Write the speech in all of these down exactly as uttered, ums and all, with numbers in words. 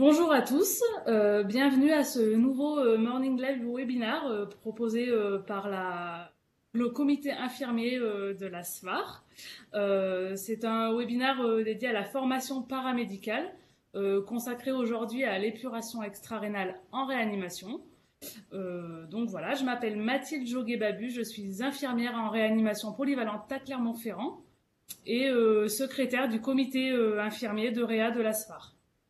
Bonjour à tous, euh, bienvenue à ce nouveau euh, Morning Live webinar euh, proposé euh, par la, le comité infirmier euh, de la S F A R. Euh, c'est un webinaire euh, dédié à la formation paramédicale euh, consacré aujourd'hui à l'épuration extra-rénale en réanimation. Euh, donc voilà, je m'appelle Mathilde Joguet-Babu, je suis infirmière en réanimation polyvalente à Clermont-Ferrand et euh, secrétaire du comité euh, infirmier de réa de la S F A R.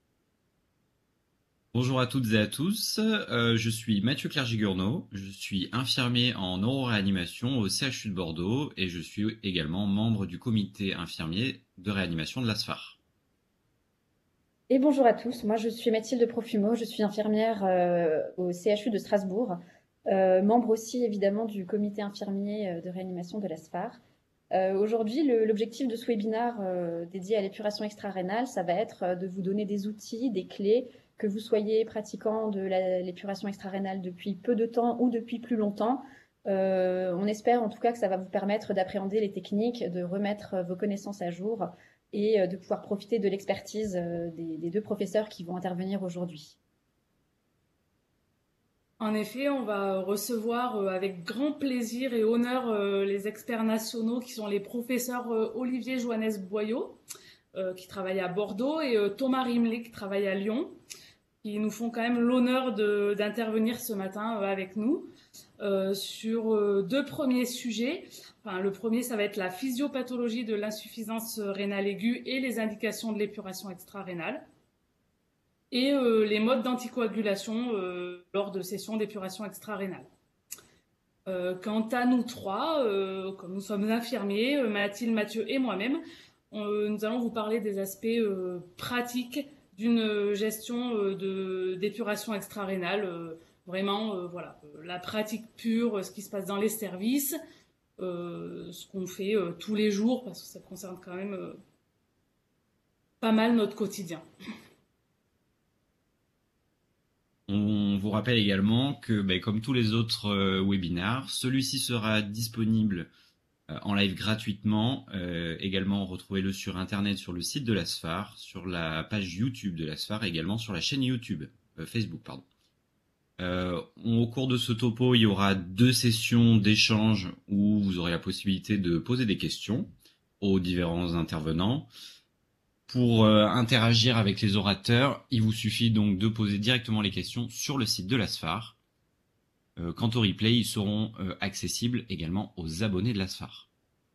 Bonjour à toutes et à tous, euh, je suis Mathieu Clergy-Gurnot, je suis infirmier en neuroréanimation au C H U de Bordeaux et je suis également membre du comité infirmier de réanimation de la S F A R. Et bonjour à tous, moi je suis Mathilde Profumo, je suis infirmière euh, au C H U de Strasbourg, euh, membre aussi évidemment du comité infirmier de réanimation de la S F A R. Euh, Aujourd'hui, l'objectif de ce webinaire euh, dédié à l'épuration extra-rénale, ça va être de vous donner des outils, des clés, que vous soyez pratiquant de l'épuration extra-rénale depuis peu de temps ou depuis plus longtemps. Euh, on espère en tout cas que ça va vous permettre d'appréhender les techniques, de remettre vos connaissances à jour et de pouvoir profiter de l'expertise des, des deux professeurs qui vont intervenir aujourd'hui. En effet, on va recevoir avec grand plaisir et honneur les experts nationaux qui sont les professeurs Olivier Joannès Boyau, qui travaille à Bordeaux, et Thomas Rimley, qui travaille à Lyon, qui nous font quand même l'honneur d'intervenir ce matin avec nous euh, sur deux premiers sujets. Enfin, le premier, ça va être la physiopathologie de l'insuffisance rénale aiguë et les indications de l'épuration extra-rénale, et euh, les modes d'anticoagulation euh, lors de sessions d'épuration extra-rénale. Euh, quant à nous trois, euh, comme nous sommes infirmiers, euh, Mathilde, Mathieu et moi-même, euh, nous allons vous parler des aspects euh, pratiques d'une gestion euh, d'épuration extra-rénale, euh, vraiment euh, voilà, la pratique pure, ce qui se passe dans les services, euh, ce qu'on fait euh, tous les jours, parce que ça concerne quand même euh, pas mal notre quotidien. On vous rappelle également que, ben, comme tous les autres euh, webinaires, celui-ci sera disponible euh, en live gratuitement. Euh, également, retrouvez-le sur Internet, sur le site de la S F A R, sur la page YouTube de la S F A R, et également sur la chaîne YouTube, euh, Facebook, pardon. Euh, au cours de ce topo, il y aura deux sessions d'échange où vous aurez la possibilité de poser des questions aux différents intervenants. Pour euh, interagir avec les orateurs, il vous suffit donc de poser directement les questions sur le site de la S F A R. Euh, quant au replay, ils seront euh, accessibles également aux abonnés de la S F A R.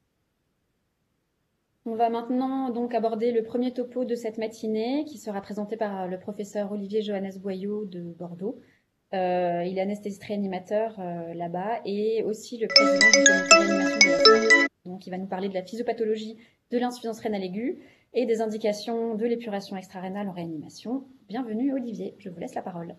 On va maintenant donc aborder le premier topo de cette matinée qui sera présenté par le professeur Olivier Joannès Boyau de Bordeaux. Euh, il est anesthésiste réanimateur euh, là-bas et aussi le président du comité réanimation de la S F A R. Donc il va nous parler de la physiopathologie de l'insuffisance rénale aiguë et des indications de l'épuration extra-rénale en réanimation. Bienvenue Olivier, je vous laisse la parole.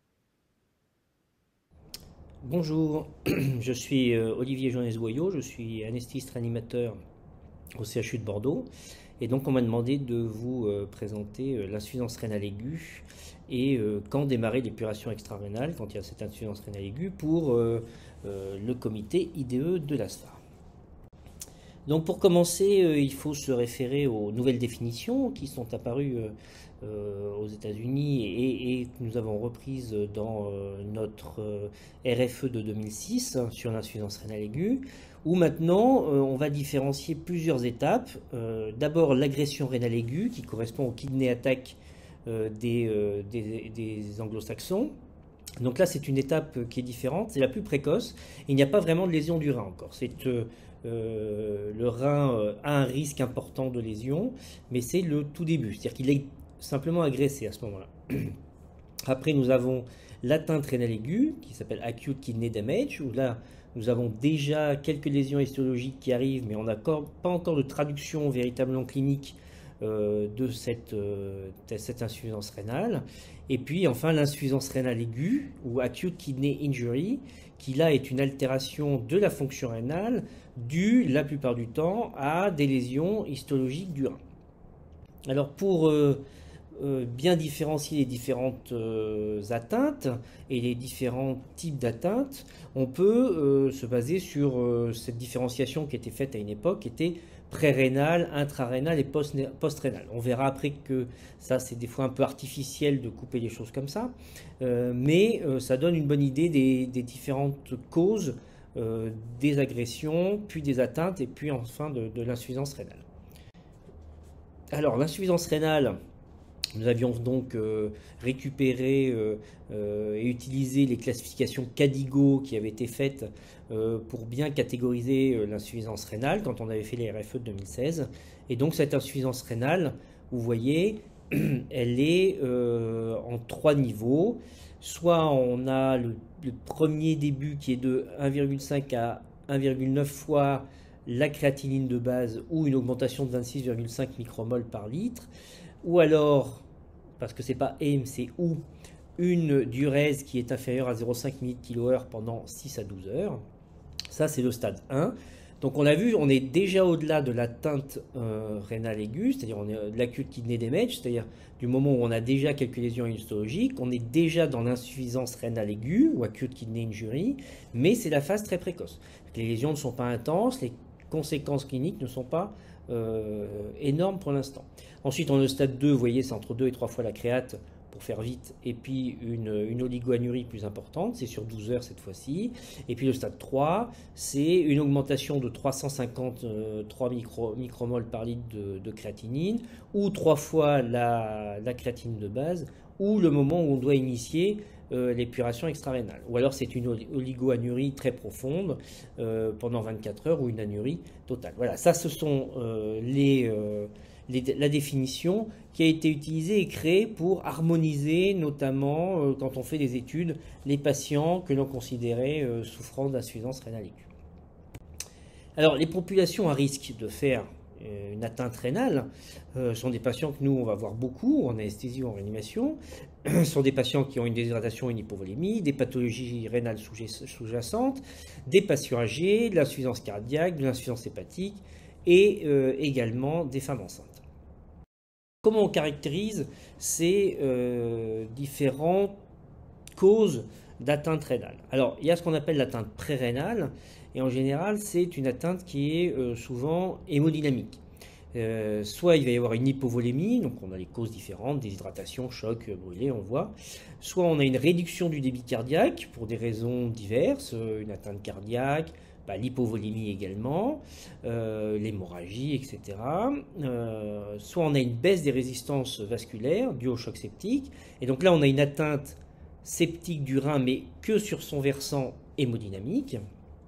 Bonjour, je suis euh, Olivier Joannès Boyau, je suis anesthésiste réanimateur au C H U de Bordeaux. Et donc on m'a demandé de vous euh, présenter euh, l'insuffisance rénale aiguë et euh, quand démarrer l'épuration extra-rénale, quand il y a cette insuffisance rénale aiguë, pour euh, euh, le comité I D E de la S F A R. Donc pour commencer, euh, il faut se référer aux nouvelles définitions qui sont apparues euh, euh, aux États-Unis et, et que nous avons reprises dans euh, notre euh, R F E de deux mille six hein, sur l'insuffisance rénale aiguë, où maintenant euh, on va différencier plusieurs étapes. Euh, D'abord l'agression rénale aiguë qui correspond au kidney attack euh, des, euh, des, des anglo-saxons. Donc là c'est une étape qui est différente, c'est la plus précoce. Il n'y a pas vraiment de lésion du rein encore. C'est euh, Euh, le rein euh, a un risque important de lésion, mais c'est le tout début, c'est-à-dire qu'il est simplement agressé à ce moment-là. Après, nous avons l'atteinte rénale aiguë, qui s'appelle acute kidney damage, où là, nous avons déjà quelques lésions histologiques qui arrivent, mais on n'a pas encore de traduction véritablement clinique euh, de cette, euh, de cette insuffisance rénale. Et puis, enfin, l'insuffisance rénale aiguë, ou acute kidney injury, qui là est une altération de la fonction rénale due la plupart du temps à des lésions histologiques du rein. Alors pour euh, euh, bien différencier les différentes euh, atteintes et les différents types d'atteintes, on peut euh, se baser sur euh, cette différenciation qui était faite à une époque, qui était pré-rénale, intra-rénale et post-rénale. On verra après que ça, c'est des fois un peu artificiel de couper les choses comme ça, euh, mais euh, ça donne une bonne idée des, des différentes causes euh, des agressions, puis des atteintes, et puis enfin de, de l'insuffisance rénale. Alors, l'insuffisance rénale, nous avions donc euh, récupéré euh, euh, et utilisé les classifications Cadigo qui avaient été faites euh, pour bien catégoriser euh, l'insuffisance rénale quand on avait fait les R F E de deux mille seize. Et donc cette insuffisance rénale, vous voyez, elle est euh, en trois niveaux. Soit on a le, le premier début qui est de un virgule cinq à un virgule neuf fois la créatinine de base ou une augmentation de vingt-six virgule cinq micromoles par litre, ou alors, parce que c'est pas M, c'est ou, une diurèse qui est inférieure à zéro virgule cinq millilitres pendant six à douze heures. Ça, c'est le stade un. Donc on a vu, on est déjà au-delà de l'atteinte euh, rénale aiguë, c'est-à-dire on est de l'acute kidney damage, c'est-à-dire du moment où on a déjà quelques lésions histologiques, on est déjà dans l'insuffisance rénale aiguë ou acute kidney injury, mais c'est la phase très précoce. Les lésions ne sont pas intenses, les conséquences cliniques ne sont pas euh, énormes pour l'instant. Ensuite, on est au stade deux, vous voyez, c'est entre deux et trois fois la créate, pour faire vite, et puis une, une oligoanurie plus importante, c'est sur douze heures cette fois-ci. Et puis le stade trois, c'est une augmentation de trois cent cinquante-trois micro, micromoles par litre de, de créatinine, ou trois fois la, la créatinine de base, ou le moment où on doit initier euh, l'épuration extra-rénale. Ou alors c'est une oligoanurie très profonde euh, pendant vingt-quatre heures, ou une anurie totale. Voilà, ça ce sont euh, les... Euh, la définition qui a été utilisée et créée pour harmoniser, notamment euh, quand on fait des études, les patients que l'on considérait euh, souffrant d'insuffisance rénale aiguë. Alors, les populations à risque de faire euh, une atteinte rénale euh, sont des patients que nous, on va voir beaucoup en anesthésie ou en réanimation. Ce sont des patients qui ont une déshydratation, une hypovolémie, des pathologies rénales sous-jacentes, des patients âgés, de l'insuffisance cardiaque, de l'insuffisance hépatique, et euh, également des femmes enceintes. Comment on caractérise ces euh, différentes causes d'atteinte rénale? Alors, il y a ce qu'on appelle l'atteinte pré-rénale, et en général, c'est une atteinte qui est euh, souvent hémodynamique. Euh, soit il va y avoir une hypovolémie, donc on a les causes différentes, déshydratation, choc, brûlé, on le voit. Soit on a une réduction du débit cardiaque pour des raisons diverses, une atteinte cardiaque, bah, l'hypovolémie également, euh, l'hémorragie, et cetera. Euh, soit on a une baisse des résistances vasculaires due au choc septique. Et donc là, on a une atteinte septique du rein, mais que sur son versant hémodynamique.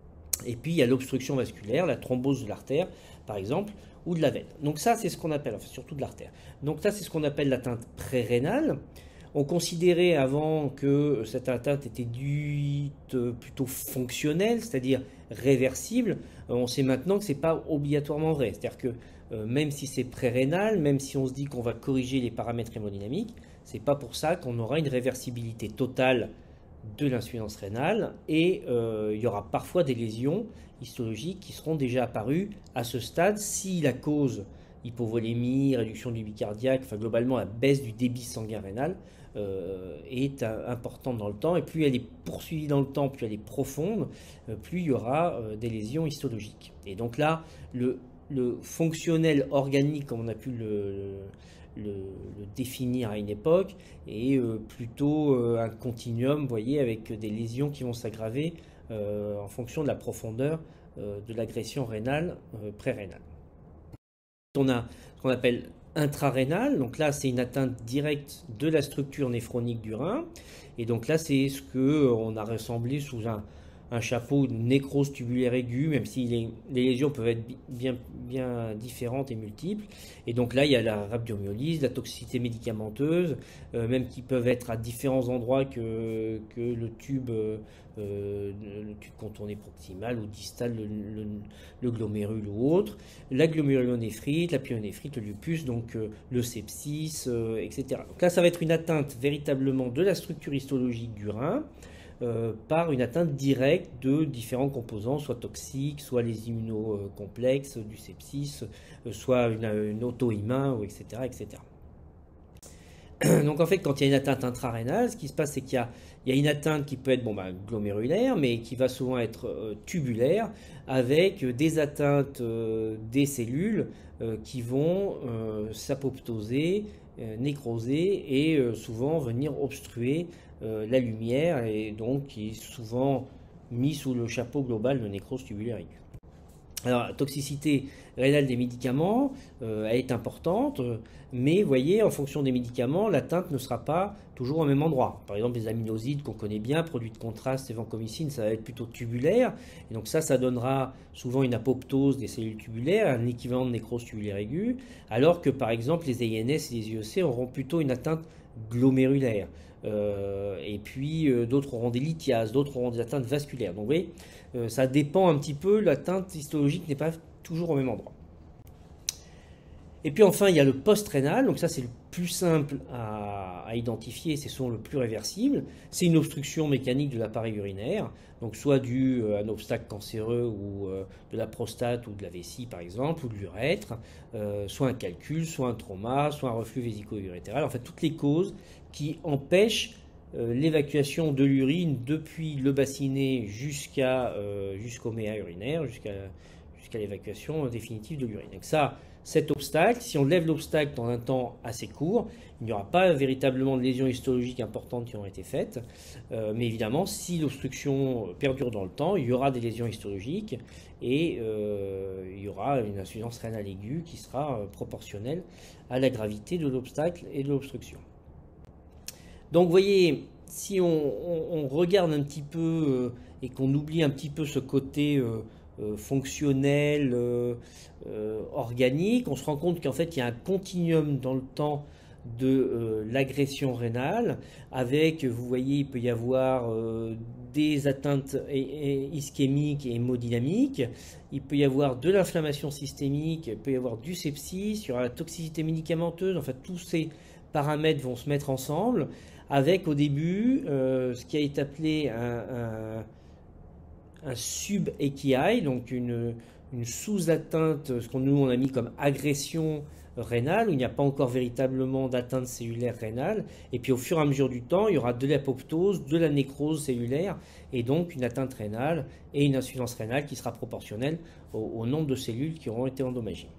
Et puis, il y a l'obstruction vasculaire, la thrombose de l'artère, par exemple, ou de la veine. Donc ça, c'est ce qu'on appelle, enfin surtout de l'artère. Donc ça, c'est ce qu'on appelle l'atteinte pré-rénale. On considérait avant que cette atteinte était dite plutôt fonctionnelle, c'est-à-dire réversible. On sait maintenant que ce n'est pas obligatoirement vrai. C'est-à-dire que euh, même si c'est pré-rénal, même si on se dit qu'on va corriger les paramètres hémodynamiques, ce n'est pas pour ça qu'on aura une réversibilité totale de l'insuffisance rénale. Et euh, il y aura parfois des lésions histologiques qui seront déjà apparues à ce stade si la cause hypovolémie, réduction du bicardiaque, enfin globalement la baisse du débit sanguin rénal euh, est euh, importante dans le temps, et plus elle est poursuivie dans le temps, plus elle est profonde, euh, plus il y aura euh, des lésions histologiques. Et donc là, le, le fonctionnel organique, comme on a pu le, le, le définir à une époque, est euh, plutôt euh, un continuum, vous voyez, avec des lésions qui vont s'aggraver euh, en fonction de la profondeur euh, de l'agression rénale euh, pré-rénale. On a ce qu'on appelle intrarénale, donc là c'est une atteinte directe de la structure néphronique du rein, et donc là c'est ce qu'on a rassemblé sous un, un chapeau de nécrose tubulaire aiguë, même si les, les lésions peuvent être bien, bien différentes et multiples. Et donc là il y a la rhabdomyolyse, la toxicité médicamenteuse, euh, même qui peuvent être à différents endroits que, que le tube euh, le tube contourné proximal ou distal, le, le, le glomérule ou autre, la glomérulonéphrite, la pyélonéphrite, le lupus, donc euh, le sepsis, euh, et cetera. Donc là, ça va être une atteinte véritablement de la structure histologique du rein euh, par une atteinte directe de différents composants, soit toxiques, soit les immunocomplexes du sepsis, euh, soit une, une auto-immune, et cetera, et cetera. Donc en fait, quand il y a une atteinte intrarénale, ce qui se passe, c'est qu'il y a, il y a une atteinte qui peut être bon, bah, glomérulaire, mais qui va souvent être euh, tubulaire, avec des atteintes euh, des cellules euh, qui vont euh, s'apoptoser, euh, nécroser et euh, souvent venir obstruer euh, la lumière, et donc qui est souvent mis sous le chapeau global de nécrose tubulaire aiguë. Alors, la toxicité rénale des médicaments, euh, elle est importante, mais vous voyez, en fonction des médicaments, l'atteinte ne sera pas toujours au même endroit. Par exemple, les aminosides qu'on connaît bien, produits de contraste, les vancomycines, ça va être plutôt tubulaire. Et donc ça, ça donnera souvent une apoptose des cellules tubulaires, un équivalent de nécrose tubulaire aiguë, alors que par exemple, les A I N S et les I E C auront plutôt une atteinte glomérulaire. Euh, et puis euh, d'autres auront des lithiases, d'autres auront des atteintes vasculaires. Donc vous voyez, euh, ça dépend un petit peu, l'atteinte histologique n'est pas toujours au même endroit. Et puis enfin, il y a le post-rénal, donc ça c'est le plus simple à, à identifier, c'est souvent le plus réversible. C'est une obstruction mécanique de l'appareil urinaire, donc soit dû à un obstacle cancéreux ou euh, de la prostate ou de la vessie par exemple, ou de l'urètre, euh, soit un calcul, soit un trauma, soit un reflux vésico-urétéral, en fait toutes les causes qui empêchent euh, l'évacuation de l'urine depuis le bassinet jusqu'à, euh, jusqu'au méa urinaire, jusqu'à, jusqu'à l'évacuation définitive de l'urine. Donc ça, cet obstacle, si on lève l'obstacle dans un temps assez court, il n'y aura pas véritablement de lésions histologiques importantes qui ont été faites, euh, mais évidemment, si l'obstruction perdure dans le temps, il y aura des lésions histologiques et euh, il y aura une insuffisance rénale aiguë qui sera euh, proportionnelle à la gravité de l'obstacle et de l'obstruction. Donc vous voyez, si on, on, on regarde un petit peu euh, et qu'on oublie un petit peu ce côté euh, euh, fonctionnel, euh, euh, organique, on se rend compte qu'en fait il y a un continuum dans le temps de euh, l'agression rénale, avec, vous voyez, il peut y avoir euh, des atteintes ischémiques et hémodynamiques, il peut y avoir de l'inflammation systémique, il peut y avoir du sepsis, il y aura la toxicité médicamenteuse, en fait tous ces paramètres vont se mettre ensemble, avec au début euh, ce qui a été appelé un, un, un sub-A K I, donc une, une sous-atteinte, ce qu'on nous on a mis comme agression rénale, où il n'y a pas encore véritablement d'atteinte cellulaire rénale, et puis au fur et à mesure du temps, il y aura de l'apoptose, de la nécrose cellulaire, et donc une atteinte rénale et une insuffisance rénale qui sera proportionnelle au, au nombre de cellules qui auront été endommagées.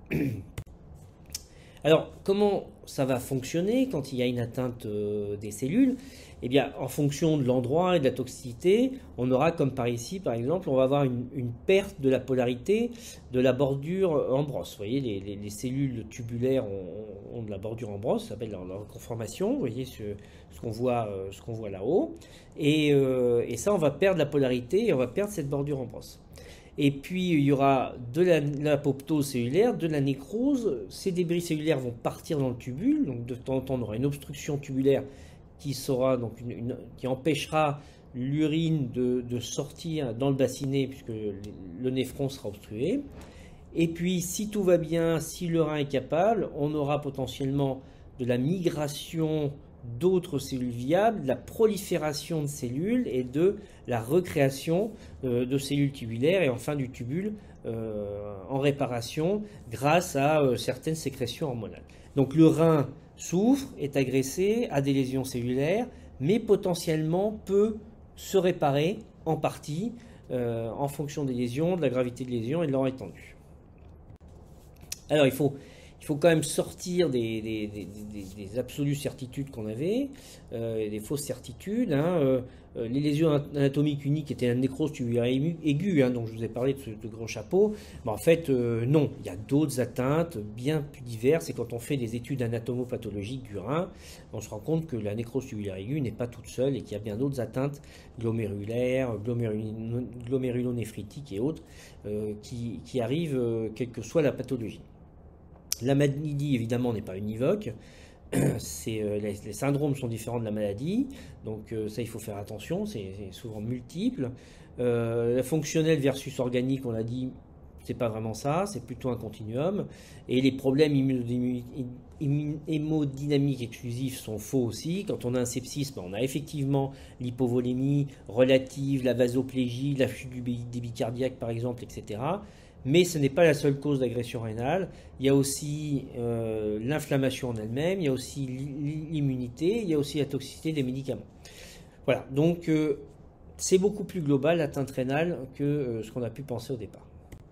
Alors, comment ça va fonctionner quand il y a une atteinte euh, des cellules? Eh bien, en fonction de l'endroit et de la toxicité, on aura, comme par ici, par exemple, on va avoir une, une perte de la polarité de la bordure en brosse. Vous voyez, les, les, les cellules tubulaires ont, ont de la bordure en brosse, ça s'appelle leur, leur conformation. Vous voyez ce, ce qu'on voit, euh, ce qu'on voit là-haut. Et, euh, et ça, on va perdre la polarité et on va perdre cette bordure en brosse. Et puis, il y aura de l'apoptose cellulaire, de la nécrose. Ces débris cellulaires vont partir dans le tubule. Donc, de temps en temps, on aura une obstruction tubulaire qui, sera, donc une, une, qui empêchera l'urine de, de sortir dans le bassinet puisque le, le néphron sera obstrué. Et puis, si tout va bien, si le rein est capable, on aura potentiellement de la migration d'autres cellules viables, de la prolifération de cellules et de la recréation euh, de cellules tubulaires et enfin du tubule euh, en réparation grâce à euh, certaines sécrétions hormonales. Donc le rein souffre, est agressé, a des lésions cellulaires, mais potentiellement peut se réparer en partie euh, en fonction des lésions, de la gravité de lésions et de leur étendue. Alors il faut Il faut quand même sortir des, des, des, des, des absolues certitudes qu'on avait, euh, des fausses certitudes. Hein, euh, les lésions anatomiques uniques étaient la nécrose tubulaire aiguë, hein, dont je vous ai parlé de ce de gros chapeau. Mais en fait, euh, non, il y a d'autres atteintes bien plus diverses. Et quand on fait des études anatomopathologiques du rein, on se rend compte que la nécrose tubulaire aiguë n'est pas toute seule et qu'il y a bien d'autres atteintes glomérulaires, glomérulonéphrétiques et autres euh, qui, qui arrivent, euh, quelle que soit la pathologie. La maladie, évidemment, n'est pas univoque. C'est, euh, les, les syndromes sont différents de la maladie, donc euh, ça, il faut faire attention, c'est souvent multiple. Euh, la fonctionnelle versus organique, on l'a dit, c'est pas vraiment ça, c'est plutôt un continuum. Et les problèmes hémodynamiques exclusifs sont faux aussi. Quand on a un sepsis, ben, on a effectivement l'hypovolémie relative, la vasoplégie, la chute du débit cardiaque, par exemple, et cetera. Mais ce n'est pas la seule cause d'agression rénale. Il y a aussi euh, l'inflammation en elle-même, il y a aussi l'immunité, il y a aussi la toxicité des médicaments. Voilà, donc euh, c'est beaucoup plus global l'atteinte rénale que euh, ce qu'on a pu penser au départ.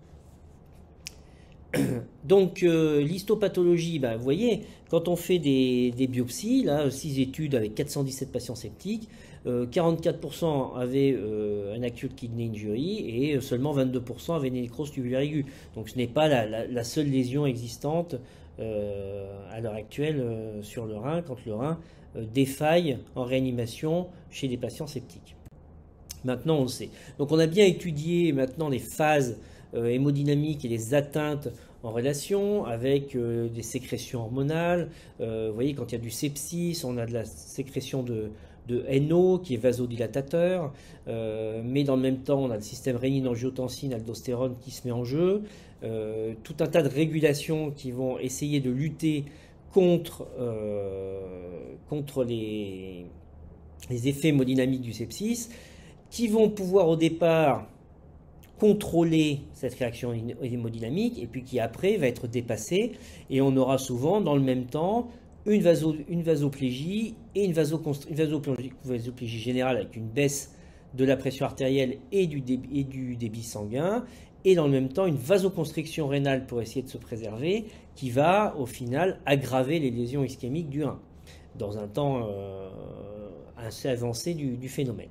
Donc euh, l'histopathologie, ben, vous voyez, quand on fait des, des biopsies, là, six études avec quatre cent dix-sept patients septiques, euh, quarante-quatre pour cent avaient euh, un acute kidney injury et seulement vingt-deux pour cent avaient une nécrose tubulaire aiguë. Donc ce n'est pas la, la, la seule lésion existante euh, à l'heure actuelle euh, sur le rein, quand le rein euh, défaille en réanimation chez des patients septiques. Maintenant on le sait. Donc on a bien étudié maintenant les phases Euh, hémodynamique et les atteintes en relation avec euh, des sécrétions hormonales. Euh, vous voyez, quand il y a du sepsis, on a de la sécrétion de, de N O qui est vasodilatateur, euh, mais dans le même temps, on a le système rénine-angiotensine-aldostérone qui se met en jeu. Euh, tout un tas de régulations qui vont essayer de lutter contre, euh, contre les, les effets hémodynamiques du sepsis, qui vont pouvoir au départ contrôler cette réaction hémodynamique et puis qui après va être dépassée et on aura souvent dans le même temps une, vaso, une vasoplégie et une, vasoconstri- une vasoplégie, vasoplégie générale avec une baisse de la pression artérielle et du, débit, et du débit sanguin et dans le même temps une vasoconstriction rénale pour essayer de se préserver qui va au final aggraver les lésions ischémiques du rein dans un temps euh, assez avancé du, du phénomène.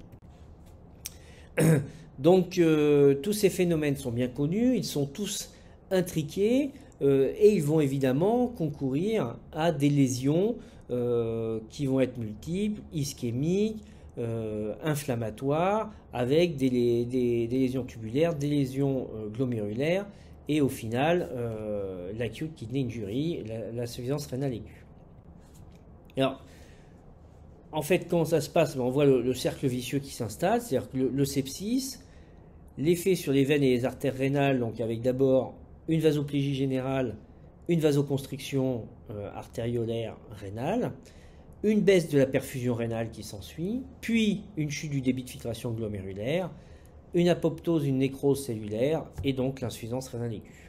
Donc euh, tous ces phénomènes sont bien connus, ils sont tous intriqués euh, et ils vont évidemment concourir à des lésions euh, qui vont être multiples, ischémiques, euh, inflammatoires, avec des, des, des lésions tubulaires, des lésions euh, glomérulaires et au final euh, l'acute kidney injury, l'insuffisance rénale aiguë. Alors, en fait, comment ça se passe? On voit le, le cercle vicieux qui s'installe, c'est-à-dire que le, le sepsis, l'effet sur les veines et les artères rénales, donc avec d'abord une vasoplégie générale, une vasoconstriction euh, artériolaire rénale, une baisse de la perfusion rénale qui s'ensuit, puis une chute du débit de filtration glomérulaire, une apoptose, une nécrose cellulaire, et donc l'insuffisance rénale aiguë.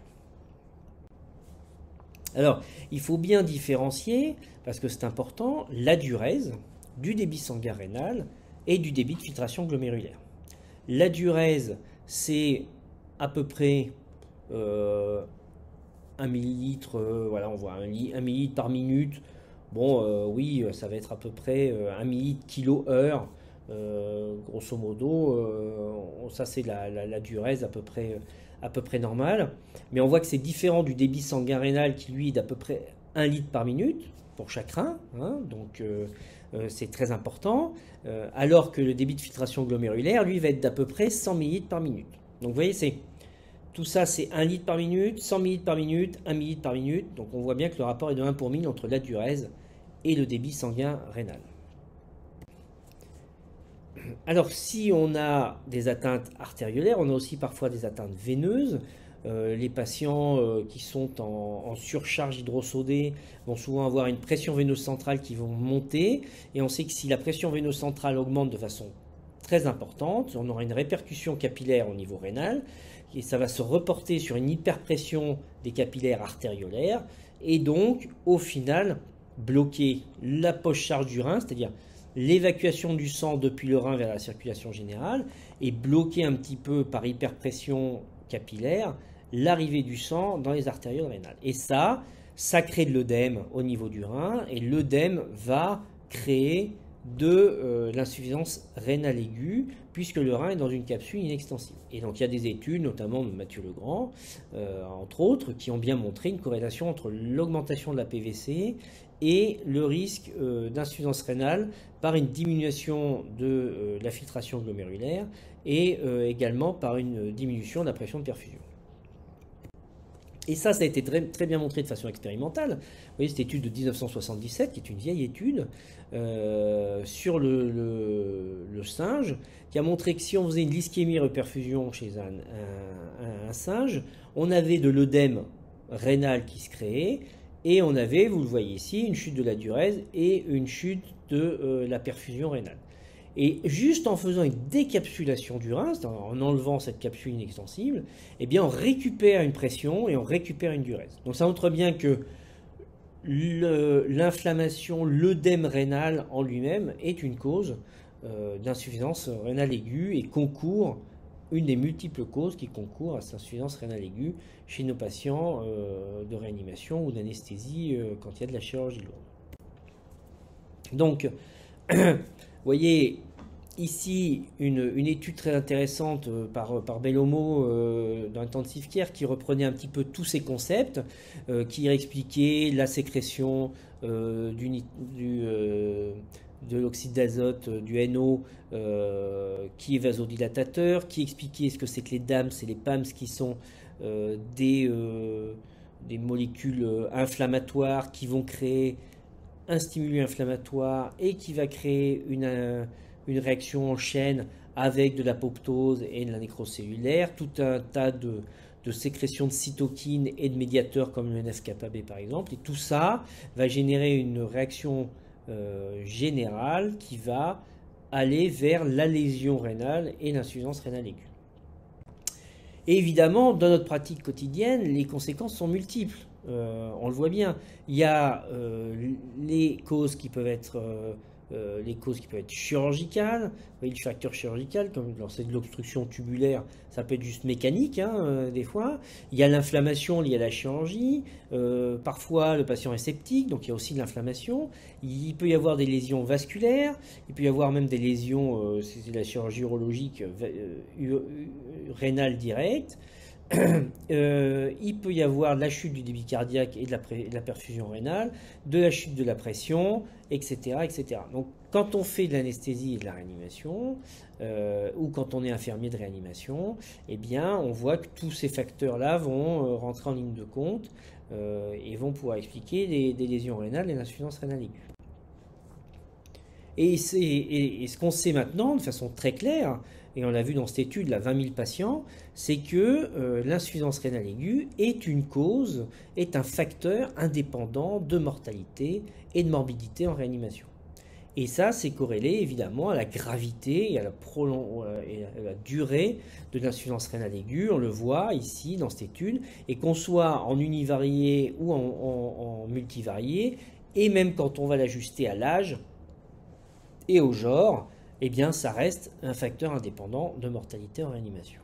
Alors, il faut bien différencier, parce que c'est important, la diurèse du débit sanguin rénal et du débit de filtration glomérulaire. La diurèse, c'est à peu près euh, un millilitre, euh, voilà, on voit un, un millilitre par minute. Bon, euh, oui, ça va être à peu près euh, un millilitre kilo-heure, euh, grosso modo. Euh, ça, c'est la, la, la diurèse à peu près, à peu près normale. Mais on voit que c'est différent du débit sanguin rénal qui, lui, est d'à peu près un litre par minute pour chaque rein. Hein, donc, euh, euh, c'est très important. Euh, alors que le débit de filtration glomérulaire, lui, va être d'à peu près cent millilitres par minute. Donc, vous voyez, c'est... Tout ça, c'est un litre par minute, cent millilitres par minute, un millilitre par minute. Donc on voit bien que le rapport est de un pour mille entre la diurèse et le débit sanguin rénal. Alors si on a des atteintes artériolaires, on a aussi parfois des atteintes veineuses. Euh, les patients euh, qui sont en, en surcharge hydrosodée vont souvent avoir une pression veineuse centrale qui va monter. Et on sait que si la pression veineuse centrale augmente de façon très importante, on aura une répercussion capillaire au niveau rénal. Et ça va se reporter sur une hyperpression des capillaires artériolaires et donc au final bloquer la post-charge du rein, c'est-à-dire l'évacuation du sang depuis le rein vers la circulation générale et bloquer un petit peu par hyperpression capillaire l'arrivée du sang dans les artérioles rénales. Et ça, ça crée de l'œdème au niveau du rein et l'œdème va créer de euh, l'insuffisance rénale aiguë puisque le rein est dans une capsule inextensive. Et donc il y a des études, notamment de Mathieu Legrand, euh, entre autres, qui ont bien montré une corrélation entre l'augmentation de la P V C et le risque euh, d'insuffisance rénale par une diminution de euh, la filtration glomérulaire et euh, également par une diminution de la pression de perfusion. Et ça, ça a été très, très bien montré de façon expérimentale. Vous voyez cette étude de mille neuf cent soixante-dix-sept, qui est une vieille étude, euh, sur le, le, le singe, qui a montré que si on faisait une ischémie-reperfusion chez un, un, un, un singe, on avait de l'œdème rénal qui se créait, et on avait, vous le voyez ici, une chute de la diurèse et une chute de euh, la perfusion rénale. Et juste en faisant une décapsulation du rein, en enlevant cette capsule inextensible, eh bien on récupère une pression et on récupère une diurèse. Donc ça montre bien que l'inflammation, l'œdème rénal en lui-même est une cause euh, d'insuffisance rénale aiguë et concourt, une des multiples causes qui concourent à cette insuffisance rénale aiguë chez nos patients euh, de réanimation ou d'anesthésie euh, quand il y a de la chirurgie lourde. Donc, vous voyez ici une, une étude très intéressante par, par Bellomo euh, dans Intensive Care qui reprenait un petit peu tous ces concepts, euh, qui expliquait la sécrétion euh, du, du, euh, de l'oxyde d'azote, du N O, euh, qui est vasodilatateur, qui expliquait ce que c'est que les D A M S et les P A M S qui sont euh, des, euh, des molécules inflammatoires qui vont créer un stimulus inflammatoire et qui va créer une, une réaction en chaîne avec de l'apoptose et de la nécrose cellulaire, tout un tas de, de sécrétions de cytokines et de médiateurs comme le N F K B par exemple, et tout ça va générer une réaction euh, générale qui va aller vers la lésion rénale et l'insuffisance rénale aiguë. Et évidemment, dans notre pratique quotidienne, les conséquences sont multiples. Euh, on le voit bien. Il y a euh, les causes qui peuvent être euh, euh, les causes qui peuvent être chirurgicales. Vous voyez, le facteur chirurgical, comme c'est de l'obstruction tubulaire, ça peut être juste mécanique hein, euh, des fois. Il y a l'inflammation liée à la chirurgie. Euh, parfois, le patient est septique, donc il y a aussi de l'inflammation. Il peut y avoir des lésions vasculaires. Il peut y avoir même des lésions, euh, c'est de la chirurgie urologique euh, rénale directe. Euh, il peut y avoir de la chute du débit cardiaque et de la, de la perfusion rénale, de la chute de la pression, et cetera, et cetera. Donc, quand on fait de l'anesthésie et de la réanimation, euh, ou quand on est infirmier de réanimation, eh bien, on voit que tous ces facteurs-là vont euh, rentrer en ligne de compte euh, et vont pouvoir expliquer des, des lésions rénales et l'insuffisance rénale aiguë. Et, et, et ce qu'on sait maintenant, de façon très claire, et on l'a vu dans cette étude, là, vingt mille patients, c'est que euh, l'insuffisance rénale aiguë est une cause, est un facteur indépendant de mortalité et de morbidité en réanimation. Et ça, c'est corrélé évidemment à la gravité et à la, prolong... et à la durée de l'insuffisance rénale aiguë. On le voit ici dans cette étude, et qu'on soit en univarié ou en, en, en multivarié, et même quand on va l'ajuster à l'âge et au genre, eh bien, ça reste un facteur indépendant de mortalité en réanimation.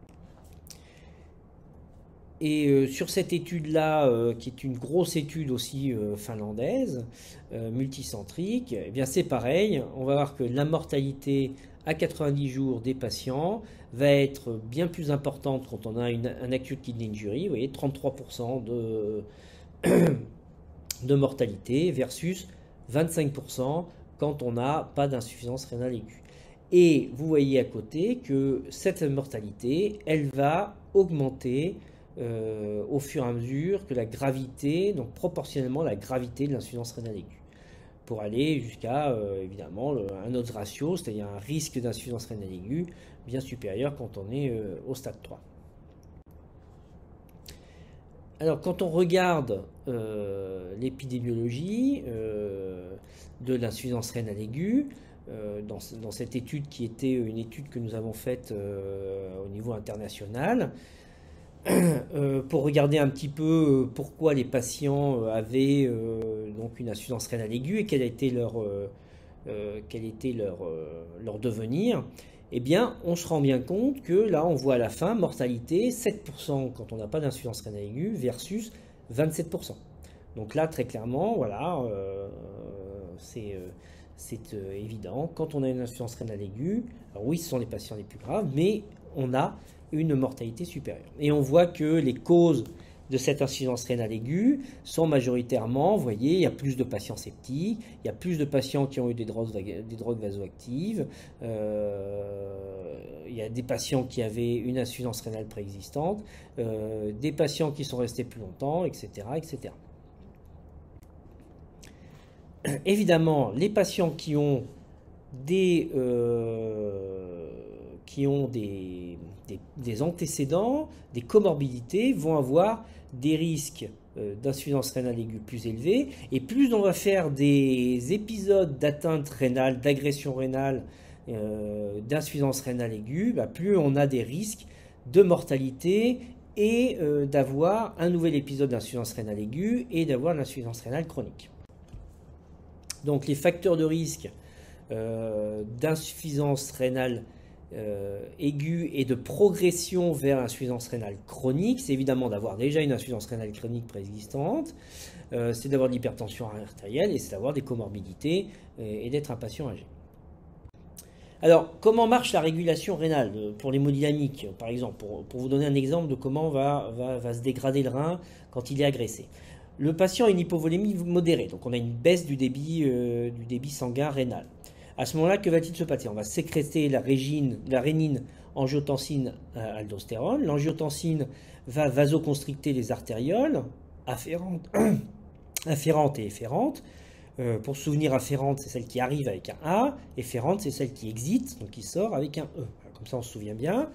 Et euh, sur cette étude-là, euh, qui est une grosse étude aussi euh, finlandaise, euh, multicentrique, eh bien c'est pareil. On va voir que la mortalité à quatre-vingt-dix jours des patients va être bien plus importante quand on a une, un acute kidney injury. Vous voyez, trente-trois pour cent de, de mortalité versus vingt-cinq pour cent quand on n'a pas d'insuffisance rénale aiguë. Et vous voyez à côté que cette mortalité, elle va augmenter euh, au fur et à mesure que la gravité, donc proportionnellement la gravité de l'insuffisance rénale aiguë, pour aller jusqu'à euh, évidemment le, un autre ratio, c'est-à-dire un risque d'insuffisance rénale aiguë bien supérieur quand on est euh, au stade trois. Alors, quand on regarde euh, l'épidémiologie euh, de l'insuffisance rénale aiguë, euh, dans, dans cette étude qui était une étude que nous avons faite euh, au niveau international, euh, pour regarder un petit peu pourquoi les patients avaient euh, donc une insuffisance rénale aiguë et quel était leur, euh, euh, quel était leur, euh, leur devenir, eh bien, on se rend bien compte que là, on voit à la fin, mortalité, sept pour cent quand on n'a pas d'insuffisance rénale aiguë versus vingt-sept pour cent. Donc là, très clairement, voilà, euh, c'est euh, euh, évident. Quand on a une insuffisance rénale aiguë, alors oui, ce sont les patients les plus graves, mais on a une mortalité supérieure. Et on voit que les causes de cette insuffisance rénale aiguë sont majoritairement, vous voyez, il y a plus de patients septiques, il y a plus de patients qui ont eu des drogues, des drogues vasoactives, euh, il y a des patients qui avaient une insuffisance rénale préexistante, euh, des patients qui sont restés plus longtemps, et cetera, et cetera. Évidemment, les patients qui ont des, euh, qui ont des, des, des antécédents, des comorbidités, vont avoir des risques euh, d'insuffisance rénale aiguë plus élevés, et plus on va faire des épisodes d'atteinte rénale, d'agression rénale, euh, d'insuffisance rénale aiguë, bah, plus on a des risques de mortalité et euh, d'avoir un nouvel épisode d'insuffisance rénale aiguë et d'avoir l'insuffisance rénale chronique. Donc les facteurs de risque euh, d'insuffisance rénale euh, aiguë et de progression vers l'insuffisance rénale chronique, c'est évidemment d'avoir déjà une insuffisance rénale chronique préexistante, euh, c'est d'avoir de l'hypertension artérielle et c'est d'avoir des comorbidités et, et d'être un patient âgé. Alors, comment marche la régulation rénale pour l'hémodynamique, par exemple, pour, pour vous donner un exemple de comment va, va, va se dégrader le rein quand il est agressé. Le patient a une hypovolémie modérée, donc on a une baisse du débit, euh, du débit sanguin rénal. À ce moment-là, que va-t-il se passer? On va sécréter la, régine, la rénine, angiotensine, euh, aldostérone. L'angiotensine va vasoconstricter les artérioles afférentes, afférentes et efférentes. Euh, pour se souvenir, afférente, c'est celle qui arrive avec un A, efférente, c'est celle qui exit, donc qui sort avec un E. Comme ça, on se souvient bien.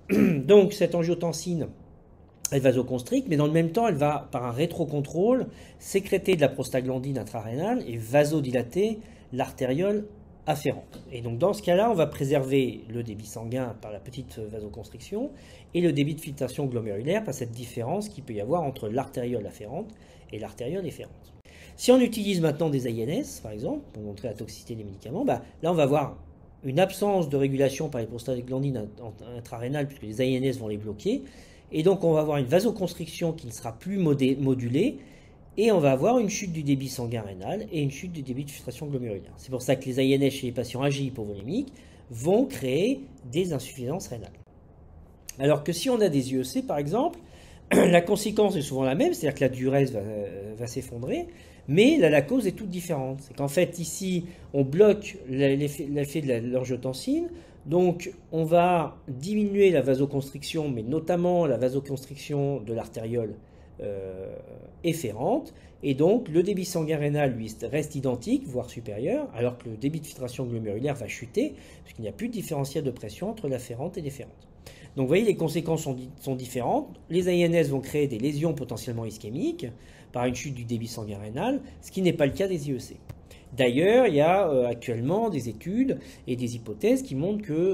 Donc, cette angiotensine, elle vasoconstricte, mais dans le même temps, elle va, par un rétrocontrôle, sécréter de la prostaglandine intrarénale et vasodilater l'artériole afférente. Et donc, dans ce cas-là, on va préserver le débit sanguin par la petite vasoconstriction et le débit de filtration glomérulaire par cette différence qu'il peut y avoir entre l'artériole afférente et l'artériole efférente. Si on utilise maintenant des I N S, par exemple, pour montrer la toxicité des médicaments, bah, là on va avoir une absence de régulation par les prostaglandines intrarénales, puisque les I N S vont les bloquer, et donc on va avoir une vasoconstriction qui ne sera plus modulée, et on va avoir une chute du débit sanguin rénal et une chute du débit de filtration glomérulaire. C'est pour ça que les I N S chez les patients âgés hypovolémiques vont créer des insuffisances rénales. Alors que si on a des I E C, par exemple, la conséquence est souvent la même, c'est-à-dire que la diurèse va, va s'effondrer, mais là, la cause est toute différente. C'est qu'en fait, ici, on bloque l'effet de l'angiotensine, donc on va diminuer la vasoconstriction, mais notamment la vasoconstriction de l'artériole euh, efférente, et donc le débit sanguin rénal, lui, reste identique, voire supérieur, alors que le débit de filtration glomérulaire va chuter, puisqu'il n'y a plus de différentiel de pression entre l'afférente et l'efférente. Donc vous voyez, les conséquences sont, sont différentes. Les I N S vont créer des lésions potentiellement ischémiques par une chute du débit sanguin rénal, ce qui n'est pas le cas des I E C. D'ailleurs, il y a euh, actuellement des études et des hypothèses qui montrent que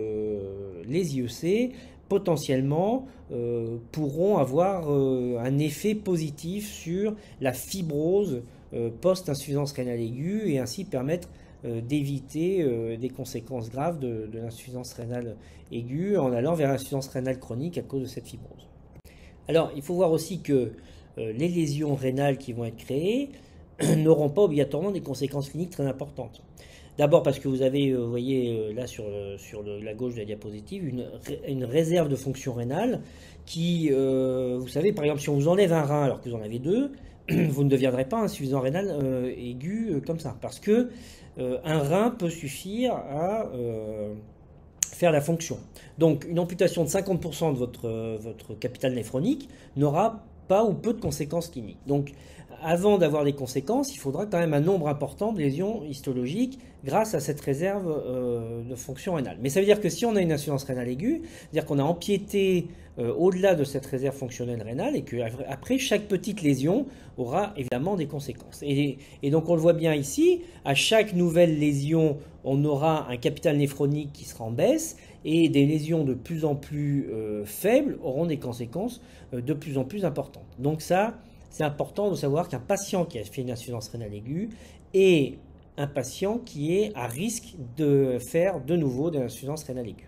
euh, les I E C potentiellement euh, pourront avoir euh, un effet positif sur la fibrose euh, post-insuffisance rénale aiguë et ainsi permettre euh, d'éviter euh, des conséquences graves de, de l'insuffisance rénale aiguë en allant vers l'insuffisance rénale chronique à cause de cette fibrose. Alors, il faut voir aussi que euh, les lésions rénales qui vont être créées n'auront pas obligatoirement des conséquences cliniques très importantes. D'abord parce que vous avez, vous voyez là sur, sur le, la gauche de la diapositive, une, une réserve de fonction rénale qui, euh, vous savez, par exemple, si on vous enlève un rein alors que vous en avez deux, vous ne deviendrez pas insuffisant rénal euh, aigu euh, comme ça. Parce que euh, un rein peut suffire à euh, faire la fonction. Donc une amputation de cinquante pour cent de votre, euh, votre capital néphronique n'aura pas ou peu de conséquences cliniques. Donc avant d'avoir des conséquences, il faudra quand même un nombre important de lésions histologiques grâce à cette réserve euh, de fonction rénale. Mais ça veut dire que si on a une insuffisance rénale aiguë, c'est-à-dire qu'on a empiété euh, au-delà de cette réserve fonctionnelle rénale et qu'après, chaque petite lésion aura évidemment des conséquences. Et, et donc on le voit bien ici, à chaque nouvelle lésion, on aura un capital néphronique qui sera en baisse et des lésions de plus en plus euh, faibles auront des conséquences euh, de plus en plus importantes. Donc ça, c'est important de savoir qu'un patient qui a fait une insuffisance rénale aiguë est un patient qui est à risque de faire de nouveau de l'insuffisance rénale aiguë.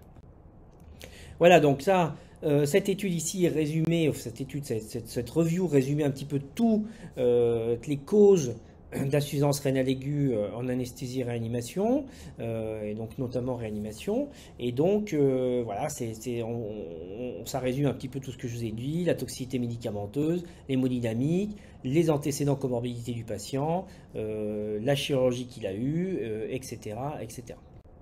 Voilà, donc ça, euh, cette étude ici est résumée, cette étude, cette, cette, cette review résumait un petit peu tout, euh, les causes d'insuffisance rénale aiguë en anesthésie réanimation, euh, et donc notamment réanimation. Et donc, euh, voilà, c'est, c'est, on, on, ça résume un petit peu tout ce que je vous ai dit, la toxicité médicamenteuse, l'hémodynamique, les antécédents comorbidités du patient, euh, la chirurgie qu'il a eue, euh, et cetera, et cetera.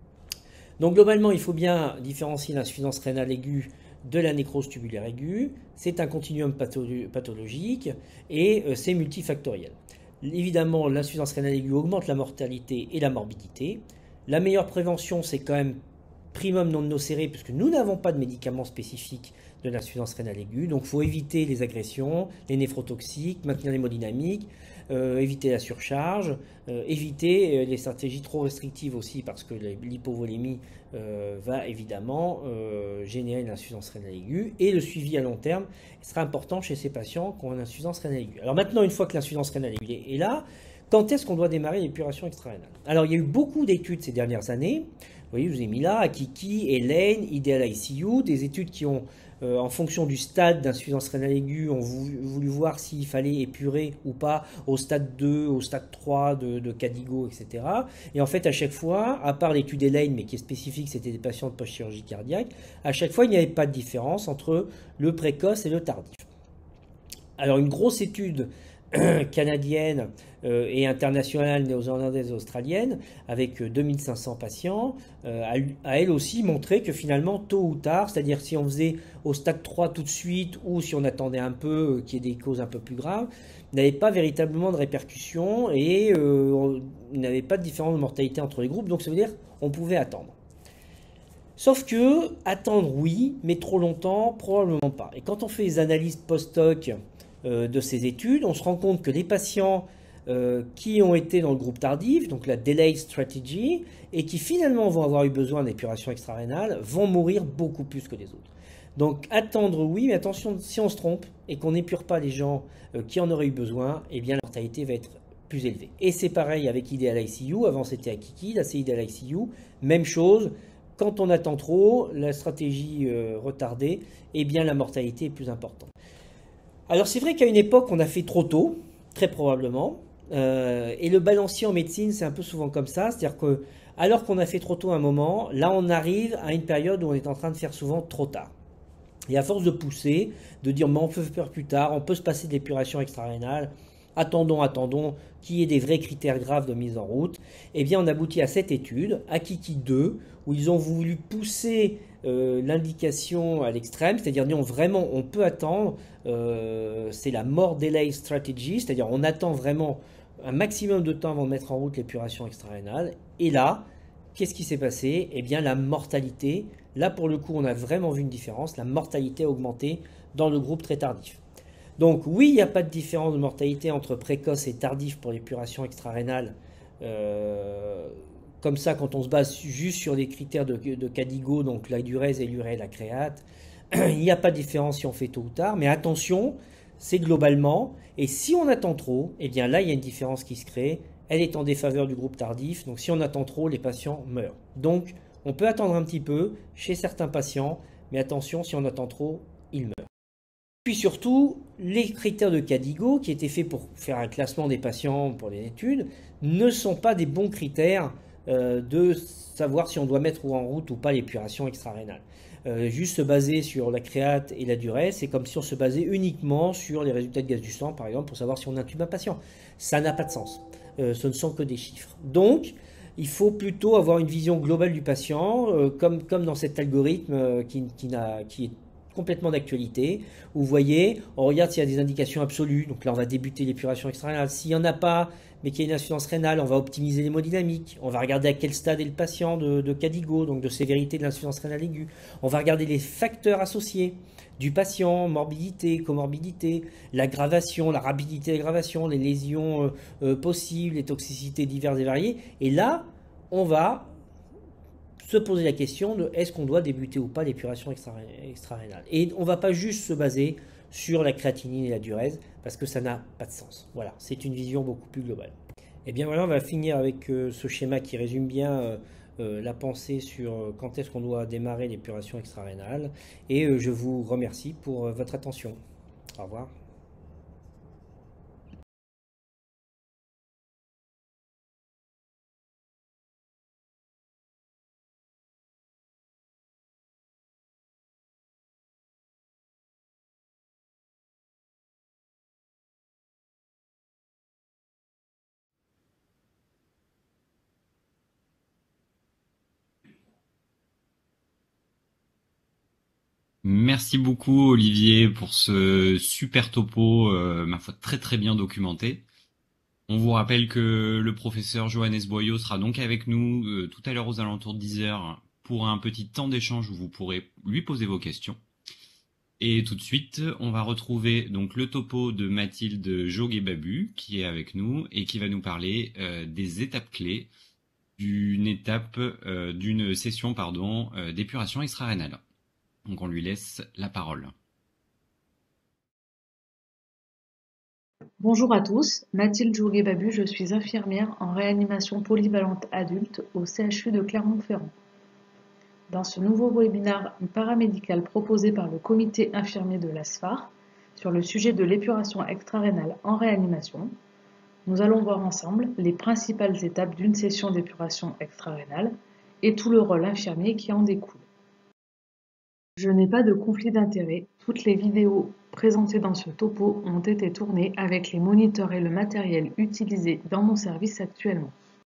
Donc, globalement, il faut bien différencier l'insuffisance rénale aiguë de la nécrose tubulaire aiguë. C'est un continuum pathologique et euh, c'est multifactoriel. Évidemment, l'insuffisance rénale aiguë augmente la mortalité et la morbidité. La meilleure prévention, c'est quand même primum non nocere, puisque nous n'avons pas de médicaments spécifiques de l'insuffisance rénale aiguë. Donc, il faut éviter les agressions, les néphrotoxiques, maintenir l'hémodynamique, euh, éviter la surcharge, euh, éviter euh, les stratégies trop restrictives aussi parce que l'hypovolémie euh, va évidemment euh, générer une insuffisance rénale aiguë et le suivi à long terme sera important chez ces patients qui ont une insuffisance rénale aiguë. Alors maintenant, une fois que l'insuffisance rénale aiguë est là, quand est-ce qu'on doit démarrer l'épuration extra-rénale? Alors il y a eu beaucoup d'études ces dernières années. Vous voyez, je vous ai mis là, Akiki, Elaine, Ideal I C U, des études qui ont, euh, en fonction du stade d'insuffisance rénale aiguë, ont voulu, voulu voir s'il fallait épurer ou pas au stade deux, au stade trois de, de Cadigo, et cetera. Et en fait, à chaque fois, à part l'étude Elaine, mais qui est spécifique, c'était des patients de post-chirurgie cardiaque, à chaque fois, il n'y avait pas de différence entre le précoce et le tardif. Alors, une grosse étude canadienne euh, et internationale néo-zélandaise et australienne avec euh, deux mille cinq cents patients euh, a, a elle aussi montré que finalement tôt ou tard, c'est-à-dire si on faisait au stade trois tout de suite ou si on attendait un peu euh, qu'il y ait des causes un peu plus graves, n'avait pas véritablement de répercussions et euh, il n'y avait pas de différence de mortalité entre les groupes, donc ça veut dire qu'on pouvait attendre. Sauf que attendre oui, mais trop longtemps probablement pas. Et quand on fait les analyses post-hoc de ces études, on se rend compte que les patients euh, qui ont été dans le groupe tardif, donc la delay strategy, et qui finalement vont avoir eu besoin d'épuration extra-rénale, vont mourir beaucoup plus que les autres. Donc attendre oui, mais attention, si on se trompe et qu'on n'épure pas les gens euh, qui en auraient eu besoin, eh bien la mortalité va être plus élevée. Et c'est pareil avec Ideal I C U, avant c'était Akiki, là c'est Ideal I C U, même chose. Quand on attend trop, la stratégie euh, retardée, eh bien la mortalité est plus importante. Alors c'est vrai qu'à une époque, on a fait trop tôt, très probablement, euh, et le balancier en médecine, c'est un peu souvent comme ça, c'est-à-dire que alors qu'on a fait trop tôt un moment, là on arrive à une période où on est en train de faire souvent trop tard. Et à force de pousser, de dire mais on peut faire plus tard, on peut se passer de l'épuration extra-rénale, attendons, attendons, qu'il y ait des vrais critères graves de mise en route, eh bien on aboutit à cette étude, Akiki deux, où ils ont voulu pousser euh, l'indication à l'extrême, c'est-à-dire non, vraiment on peut attendre, euh, c'est la more delay strategy, c'est-à-dire on attend vraiment un maximum de temps avant de mettre en route l'épuration extra-rénale, et là, qu'est-ce qui s'est passé? Eh bien la mortalité, là pour le coup on a vraiment vu une différence, la mortalité a augmenté dans le groupe très tardif. Donc oui, il n'y a pas de différence de mortalité entre précoce et tardif pour l'épuration extra-rénale. Euh, comme ça, quand on se base juste sur les critères de, de Cadigo, donc la durèse et l'urée, la créate, il n'y a pas de différence si on fait tôt ou tard. Mais attention, c'est globalement. Et si on attend trop, eh bien là, il y a une différence qui se crée. Elle est en défaveur du groupe tardif. Donc si on attend trop, les patients meurent. Donc on peut attendre un petit peu chez certains patients. Mais attention, si on attend trop, ils meurent. Puis surtout, les critères de Cadigo, qui étaient faits pour faire un classement des patients pour les études, ne sont pas des bons critères euh, de savoir si on doit mettre en route ou pas l'épuration extra-rénale. Euh, juste se baser sur la créate et la durée, c'est comme si on se basait uniquement sur les résultats de gaz du sang, par exemple, pour savoir si on intube un patient. Ça n'a pas de sens. Euh, ce ne sont que des chiffres. Donc, il faut plutôt avoir une vision globale du patient, euh, comme, comme dans cet algorithme euh, qui, qui, n'a, qui est complètement d'actualité, où vous voyez, on regarde s'il y a des indications absolues, donc là on va débuter l'épuration extra-rénale. S'il n'y en a pas, mais qu'il y a une insuffisance rénale, on va optimiser l'hémodynamique, on va regarder à quel stade est le patient de, de Cadigo, donc de sévérité de l'insuffisance rénale aiguë, on va regarder les facteurs associés du patient, morbidité, comorbidité, l'aggravation, la rapidité de l'aggravation, les lésions euh, euh, possibles, les toxicités diverses et variées, et là, on va se poser la question de est-ce qu'on doit débuter ou pas l'épuration extra-rénale. Et on ne va pas juste se baser sur la créatinine et la diurèse, parce que ça n'a pas de sens. Voilà, c'est une vision beaucoup plus globale. Et bien voilà, on va finir avec euh, ce schéma qui résume bien euh, euh, la pensée sur euh, quand est-ce qu'on doit démarrer l'épuration extra-rénale. Et euh, je vous remercie pour euh, votre attention. Au revoir. Merci beaucoup Olivier pour ce super topo, euh, ma foi très très bien documenté. On vous rappelle que le professeur Johannes Boyau sera donc avec nous euh, tout à l'heure aux alentours de dix heures pour un petit temps d'échange où vous pourrez lui poser vos questions. Et tout de suite, on va retrouver donc le topo de Mathilde Joguet-Babu qui est avec nous et qui va nous parler euh, des étapes clés d'une étape, euh, d'une session pardon, euh, d'épuration extra-rénale. Donc on lui laisse la parole. Bonjour à tous, Mathilde Joguet-Babu, je suis infirmière en réanimation polyvalente adulte au C H U de Clermont-Ferrand. Dans ce nouveau webinaire paramédical proposé par le comité infirmier de l'A S F A R sur le sujet de l'épuration extra-rénale en réanimation, nous allons voir ensemble les principales étapes d'une session d'épuration extra-rénale et tout le rôle infirmier qui en découle. Je n'ai pas de conflit d'intérêt, toutes les vidéos présentées dans ce topo ont été tournées avec les moniteurs et le matériel utilisé dans mon service actuellement.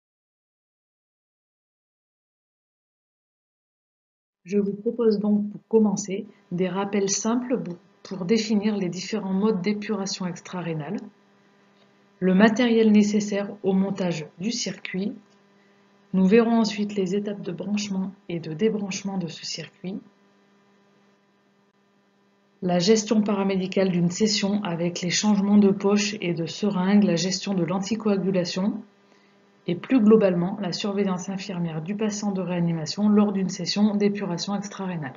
Je vous propose donc pour commencer des rappels simples pour définir les différents modes d'épuration extra-rénale, le matériel nécessaire au montage du circuit. Nous verrons ensuite les étapes de branchement et de débranchement de ce circuit, la gestion paramédicale d'une session avec les changements de poche et de seringue, la gestion de l'anticoagulation et plus globalement la surveillance infirmière du patient de réanimation lors d'une session d'épuration extra-rénale.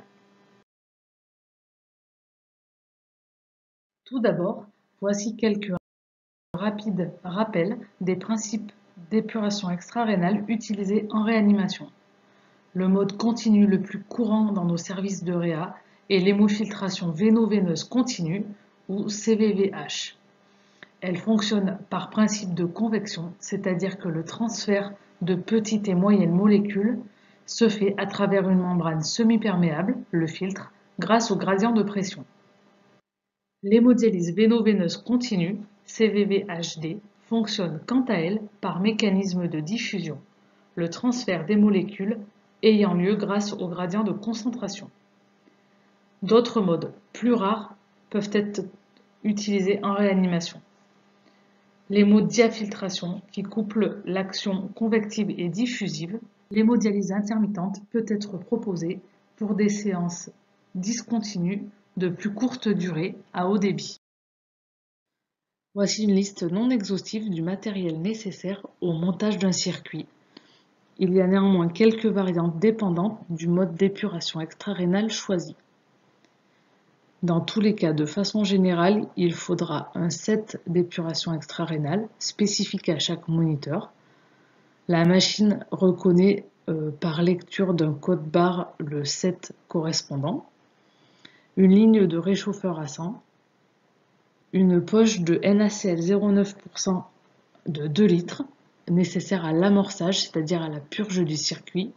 Tout d'abord, voici quelques rapides rappels des principes d'épuration extra-rénale utilisés en réanimation. Le mode continu le plus courant dans nos services de réa est l'hémofiltration véno-veineuse continue ou C V V H. Elle fonctionne par principe de convection, c'est-à-dire que le transfert de petites et moyennes molécules se fait à travers une membrane semi-perméable, le filtre, grâce au gradient de pression. L'hémodialyse véno-veineuse continue, C V V H D, fonctionne quant à elle par mécanisme de diffusion, le transfert des molécules ayant lieu grâce au gradient de concentration. D'autres modes, plus rares, peuvent être utilisés en réanimation. L'hémodiafiltration, qui couple l'action convective et diffusive. L'hémodialyse intermittente peut être proposée pour des séances discontinues de plus courte durée à haut débit. Voici une liste non exhaustive du matériel nécessaire au montage d'un circuit. Il y a néanmoins quelques variantes dépendantes du mode d'épuration extra-rénale choisi. Dans tous les cas, de façon générale, il faudra un set d'épuration extra-rénale spécifique à chaque moniteur. La machine reconnaît euh, par lecture d'un code barre le set correspondant, une ligne de réchauffeur à sang, une poche de N A C L zéro virgule neuf pour cent de deux litres, nécessaire à l'amorçage, c'est-à-dire à la purge du circuit,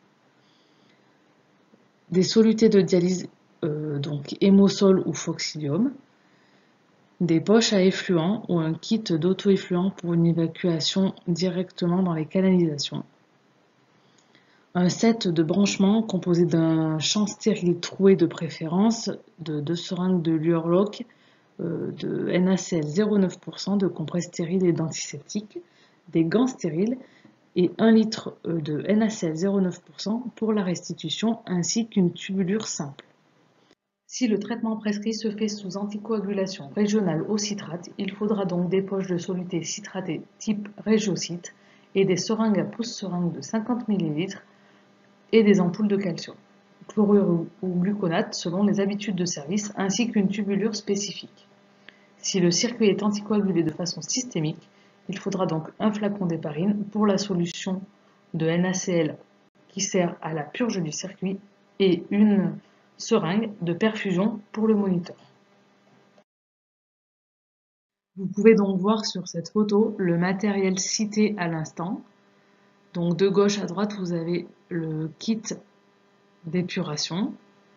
des solutés de dialyse Euh, donc hémosol ou foxylium, des poches à effluent ou un kit d'auto-effluent pour une évacuation directement dans les canalisations, un set de branchement composé d'un champ stérile troué de préférence, de deux seringues de Luerloc, euh, de N A C L zéro virgule neuf pour cent, de compresse stérile et d'antiseptique, des gants stériles et un litre de N A C L zéro virgule neuf pour cent pour la restitution ainsi qu'une tubulure simple. Si le traitement prescrit se fait sous anticoagulation régionale au citrate, il faudra donc des poches de soluté citratée type Régiocite et des seringues à pouce-seringue de cinquante millilitres et des ampoules de calcium, chlorure ou gluconate selon les habitudes de service, ainsi qu'une tubulure spécifique. Si le circuit est anticoagulé de façon systémique, il faudra donc un flacon d'héparine pour la solution de N A C L qui sert à la purge du circuit et une seringue de perfusion pour le moniteur. Vous pouvez donc voir sur cette photo le matériel cité à l'instant. Donc de gauche à droite, vous avez le kit d'épuration,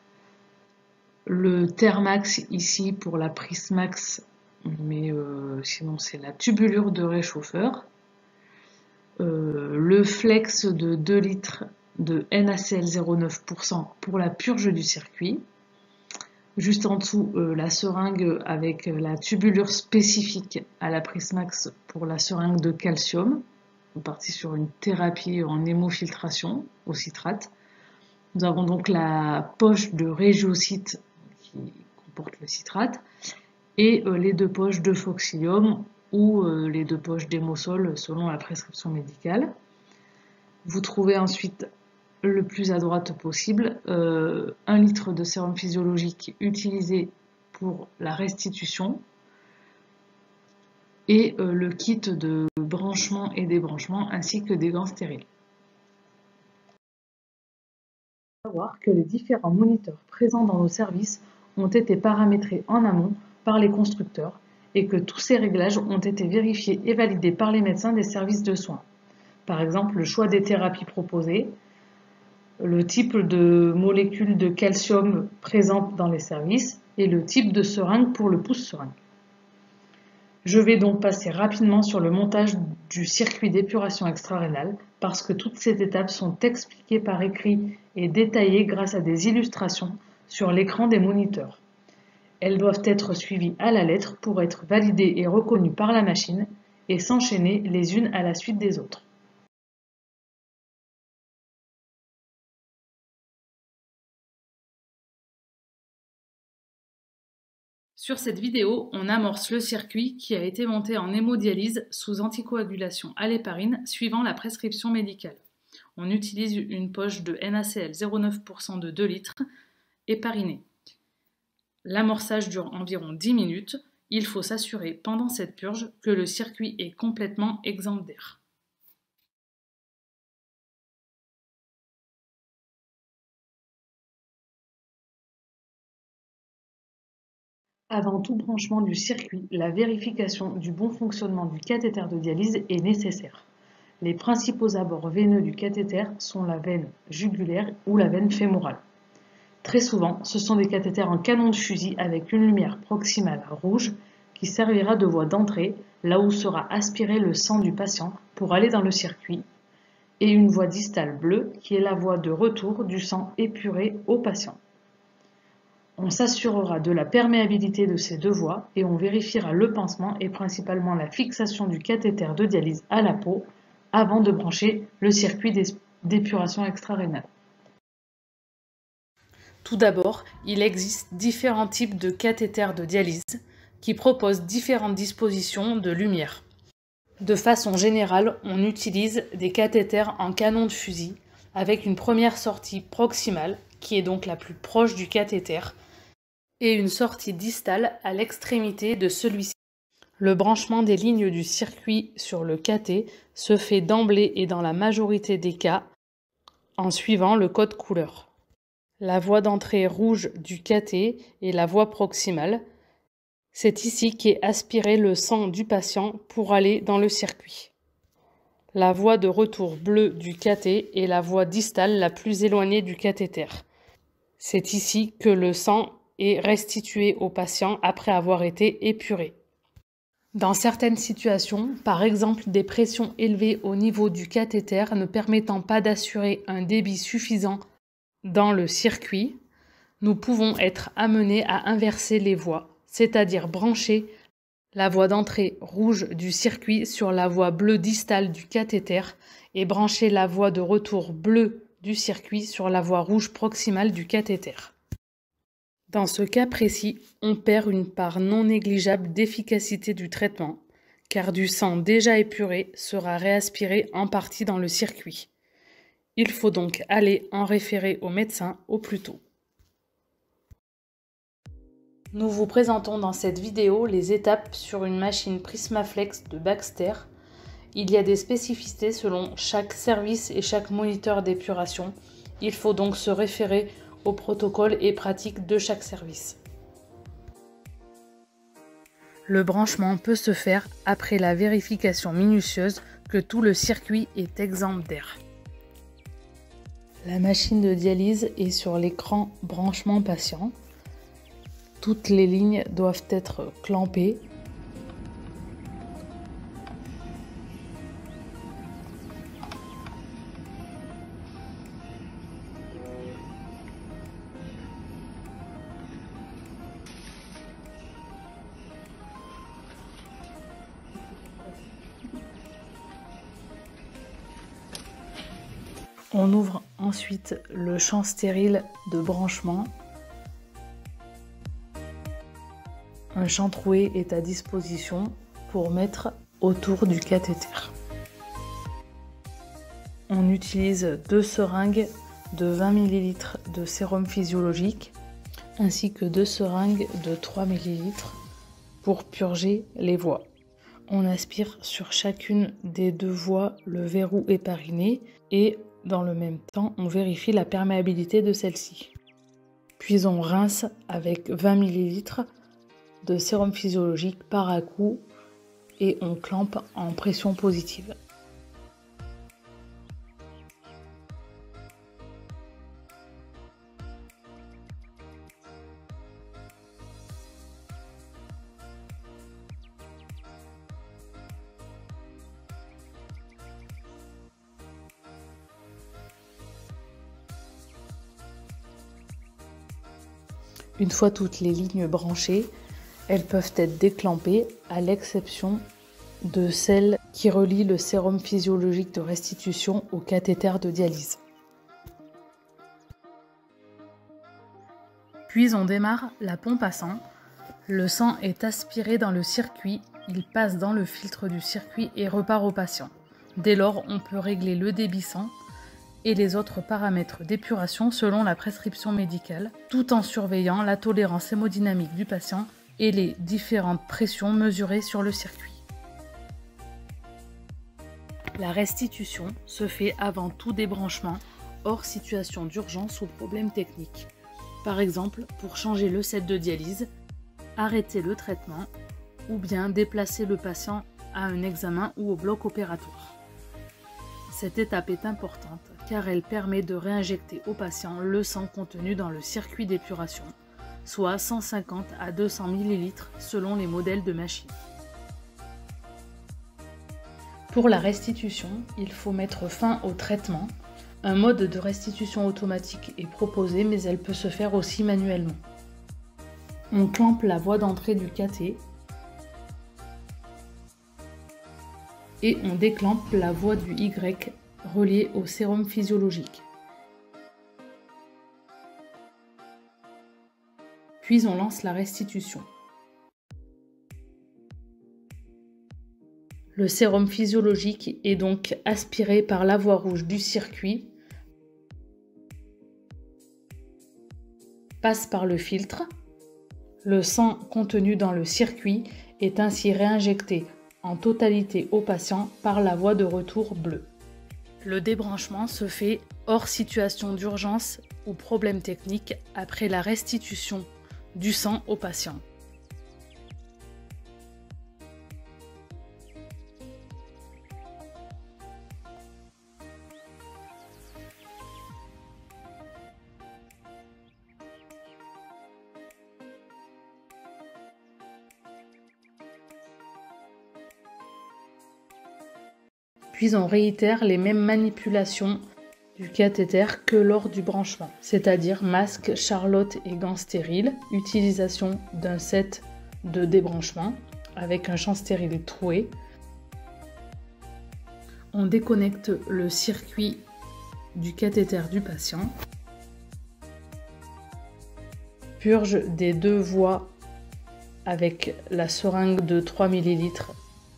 le Thermax ici pour la Prismax, mais euh, sinon c'est la tubulure de réchauffeur, euh, le Flex de deux litres de N A C L zéro virgule neuf pour cent pour la purge du circuit. Juste en dessous, euh, la seringue avec la tubulure spécifique à la Prismax pour la seringue de calcium. On est parti sur une thérapie en hémofiltration au citrate. Nous avons donc la poche de Régiocite qui portent le citrate, et euh, les deux poches de Foxylium ou euh, les deux poches d'Hémosol selon la prescription médicale. Vous trouvez ensuite le plus à droite possible euh, un litre de sérum physiologique utilisé pour la restitution et euh, le kit de branchement et débranchement ainsi que des gants stériles. Il faut savoir que les différents moniteurs présents dans nos services ont été paramétrés en amont par les constructeurs et que tous ces réglages ont été vérifiés et validés par les médecins des services de soins. Par exemple, le choix des thérapies proposées, le type de molécules de calcium présentes dans les services et le type de seringue pour le pousse-seringue. Je vais donc passer rapidement sur le montage du circuit d'épuration extra-rénale parce que toutes ces étapes sont expliquées par écrit et détaillées grâce à des illustrations sur l'écran des moniteurs. Elles doivent être suivies à la lettre pour être validées et reconnues par la machine et s'enchaîner les unes à la suite des autres. Sur cette vidéo, on amorce le circuit qui a été monté en hémodialyse sous anticoagulation à l'héparine suivant la prescription médicale. On utilise une poche de N A C L zéro virgule neuf pour cent de deux litres héparinée. L'amorçage dure environ dix minutes. Il faut s'assurer pendant cette purge que le circuit est complètement exempt d'air. Avant tout branchement du circuit, la vérification du bon fonctionnement du cathéter de dialyse est nécessaire. Les principaux abords veineux du cathéter sont la veine jugulaire ou la veine fémorale. Très souvent, ce sont des cathéters en canon de fusil avec une lumière proximale rouge qui servira de voie d'entrée, là où sera aspiré le sang du patient pour aller dans le circuit, et une voie distale bleue qui est la voie de retour du sang épuré au patient. On s'assurera de la perméabilité de ces deux voies et on vérifiera le pansement et principalement la fixation du cathéter de dialyse à la peau avant de brancher le circuit d'épuration extra-rénale. Tout d'abord, il existe différents types de cathéters de dialyse qui proposent différentes dispositions de lumière. De façon générale, on utilise des cathéters en canon de fusil avec une première sortie proximale qui est donc la plus proche du cathéter et une sortie distale à l'extrémité de celui-ci. Le branchement des lignes du circuit sur le cathé se fait d'emblée et dans la majorité des cas en suivant le code couleur. La voie d'entrée rouge du cathé est la voie proximale. C'est ici qu'est aspiré le sang du patient pour aller dans le circuit. La voie de retour bleue du cathé est la voie distale la plus éloignée du cathéter. C'est ici que le sang est restitué au patient après avoir été épuré. Dans certaines situations, par exemple des pressions élevées au niveau du cathéter ne permettant pas d'assurer un débit suffisant dans le circuit, nous pouvons être amenés à inverser les voies, c'est-à-dire brancher la voie d'entrée rouge du circuit sur la voie bleue distale du cathéter et brancher la voie de retour bleue du circuit sur la voie rouge proximale du cathéter. Dans ce cas précis, on perd une part non négligeable d'efficacité du traitement, car du sang déjà épuré sera réaspiré en partie dans le circuit. Il faut donc aller en référer au médecin au plus tôt. Nous vous présentons dans cette vidéo les étapes sur une machine Prismaflex de Baxter. Il y a des spécificités selon chaque service et chaque moniteur d'épuration. Il faut donc se référer au protocole et pratiques de chaque service. Le branchement peut se faire après la vérification minutieuse que tout le circuit est exempt d'air. La machine de dialyse est sur l'écran branchement patient. Toutes les lignes doivent être clampées. On ouvre ensuite le champ stérile de branchement. Un chantroué est à disposition pour mettre autour du cathéter. On utilise deux seringues de vingt millilitres de sérum physiologique ainsi que deux seringues de trois millilitres pour purger les voies. On aspire sur chacune des deux voies le verrou épariné et dans le même temps, on vérifie la perméabilité de celle-ci. Puis on rince avec vingt millilitres de sérum physiologique par à-coup et on clampe en pression positive. Une fois toutes les lignes branchées, elles peuvent être déclampées à l'exception de celle qui relie le sérum physiologique de restitution au cathéter de dialyse. Puis on démarre la pompe à sang. Le sang est aspiré dans le circuit, il passe dans le filtre du circuit et repart au patient. Dès lors, on peut régler le débit sang et les autres paramètres d'épuration selon la prescription médicale, tout en surveillant la tolérance hémodynamique du patient et les différentes pressions mesurées sur le circuit. La restitution se fait avant tout débranchement, hors situation d'urgence ou problème technique. Par exemple, pour changer le set de dialyse, arrêter le traitement ou bien déplacer le patient à un examen ou au bloc opératoire. Cette étape est importante car elle permet de réinjecter au patient le sang contenu dans le circuit d'épuration, soit cent cinquante à deux cents millilitres selon les modèles de machine. Pour la restitution, il faut mettre fin au traitement. Un mode de restitution automatique est proposé, mais elle peut se faire aussi manuellement. On clampe la voie d'entrée du cathé et on déclampe la voie du Y reliée au sérum physiologique. Puis on lance la restitution. Le sérum physiologique est donc aspiré par la voie rouge du circuit, passe par le filtre. Le sang contenu dans le circuit est ainsi réinjecté en totalité au patient par la voie de retour bleue. Le débranchement se fait hors situation d'urgence ou problème technique après la restitution du sang au patient. Puis on réitère les mêmes manipulations du cathéter que lors du branchement, c'est-à-dire masque, charlotte et gants stériles, utilisation d'un set de débranchement avec un champ stérile troué. On déconnecte le circuit du cathéter du patient, purge des deux voies avec la seringue de trois millilitres.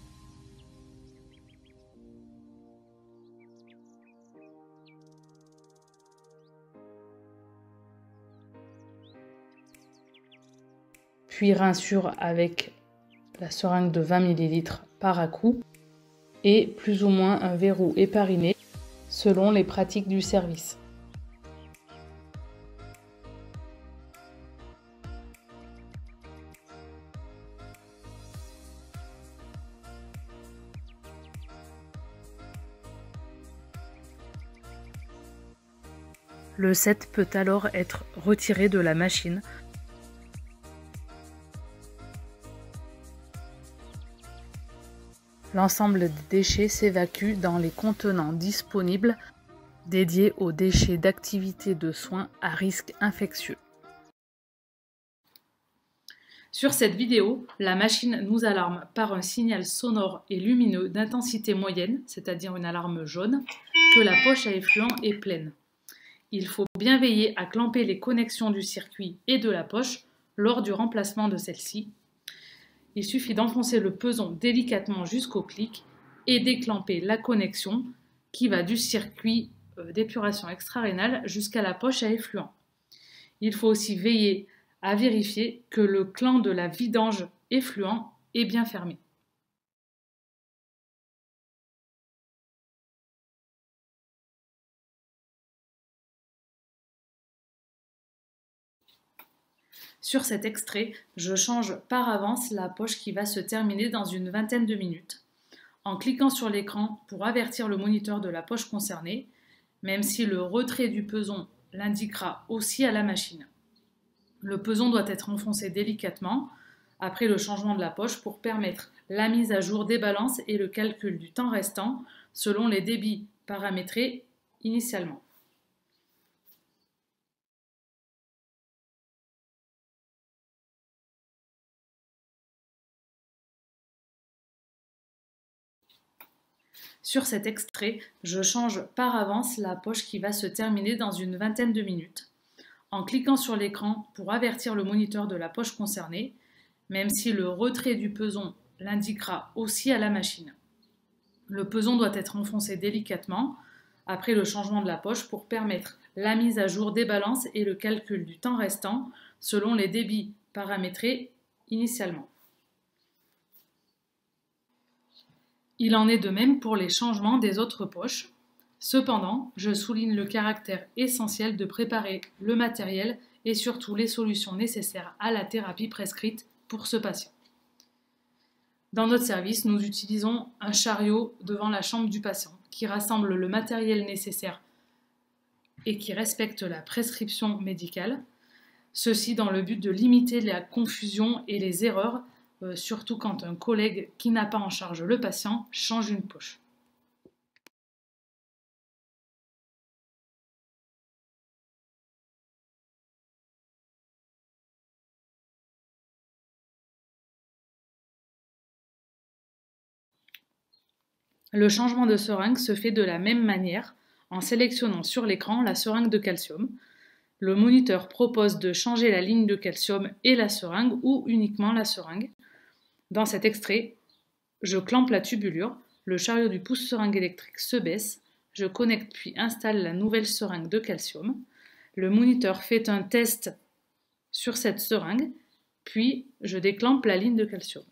Puis rinçure avec la seringue de vingt millilitres par à-coup et plus ou moins un verrou épariné selon les pratiques du service. Le set peut alors être retiré de la machine. L'ensemble des déchets s'évacue dans les contenants disponibles dédiés aux déchets d'activité de soins à risque infectieux. Sur cette vidéo, la machine nous alarme par un signal sonore et lumineux d'intensité moyenne, c'est-à-dire une alarme jaune, que la poche à effluent est pleine. Il faut bien veiller à clamper les connexions du circuit et de la poche lors du remplacement de celle-ci. il suffit d'enfoncer le peson délicatement jusqu'au clic et d'éclamper la connexion qui va du circuit d'épuration extra-rénale jusqu'à la poche à effluent. Il faut aussi veiller à vérifier que le clan de la vidange effluent est bien fermé. Sur cet extrait, je change par avance la poche qui va se terminer dans une vingtaine de minutes, en cliquant sur l'écran pour avertir le moniteur de la poche concernée, même si le retrait du peson l'indiquera aussi à la machine. Le peson doit être enfoncé délicatement après le changement de la poche pour permettre la mise à jour des balances et le calcul du temps restant selon les débits paramétrés initialement. Sur cet extrait, je change par avance la poche qui va se terminer dans une vingtaine de minutes, en cliquant sur l'écran pour avertir le moniteur de la poche concernée, même si le retrait du peson l'indiquera aussi à la machine. Le peson doit être enfoncé délicatement après le changement de la poche pour permettre la mise à jour des balances et le calcul du temps restant selon les débits paramétrés initialement. Il en est de même pour les changements des autres poches. Cependant, je souligne le caractère essentiel de préparer le matériel et surtout les solutions nécessaires à la thérapie prescrite pour ce patient. Dans notre service, nous utilisons un chariot devant la chambre du patient qui rassemble le matériel nécessaire et qui respecte la prescription médicale. Ceci dans le but de limiter la confusion et les erreurs, euh, surtout quand un collègue qui n'a pas en charge le patient change une poche. Le changement de seringue se fait de la même manière en sélectionnant sur l'écran la seringue de calcium. Le moniteur propose de changer la ligne de calcium et la seringue ou uniquement la seringue. Dans cet extrait, je clampe la tubulure, le chariot du pousse-seringue électrique se baisse, je connecte puis installe la nouvelle seringue de calcium. Le moniteur fait un test sur cette seringue, puis je déclampe la ligne de calcium.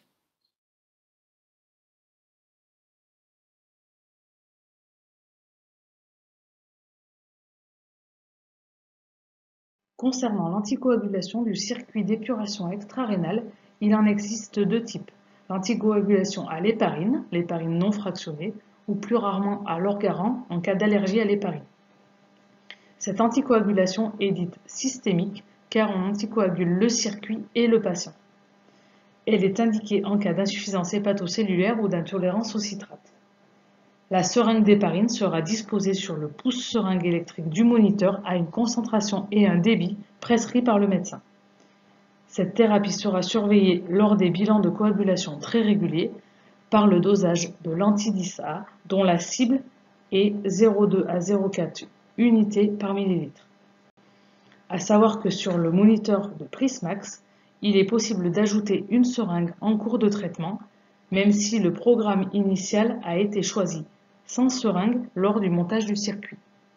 Concernant l'anticoagulation du circuit d'épuration extra-rénale, il en existe deux types. L'anticoagulation à l'héparine, l'héparine non fractionnée, ou plus rarement à l'orgaran en cas d'allergie à l'héparine. Cette anticoagulation est dite systémique car on anticoagule le circuit et le patient. Elle est indiquée en cas d'insuffisance hépatocellulaire ou d'intolérance au citrate. La seringue d'héparine sera disposée sur le pousse-seringue électrique du moniteur à une concentration et un débit prescrits par le médecin. Cette thérapie sera surveillée lors des bilans de coagulation très réguliers par le dosage de l'anti dix A dont la cible est zéro virgule deux à zéro virgule quatre unités par millilitre. À savoir que sur le moniteur de Prismax, il est possible d'ajouter une seringue en cours de traitement, même si le programme initial a été choisi sans seringue lors du montage du circuit.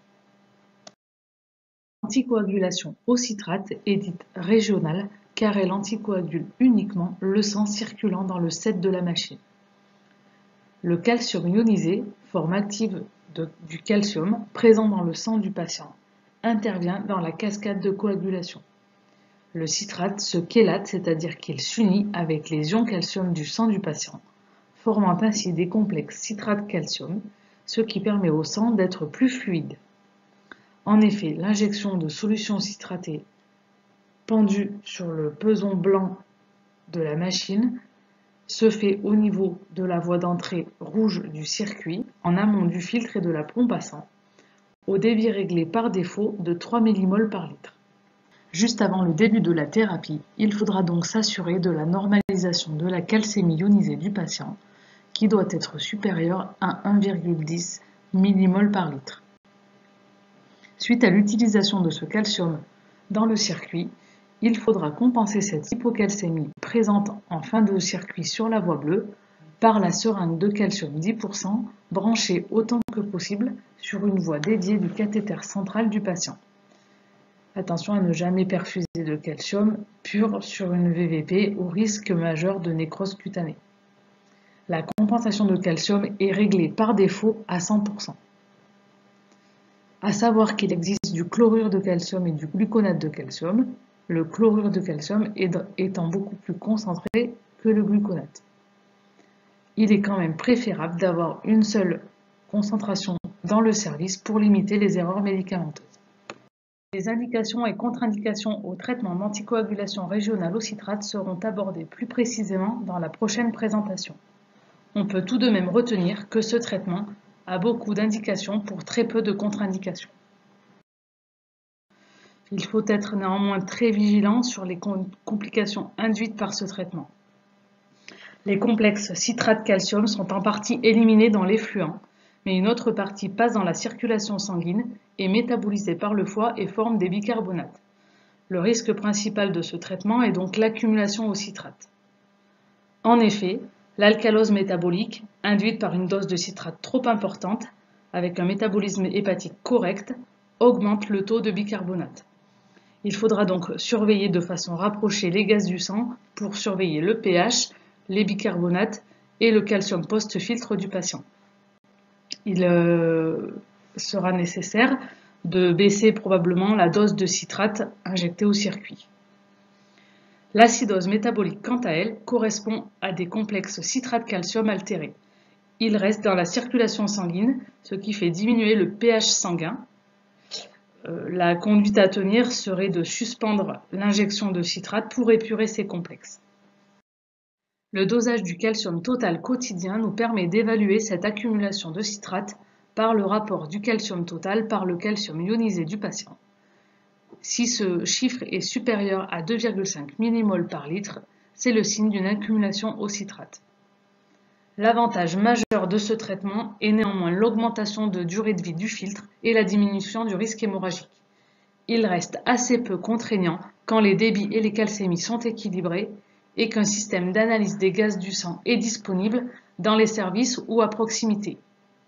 L'anticoagulation au citrate est dite régionale car elle anticoagule uniquement le sang circulant dans le set de la machine. Le calcium ionisé, forme active de, du calcium présent dans le sang du patient, intervient dans la cascade de coagulation. Le citrate se chélate, c'est-à-dire qu'il s'unit avec les ions calcium du sang du patient, formant ainsi des complexes citrate-calcium, ce qui permet au sang d'être plus fluide. En effet, l'injection de solution citratée pendue sur le peson blanc de la machine se fait au niveau de la voie d'entrée rouge du circuit, en amont du filtre et de la pompe à sang, au débit réglé par défaut de trois millimoles par litre. Juste avant le début de la thérapie, il faudra donc s'assurer de la normalisation de la calcémie ionisée du patient, qui doit être supérieure à un virgule dix millimoles par litre. Suite à l'utilisation de ce calcium dans le circuit, il faudra compenser cette hypocalcémie présente en fin de circuit sur la voie bleue par la seringue de calcium dix pour cent branchée autant que possible sur une voie dédiée du cathéter central du patient. Attention à ne jamais perfuser de calcium pur sur une V V P au risque majeur de nécrose cutanée. La compensation de calcium est réglée par défaut à cent pour cent. À savoir qu'il existe du chlorure de calcium et du gluconate de calcium, le chlorure de calcium étant beaucoup plus concentré que le gluconate. Il est quand même préférable d'avoir une seule concentration dans le service pour limiter les erreurs médicamenteuses. Les indications et contre-indications au traitement d'anticoagulation régionale au citrate seront abordées plus précisément dans la prochaine présentation. On peut tout de même retenir que ce traitement a beaucoup d'indications pour très peu de contre-indications. Il faut être néanmoins très vigilant sur les complications induites par ce traitement. Les complexes citrate-calcium sont en partie éliminés dans l'effluent, mais une autre partie passe dans la circulation sanguine, est métabolisée par le foie et forme des bicarbonates. Le risque principal de ce traitement est donc l'accumulation au citrate. En effet, l'alcalose métabolique, induite par une dose de citrate trop importante, avec un métabolisme hépatique correct, augmente le taux de bicarbonate. Il faudra donc surveiller de façon rapprochée les gaz du sang pour surveiller le pH, les bicarbonates et le calcium post-filtre du patient. Il euh, sera nécessaire de baisser probablement la dose de citrate injectée au circuit. L'acidose métabolique, quant à elle, correspond à des complexes citrate-calcium altérés. Il reste dans la circulation sanguine, ce qui fait diminuer le pH sanguin. Euh, la conduite à tenir serait de suspendre l'injection de citrate pour épurer ces complexes. Le dosage du calcium total quotidien nous permet d'évaluer cette accumulation de citrate par le rapport du calcium total par le calcium ionisé du patient. Si ce chiffre est supérieur à deux virgule cinq millimoles par litre, c'est le signe d'une accumulation au citrate. L'avantage majeur de ce traitement est néanmoins l'augmentation de durée de vie du filtre et la diminution du risque hémorragique. Il reste assez peu contraignant quand les débits et les calcémies sont équilibrés et qu'un système d'analyse des gaz du sang est disponible dans les services ou à proximité.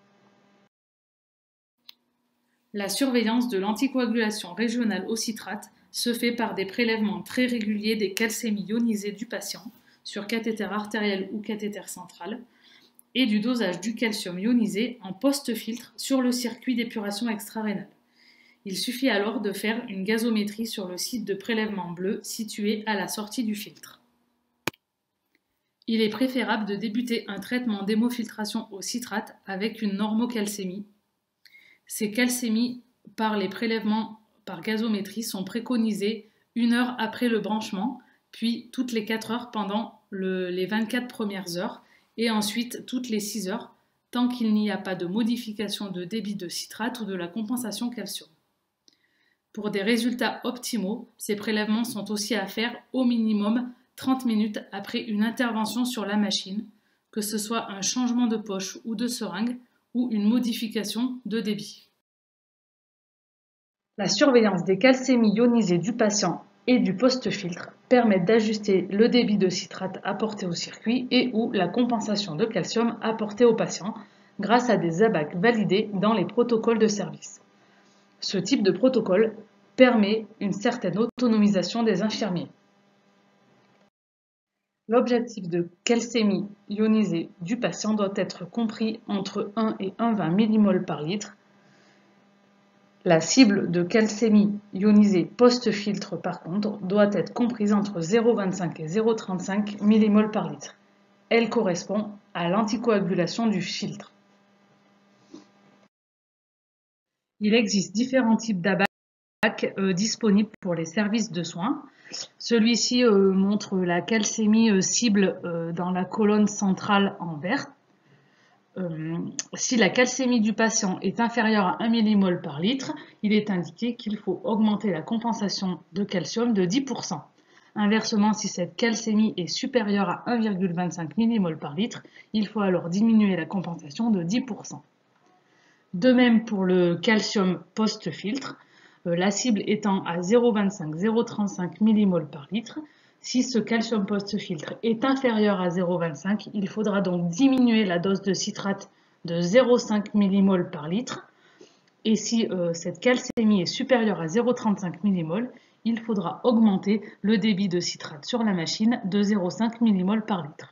La surveillance de l'anticoagulation régionale au citrate se fait par des prélèvements très réguliers des calcémies ionisées du patient sur cathéter artériel ou cathéter central et du dosage du calcium ionisé en post-filtre sur le circuit d'épuration extra-rénale. Il suffit alors de faire une gazométrie sur le site de prélèvement bleu situé à la sortie du filtre. Il est préférable de débuter un traitement d'hémofiltration au citrate avec une normocalcémie. Ces calcémies par les prélèvements par gazométrie sont préconisées une heure après le branchement, puis toutes les quatre heures pendant le, les vingt-quatre premières heures et ensuite toutes les six heures, tant qu'il n'y a pas de modification de débit de citrate ou de la compensation calcium. Pour des résultats optimaux, ces prélèvements sont aussi à faire au minimum trente minutes après une intervention sur la machine, que ce soit un changement de poche ou de seringue ou une modification de débit. La surveillance des calcémies ionisées du patient et du post-filtre permet d'ajuster le débit de citrate apporté au circuit et ou la compensation de calcium apportée au patient grâce à des A B A C validés dans les protocoles de service. Ce type de protocole permet une certaine autonomisation des infirmiers. L'objectif de calcémie ionisée du patient doit être compris entre un et un virgule vingt millimoles par litre. La cible de calcémie ionisée post-filtre, par contre, doit être comprise entre zéro virgule vingt-cinq et zéro virgule trente-cinq millimoles par litre. Elle correspond à l'anticoagulation du filtre. Il existe différents types d'A B A C euh, disponibles pour les services de soins. Celui-ci euh, montre la calcémie euh, cible euh, dans la colonne centrale en vert. Euh, si la calcémie du patient est inférieure à un millimole par litre, il est indiqué qu'il faut augmenter la compensation de calcium de dix pour cent. Inversement, si cette calcémie est supérieure à un virgule vingt-cinq millimoles par litre, il faut alors diminuer la compensation de dix pour cent. De même pour le calcium post-filtre, euh, la cible étant à zéro virgule vingt-cinq à zéro virgule trente-cinq millimoles par litre. Si ce calcium post-filtre est inférieur à zéro virgule vingt-cinq, il faudra donc diminuer la dose de citrate de zéro virgule cinq millimoles par litre. Et si euh, cette calcémie est supérieure à zéro virgule trente-cinq millimoles, il faudra augmenter le débit de citrate sur la machine de zéro virgule cinq millimoles par litre.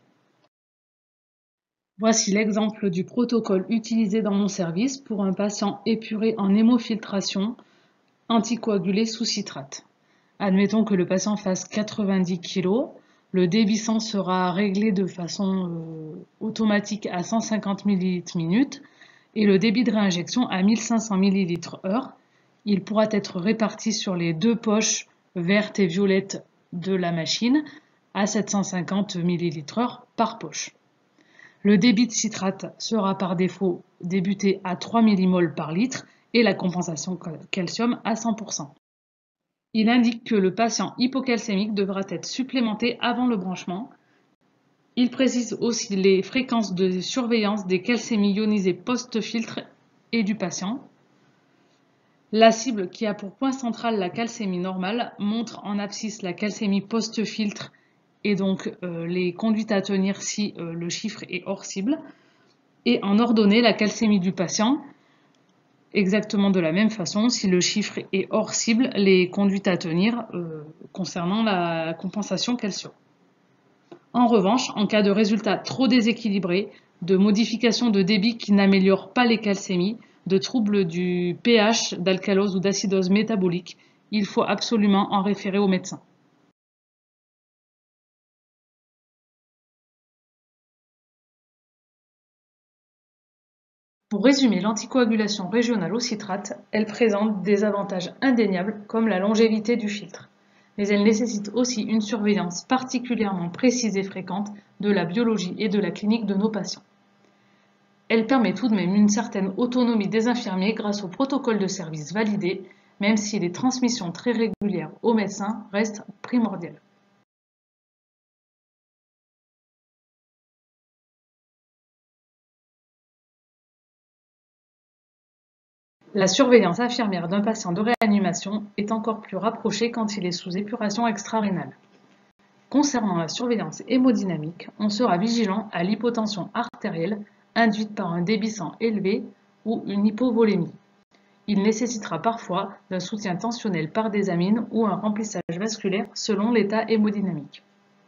Voici l'exemple du protocole utilisé dans mon service pour un patient épuré en hémofiltration anticoagulé sous citrate. Admettons que le patient fasse quatre-vingt-dix kilos, le débit sang sera réglé de façon euh, automatique à cent cinquante millilitres minute et le débit de réinjection à mille cinq cents millilitres heure. Il pourra être réparti sur les deux poches vertes et violettes de la machine à sept cent cinquante millilitres heure par poche. Le débit de citrate sera par défaut débuté à trois millimoles par litre et la compensation calcium à cent pour cent. Il indique que le patient hypocalcémique devra être supplémenté avant le branchement. Il précise aussi les fréquences de surveillance des calcémies ionisées post-filtre et du patient. La cible qui a pour point central la calcémie normale montre en abscisse la calcémie post-filtre et donc euh, les conduites à tenir si euh, le chiffre est hors cible. Et en ordonnée, la calcémie du patient, exactement de la même façon, si le chiffre est hors cible, les conduites à tenir euh, concernant la compensation calcium. En revanche, en cas de résultat trop déséquilibré, de modification de débit qui n'améliore pas les calcémies, de troubles du pH, d'alcalose ou d'acidose métabolique, il faut absolument en référer au médecin. Pour résumer, l'anticoagulation régionale au citrate, elle présente des avantages indéniables comme la longévité du filtre. Mais elle nécessite aussi une surveillance particulièrement précise et fréquente de la biologie et de la clinique de nos patients. Elle permet tout de même une certaine autonomie des infirmiers grâce au protocole de service validé, même si les transmissions très régulières aux médecins restent primordiales. La surveillance infirmière d'un patient de réanimation est encore plus rapprochée quand il est sous épuration extra-rénale. Concernant la surveillance hémodynamique, on sera vigilant à l'hypotension artérielle induite par un débit sang élevé ou une hypovolémie. Il nécessitera parfois d'un soutien tensionnel par des amines ou un remplissage vasculaire selon l'état hémodynamique.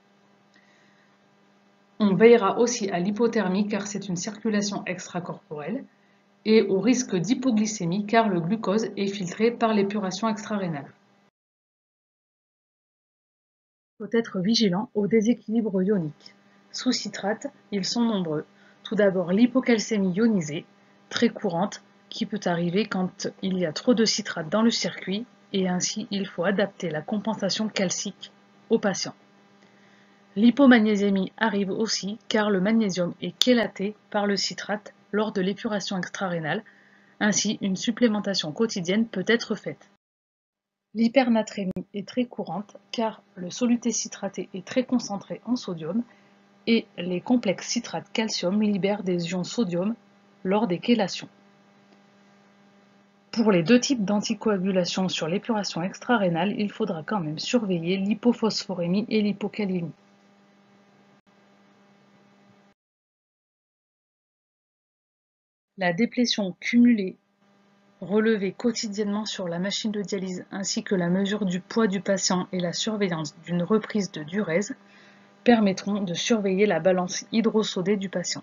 On veillera aussi à l'hypothermie car c'est une circulation extracorporelle et au risque d'hypoglycémie car le glucose est filtré par l'épuration extra-rénale. Il faut être vigilant aux déséquilibres ioniques. Sous citrate, ils sont nombreux. Tout d'abord l'hypocalcémie ionisée, très courante, qui peut arriver quand il y a trop de citrate dans le circuit et ainsi il faut adapter la compensation calcique au patient. L'hypomagnésémie arrive aussi car le magnésium est chélaté par le citrate lors de l'épuration extra-rénale, ainsi une supplémentation quotidienne peut être faite. L'hypernatrémie est très courante car le soluté citraté est très concentré en sodium et les complexes citrate-calcium libèrent des ions sodium lors des chélations. Pour les deux types d'anticoagulation sur l'épuration extra-rénale, il faudra quand même surveiller l'hypophosphorémie et l'hypokaliémie. La déplétion cumulée relevée quotidiennement sur la machine de dialyse ainsi que la mesure du poids du patient et la surveillance d'une reprise de diurèse permettront de surveiller la balance hydrosodée du patient.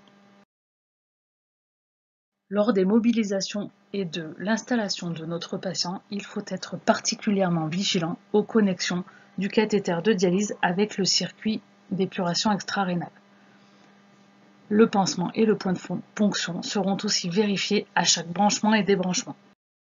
Lors des mobilisations et de l'installation de notre patient, il faut être particulièrement vigilant aux connexions du cathéter de dialyse avec le circuit d'épuration extra-rénale. Le pansement et le point de ponction seront aussi vérifiés à chaque branchement et débranchement.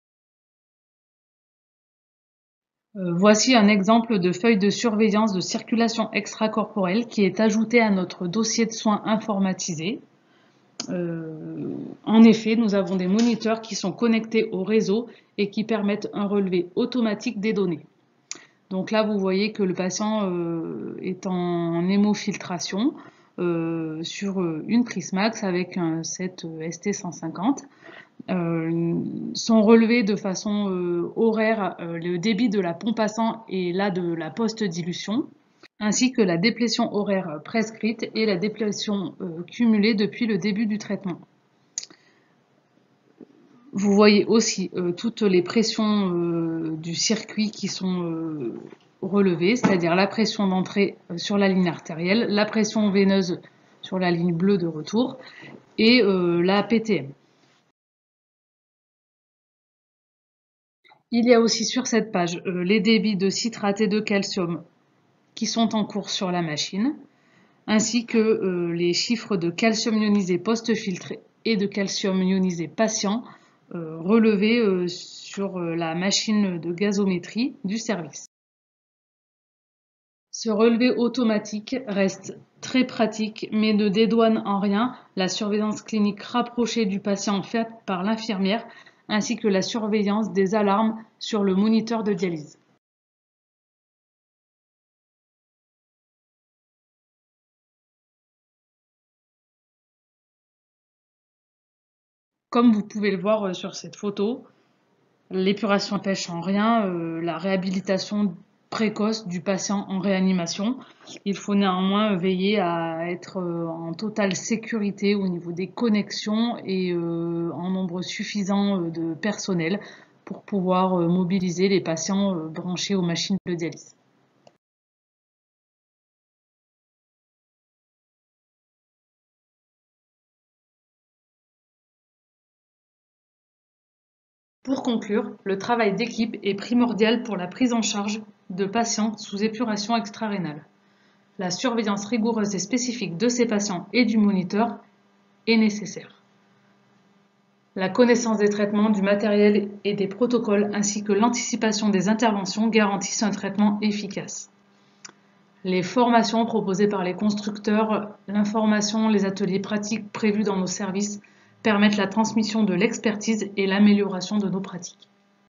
Euh, voici un exemple de feuille de surveillance de circulation extracorporelle qui est ajoutée à notre dossier de soins informatisé. Euh, en effet, nous avons des moniteurs qui sont connectés au réseau et qui permettent un relevé automatique des données. Donc là, vous voyez que le patient euh, est en hémofiltration euh, sur une Prismax avec un set S T cent cinquante. euh, sont relevés de façon euh, horaire euh, le débit de la pompe à sang et là de la post-dilution, ainsi que la déplétion horaire prescrite et la déplétion euh, cumulée depuis le début du traitement. Vous voyez aussi euh, toutes les pressions euh, du circuit qui sont euh, relevées, c'est-à-dire la pression d'entrée euh, sur la ligne artérielle, la pression veineuse sur la ligne bleue de retour et euh, la P T M. Il y a aussi sur cette page euh, les débits de citrate et de calcium qui sont en cours sur la machine, ainsi que euh, les chiffres de calcium ionisé post-filtré et de calcium ionisé patient euh, relevés euh, sur euh, la machine de gazométrie du service. Ce relevé automatique reste très pratique mais ne dédouane en rien la surveillance clinique rapprochée du patient faite par l'infirmière ainsi que la surveillance des alarmes sur le moniteur de dialyse. Comme vous pouvez le voir sur cette photo, l'épuration n'empêche en rien euh, la réhabilitation précoce du patient en réanimation. Il faut néanmoins veiller à être euh, en totale sécurité au niveau des connexions et euh, en nombre suffisant euh, de personnel pour pouvoir euh, mobiliser les patients euh, branchés aux machines de dialyse. Pour conclure, le travail d'équipe est primordial pour la prise en charge de patients sous épuration extra-rénale. La surveillance rigoureuse et spécifique de ces patients et du moniteur est nécessaire. La connaissance des traitements, du matériel et des protocoles ainsi que l'anticipation des interventions garantissent un traitement efficace. Les formations proposées par les constructeurs, l'information, les ateliers pratiques prévus dans nos services permettent la transmission de l'expertise et l'amélioration de nos pratiques.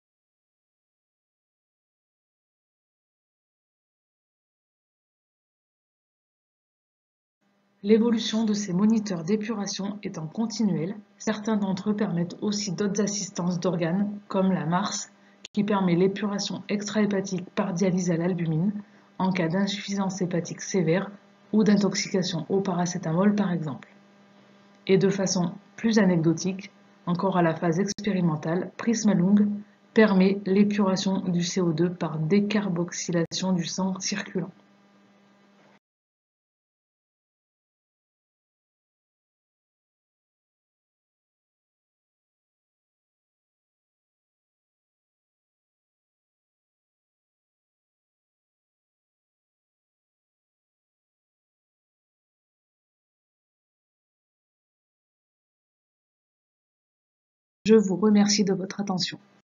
L'évolution de ces moniteurs d'épuration étant continuelle, certains d'entre eux permettent aussi d'autres assistances d'organes, comme la MARS, qui permet l'épuration extrahépatique par dialyse à l'albumine, en cas d'insuffisance hépatique sévère ou d'intoxication au paracétamol par exemple. Et de façon plus anecdotique, encore à la phase expérimentale, Prismalung permet l'épuration du C O deux par décarboxylation du sang circulant. Je vous remercie de votre attention.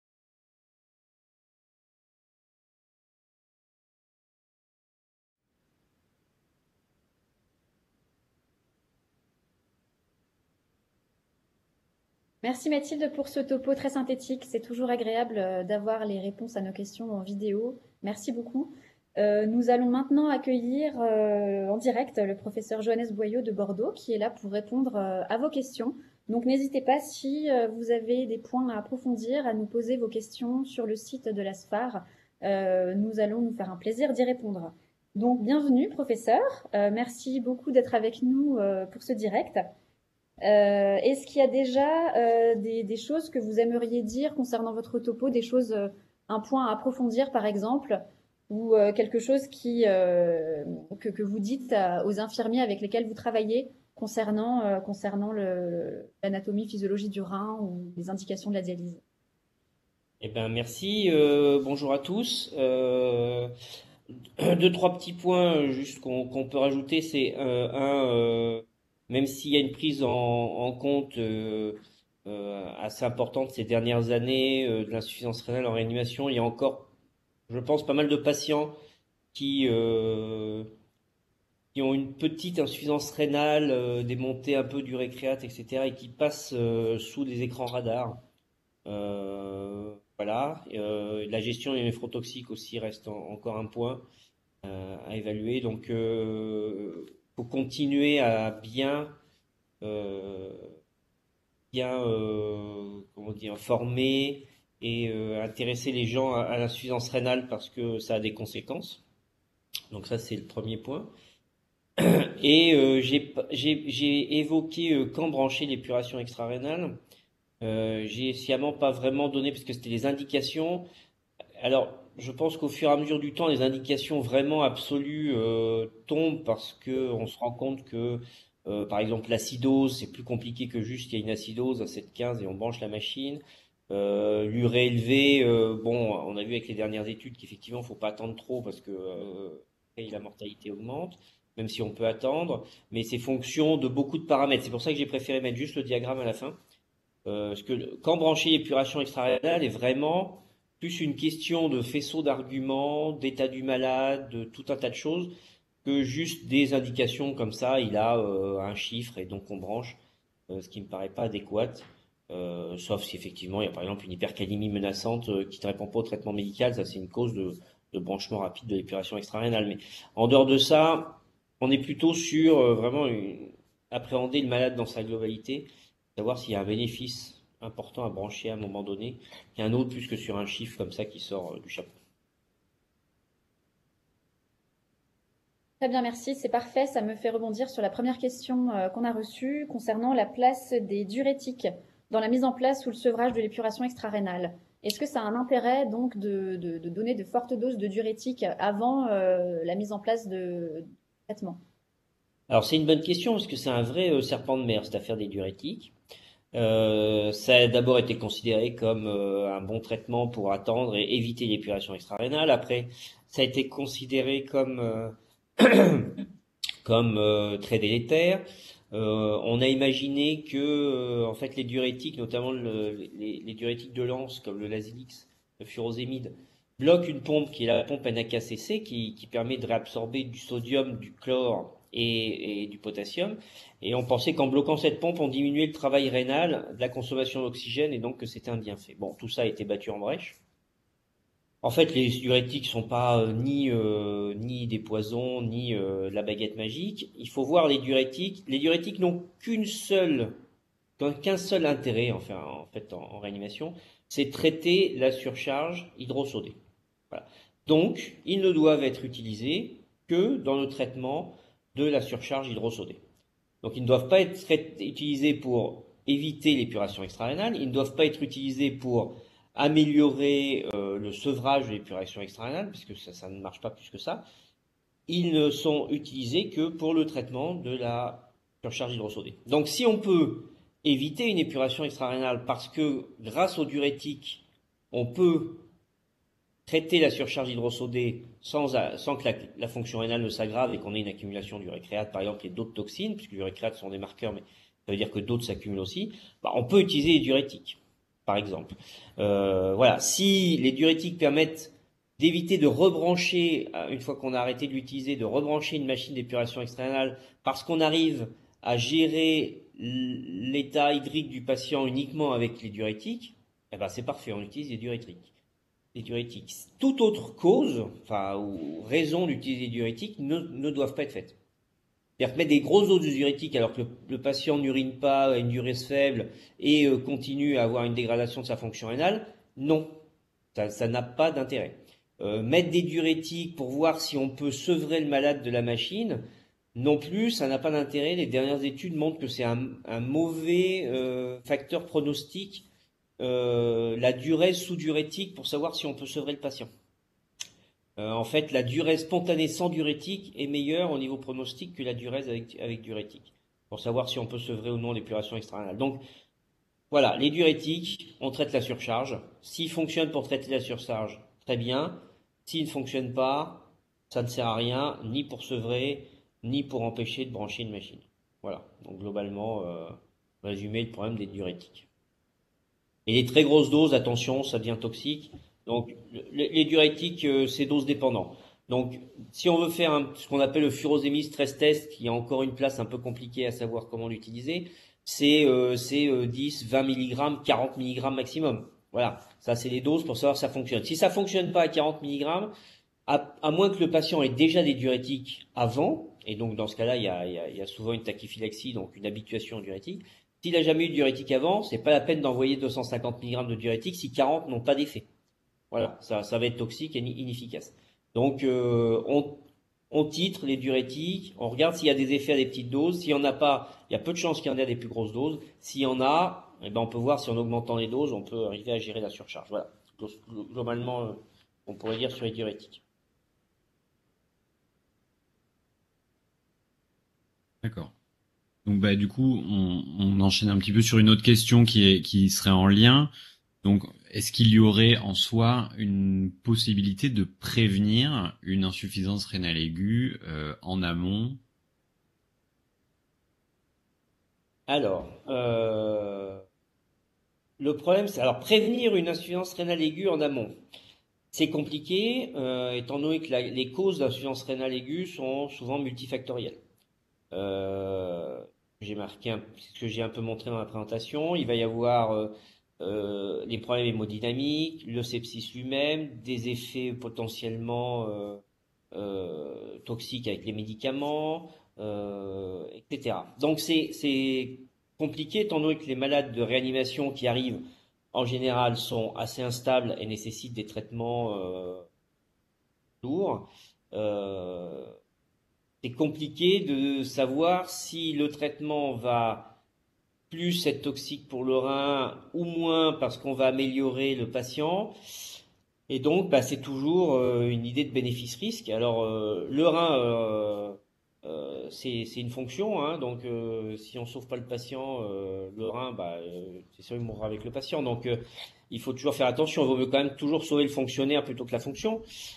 Merci Mathilde pour ce topo très synthétique. C'est toujours agréable euh, d'avoir les réponses à nos questions en vidéo. Merci beaucoup. Euh, nous allons maintenant accueillir euh, en direct le professeur Johannes Boyau de Bordeaux qui est là pour répondre euh, à vos questions. Donc n'hésitez pas si euh, vous avez des points à approfondir, à nous poser vos questions sur le site de l'A S F A R. Euh, nous allons nous faire un plaisir d'y répondre. Donc bienvenue professeur. Euh, merci beaucoup d'être avec nous euh, pour ce direct. Euh, Est-ce qu'il y a déjà euh, des, des choses que vous aimeriez dire concernant votre topo, des choses, euh, un point à approfondir par exemple, ou euh, quelque chose qui, euh, que, que vous dites à, aux infirmiers avec lesquels vous travaillez concernant, euh, concernant l'anatomie, physiologie du rein ou les indications de la dialyse? Eh ben merci, euh, bonjour à tous. Euh, deux, trois petits points juste qu'on qu'on peut rajouter, c'est euh, un, euh, même s'il y a une prise en, en compte euh, euh, assez importante ces dernières années euh, de l'insuffisance rénale en réanimation, il y a encore, je pense, pas mal de patients qui euh, qui ont une petite insuffisance rénale, euh, des montées un peu du récréate, et cetera, et qui passent euh, sous des écrans radars. Euh, voilà. Euh, la gestion des néphrotoxiques aussi reste en- encore un point euh, à évaluer. Donc, euh, faut continuer à bien euh, bien euh, comment dire, former et euh, intéresser les gens à, à l'insuffisance rénale parce que ça a des conséquences. Donc ça, c'est le premier point. Et euh, j'ai j'ai j'ai évoqué euh, quand brancher l'épuration extra-rénale. Euh, j'ai sciemment pas vraiment donné parce que c'était les indications. Alors, je pense qu'au fur et à mesure du temps, les indications vraiment absolues euh, tombent parce que on se rend compte que, euh, par exemple, l'acidose, c'est plus compliqué que juste il y a une acidose à sept quinze et on branche la machine. Euh, l'urée élevée, euh, bon, on a vu avec les dernières études qu'effectivement, faut pas attendre trop parce que euh, après, la mortalité augmente, même si on peut attendre. Mais c'est fonction de beaucoup de paramètres. C'est pour ça que j'ai préféré mettre juste le diagramme à la fin. Euh, parce que le- quand brancher l'épuration extra-rénale est vraiment plus une question de faisceau d'arguments, d'état du malade, de tout un tas de choses, que juste des indications comme ça, il a euh, un chiffre et donc on branche, euh, ce qui me paraît pas adéquat. Euh, sauf si effectivement il y a par exemple une hypercalémie menaçante euh, qui ne répond pas au traitement médical, ça c'est une cause de, de branchement rapide de l'épuration extra-rénale. Mais en dehors de ça, on est plutôt sur euh, vraiment une- appréhender le malade dans sa globalité, savoir s'il y a un bénéfice important à brancher à un moment donné, qu'il y a un autre plus que sur un chiffre comme ça qui sort euh, du chapeau. Très bien, merci. C'est parfait. Ça me fait rebondir sur la première question euh, qu'on a reçue concernant la place des diurétiques dans la mise en place ou le sevrage de l'épuration extra-rénale. Est-ce que ça a un intérêt donc de, de- de donner de fortes doses de diurétiques avant euh, la mise en place de du traitement? Alors c'est une bonne question parce que c'est un vrai euh, serpent de mer cette affaire des diurétiques. Euh, ça a d'abord été considéré comme euh, un bon traitement pour attendre et éviter l'épuration extra-rénale. Après, ça a été considéré comme euh, comme euh, très délétère. Euh, on a imaginé que euh, en fait les diurétiques, notamment le- les, les diurétiques de Lens comme le Lasix, le furosémide, bloquent une pompe qui est la pompe N A K C C qui, qui permet de réabsorber du sodium, du chlore et, et du potassium. Et on pensait qu'en bloquant cette pompe, on diminuait le travail rénal, de la consommation d'oxygène et donc que c'était un bienfait. Bon, tout ça a été battu en brèche. En fait, les diurétiques sont pas euh, ni euh, ni des poisons, ni euh, la baguette magique. Il faut voir les diurétiques. Les diurétiques n'ont qu'une seule, qu'un seul intérêt, enfin, en fait, en, en réanimation, c'est traiter la surcharge hydrosodée. Voilà. Donc, ils ne doivent être utilisés que dans le traitement de la surcharge hydrosodée. Donc, ils ne doivent pas être utilisés pour éviter l'épuration extra-rénale. Ils ne doivent pas être utilisés pour améliorer euh, le sevrage de l'épuration extra-rénale, puisque ça, ça ne marche pas plus que ça. Ils ne sont utilisés que pour le traitement de la surcharge hydrosodée. Donc, si on peut éviter une épuration extra-rénale parce que grâce aux diurétiques, on peut traiter la surcharge hydrosodée sans, sans que la, la fonction rénale ne s'aggrave et qu'on ait une accumulation d'urécréate, par exemple, et d'autres toxines, puisque les urécréates sont des marqueurs, mais ça veut dire que d'autres s'accumulent aussi, bah, on peut utiliser les diurétiques, par exemple. Euh, voilà, si les diurétiques permettent d'éviter de rebrancher, une fois qu'on a arrêté de l'utiliser, de rebrancher une machine d'épuration extra-rénale, parce qu'on arrive à gérer l'état hydrique du patient uniquement avec les diurétiques, eh ben c'est parfait, on utilise les diurétiques. Les diurétiques. Toute autre cause, enfin, ou raison d'utiliser les diurétiques ne, ne doivent pas être faites. C'est-à-dire que mettre des grosses doses de diurétiques alors que le, le patient n'urine pas, a une diurèse faible et euh, continue à avoir une dégradation de sa fonction rénale, non. Ça, ça n'a pas d'intérêt. Euh, mettre des diurétiques pour voir si on peut sevrer le malade de la machine, non plus, ça n'a pas d'intérêt. Les dernières études montrent que c'est un, un mauvais euh, facteur pronostique, euh, la diurèse sous-diurétique pour savoir si on peut sevrer le patient. Euh, en fait, la diurèse spontanée sans diurétique est meilleure au niveau pronostic que la diurèse avec, avec diurétique, pour savoir si on peut sevrer ou non l'épuration extra-rénale. Donc, voilà, les diurétiques, on traite la surcharge. S'ils fonctionnent pour traiter la surcharge, très bien. S'ils ne fonctionnent pas, ça ne sert à rien, ni pour sevrer, ni pour empêcher de brancher une machine. Voilà, donc globalement, euh, résumer le problème des diurétiques. Et les très grosses doses, attention, ça devient toxique. Donc, les, les diurétiques, euh, c'est dose dépendant. Donc, si on veut faire un, ce qu'on appelle le furosémie stress test, qui a encore une place un peu compliquée à savoir comment l'utiliser, c'est euh, euh, dix, vingt milligrammes, quarante milligrammes maximum. Voilà, ça c'est les doses pour savoir si ça fonctionne. Si ça fonctionne pas à quarante milligrammes, à, à moins que le patient ait déjà des diurétiques avant, et donc dans ce cas-là, il y a, il y a, il y a souvent une tachyphylaxie, donc une habituation aux diurétiques. S'il n'a jamais eu de diurétique avant, c'est pas la peine d'envoyer deux cent cinquante milligrammes de diurétique si quarante n'ont pas d'effet. Voilà, ça, ça va être toxique et inefficace. Donc, euh, on, on titre les diurétiques, on regarde s'il y a des effets à des petites doses. S'il n'y en a pas, il y a peu de chances qu'il y en ait à des plus grosses doses. S'il y en a, eh ben, on peut voir si en augmentant les doses, on peut arriver à gérer la surcharge. Voilà, globalement, euh, on pourrait dire sur les diurétiques. D'accord. Donc bah du coup, on, on enchaîne un petit peu sur une autre question qui est qui serait en lien. Donc, est-ce qu'il y aurait en soi une possibilité de prévenir une insuffisance rénale aiguë euh, en amont? Alors, euh, le problème, c'est alors prévenir une insuffisance rénale aiguë en amont. C'est compliqué, euh, étant donné que la, les causes d'insuffisance rénale aiguë sont souvent multifactorielles. Euh, j'ai marqué, un, ce que j'ai un peu montré dans la présentation. Il va y avoir euh, euh, les problèmes hémodynamiques, le sepsis lui-même, des effets potentiellement euh, euh, toxiques avec les médicaments, euh, et cetera. Donc c'est c'est compliqué, étant donné que les malades de réanimation qui arrivent en général sont assez instables et nécessitent des traitements euh, lourds. Euh, c'est compliqué de savoir si le traitement va plus être toxique pour le rein ou moins parce qu'on va améliorer le patient. Et donc, bah, c'est toujours euh, une idée de bénéfice-risque. Alors, euh, le rein, euh, euh, c'est c'est une fonction, hein, donc euh, si on sauve pas le patient, euh, le rein, bah, euh, c'est sûr il mourra avec le patient. Donc, euh, il faut toujours faire attention. Il vaut mieux quand même toujours sauver le fonctionnaire plutôt que la fonction.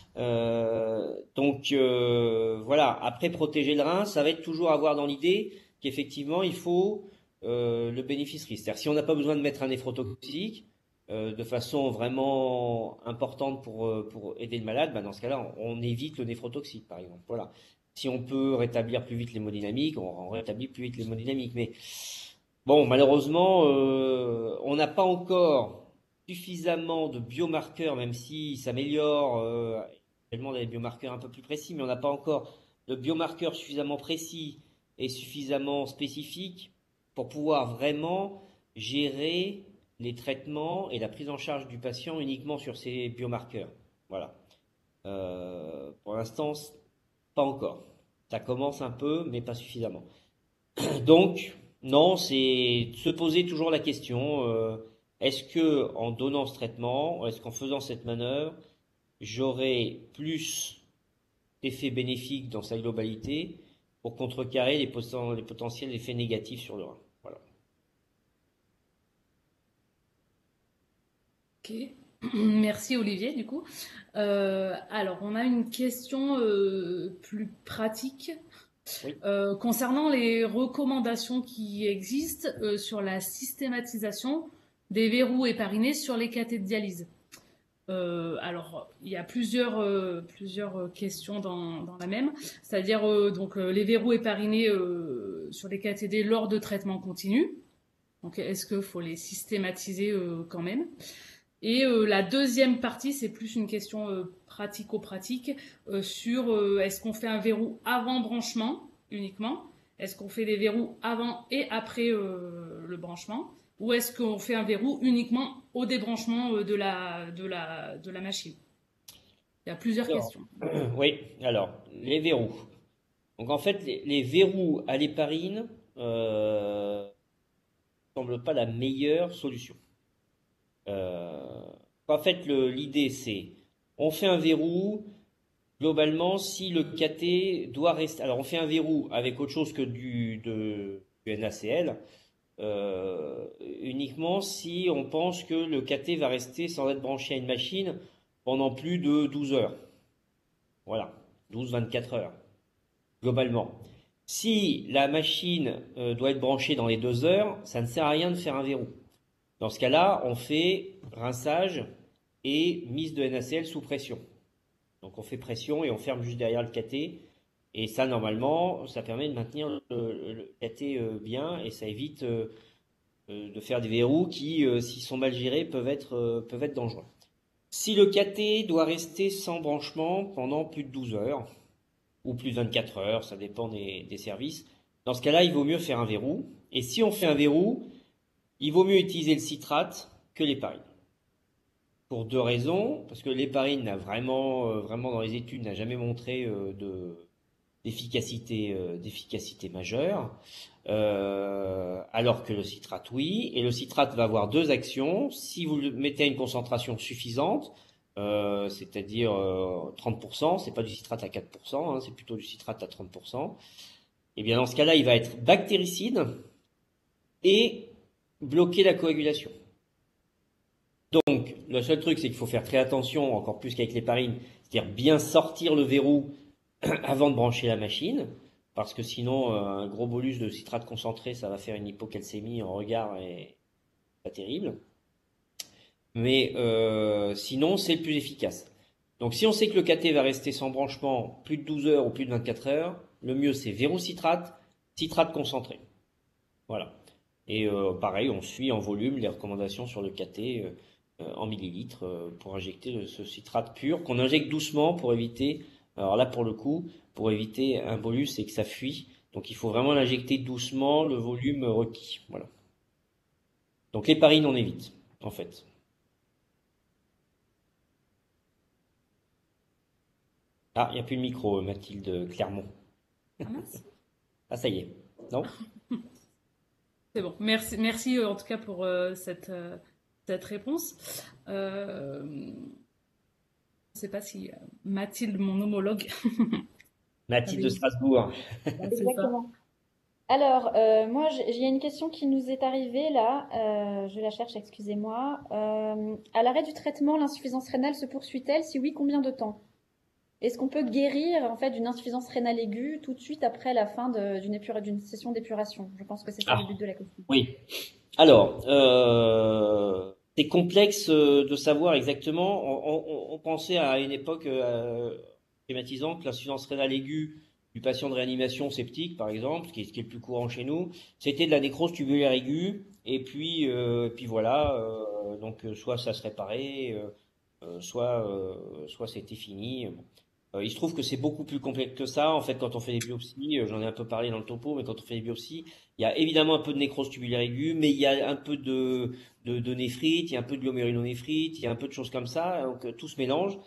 Euh, donc, euh, voilà. Après, protéger le rein, ça va être toujours avoir dans l'idée qu'effectivement, il faut euh, le bénéfice-risque. C'est-à-dire, si on n'a pas besoin de mettre un néphrotoxique, Euh, de façon vraiment importante pour, euh, pour aider le malade, bah dans ce cas-là, on, on évite le néphrotoxique, par exemple. Voilà. Si on peut rétablir plus vite l'hémodynamique, on, on rétablit plus vite l'hémodynamique. Mais bon, malheureusement, euh, on n'a pas encore suffisamment de biomarqueurs, même si s'améliore, euh, également des biomarqueurs un peu plus précis, mais on n'a pas encore de biomarqueurs suffisamment précis et suffisamment spécifiques pour pouvoir vraiment gérer les traitements et la prise en charge du patient uniquement sur ces biomarqueurs. Voilà. Euh, pour l'instant, pas encore. Ça commence un peu, mais pas suffisamment. Donc, non, c'est se poser toujours la question, euh, est-ce que en donnant ce traitement, est-ce qu'en faisant cette manœuvre, j'aurai plus d'effets bénéfiques dans sa globalité pour contrecarrer les, poten les potentiels effets négatifs sur le rein. Voilà. Ok, merci Olivier du coup. Euh, alors on a une question euh, plus pratique Oui. euh, concernant les recommandations qui existent euh, sur la systématisation des verrous héparinés sur les cathéters de dialyse. Euh, alors il y a plusieurs, euh, plusieurs questions dans, dans la même, c'est-à-dire euh, donc euh, les verrous héparinés euh, sur les cathéters lors de traitement continu. Donc est-ce qu'il faut les systématiser euh, quand même? Et euh, la deuxième partie, c'est plus une question euh, pratico-pratique euh, sur euh, est-ce qu'on fait un verrou avant branchement uniquement? Est-ce qu'on fait des verrous avant et après euh, le branchement? Ou est-ce qu'on fait un verrou uniquement au débranchement euh, de, la, de, la, de la machine? Il y a plusieurs Alors, questions. oui, alors, les verrous. Donc en fait, les, les verrous à l'héparine euh, ne semblent pas la meilleure solution. Euh, en fait, l'idée c'est, on fait un verrou, globalement, si le cathé doit rester... Alors on fait un verrou avec autre chose que du, de, du N A C L, euh, uniquement si on pense que le cathé va rester sans être branché à une machine pendant plus de douze heures. Voilà, douze à vingt-quatre heures, globalement. Si la machine euh, doit être branchée dans les deux heures, ça ne sert à rien de faire un verrou. Dans ce cas-là, on fait rinçage et mise de N A C L sous pression. Donc on fait pression et on ferme juste derrière le cathé. Et ça, normalement, ça permet de maintenir le, le, le cathé euh, bien et ça évite euh, euh, de faire des verrous qui, euh, s'ils sont mal gérés, peuvent être, euh, peuvent être dangereux. Si le cathé doit rester sans branchement pendant plus de douze heures, ou plus de vingt-quatre heures, ça dépend des, des services, dans ce cas-là, il vaut mieux faire un verrou. Et si on fait un verrou, il vaut mieux utiliser le citrate que l'héparine. Pour deux raisons, parce que l'héparine n'a vraiment, euh, vraiment dans les études, n'a jamais montré euh, de, d'efficacité, euh, d'efficacité majeure, euh, alors que le citrate, oui. Et le citrate va avoir deux actions. Si vous le mettez à une concentration suffisante, euh, c'est-à-dire euh, trente pour cent, c'est pas du citrate à quatre pour cent, hein, c'est plutôt du citrate à trente pour cent, et bien dans ce cas-là, il va être bactéricide et bloquer la coagulation. Donc, le seul truc, c'est qu'il faut faire très attention, encore plus qu'avec l'héparine, c'est-à-dire bien sortir le verrou avant de brancher la machine, parce que sinon, un gros bolus de citrate concentré, ça va faire une hypocalcémie en regard et pas terrible. Mais euh, sinon, c'est le plus efficace. Donc, si on sait que le cathé va rester sans branchement plus de douze heures ou plus de vingt-quatre heures, le mieux, c'est verrou citrate, citrate concentré. Voilà. Et euh, pareil, on suit en volume les recommandations sur le cathé euh, en millilitres euh, pour injecter le, ce citrate pur, qu'on injecte doucement pour éviter, alors là pour le coup, pour éviter un bolus et que ça fuit. Donc il faut vraiment l'injecter doucement, le volume requis. Voilà. Donc l'héparine, on évite, en fait. Ah, il n'y a plus le micro, Mathilde Clermont. Ah mince. Ah, ça y est. Non? C'est bon. Merci, merci euh, en tout cas pour euh, cette, euh, cette réponse. Euh, je ne sais pas si euh, Mathilde, mon homologue. Mathilde de avait- Strasbourg. Ah, c'est ça. Exactement. Alors, euh, moi, j'ai j'ai une question qui nous est arrivée là. Euh, je la cherche, excusez-moi. Euh, à l'arrêt du traitement, l'insuffisance rénale se poursuit-elle? Si oui, combien de temps? Est-ce qu'on peut guérir en fait d'une insuffisance rénale aiguë tout de suite après la fin de- d'une épura- d'une session d'épuration? Je pense que c'est ça Ah. le but de la question. Oui. Alors, euh, c'est complexe euh, de savoir exactement. On, on- on pensait à une époque euh, schématisant que l'insuffisance rénale aiguë du patient de réanimation septique, par exemple, ce qui est, ce qui est le plus courant chez nous, c'était de la nécrose tubulaire aiguë. Et puis, euh, puis voilà. euh, donc, euh, soit ça se réparait, euh, euh, soit, euh, soit c'était fini. Bon. Euh, il se trouve que c'est beaucoup plus complexe que ça. En fait, quand on fait des biopsies, euh, j'en ai un peu parlé dans le topo, mais quand on fait des biopsies, il y a évidemment un peu de nécrose tubulaire aiguë, mais il y a un peu de, de, de néphrite, il y a un peu de glomérulonéphrite, il y a un peu de choses comme ça, donc euh, tout se mélange.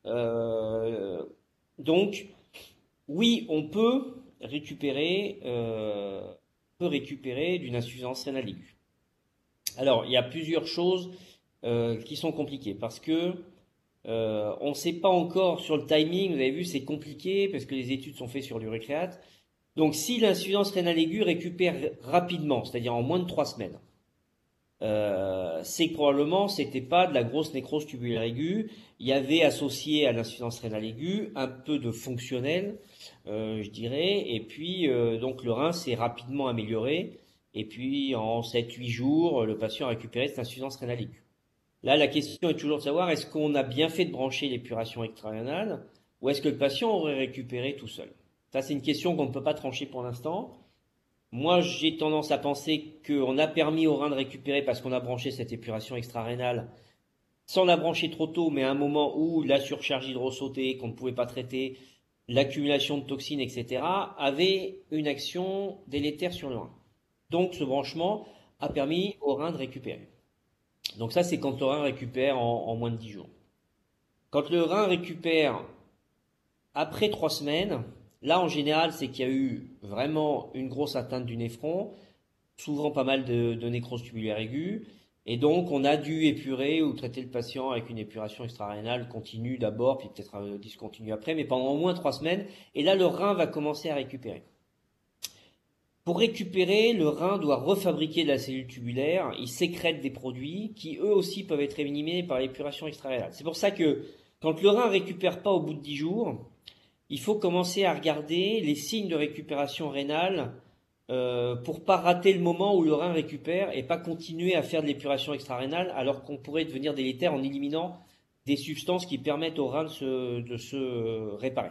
Euh, donc, oui, on peut récupérer, euh, peut récupérer d'une insuffisance rénale aiguë. Alors, il y a plusieurs choses euh, qui sont compliquées parce que euh, on ne sait pas encore sur le timing. Vous avez vu, c'est compliqué parce que les études sont faites sur l'urécréate. Donc, si l'insuffisance rénale aiguë récupère rapidement, c'est-à-dire en moins de trois semaines, euh, c'est que probablement c'était pas de la grosse nécrose tubulaire aiguë. Il y avait associé à l'insuffisance rénale aiguë un peu de fonctionnel, euh, je dirais, et puis euh, donc le rein s'est rapidement amélioré, et puis en sept huit jours, le patient a récupéré cette insuffisance rénale aiguë. Là, la question est toujours de savoir est-ce qu'on a bien fait de brancher l'épuration extra-rénale, ou est-ce que le patient aurait récupéré tout seul? Ça, c'est une question qu'on ne peut pas trancher pour l'instant. Moi, j'ai tendance à penser qu'on a permis au rein de récupérer parce qu'on a branché cette épuration extra-rénale sans la brancher trop tôt, mais à un moment où la surcharge hydrosauté qu'on ne pouvait pas traiter, l'accumulation de toxines, et cetera, avait une action délétère sur le rein. Donc, ce branchement a permis au rein de récupérer. Donc ça, c'est quand le rein récupère en, en moins de dix jours. Quand le rein récupère après trois semaines, là, en général, c'est qu'il y a eu vraiment une grosse atteinte du néphron, souvent pas mal de, de nécrose tubulaire aiguë, et donc on a dû épurer ou traiter le patient avec une épuration extra-rénale continue d'abord, puis peut-être euh, discontinue après, mais pendant au moins trois semaines, et là, le rein va commencer à récupérer. Pour récupérer, le rein doit refabriquer de la cellule tubulaire, il sécrète des produits qui eux aussi peuvent être éliminés par l'épuration extra-rénale. C'est pour ça que quand le rein récupère pas au bout de dix jours, il faut commencer à regarder les signes de récupération rénale euh, pour pas rater le moment où le rein récupère et pas continuer à faire de l'épuration extra-rénale alors qu'on pourrait devenir délétère en éliminant des substances qui permettent au rein de se, de se réparer.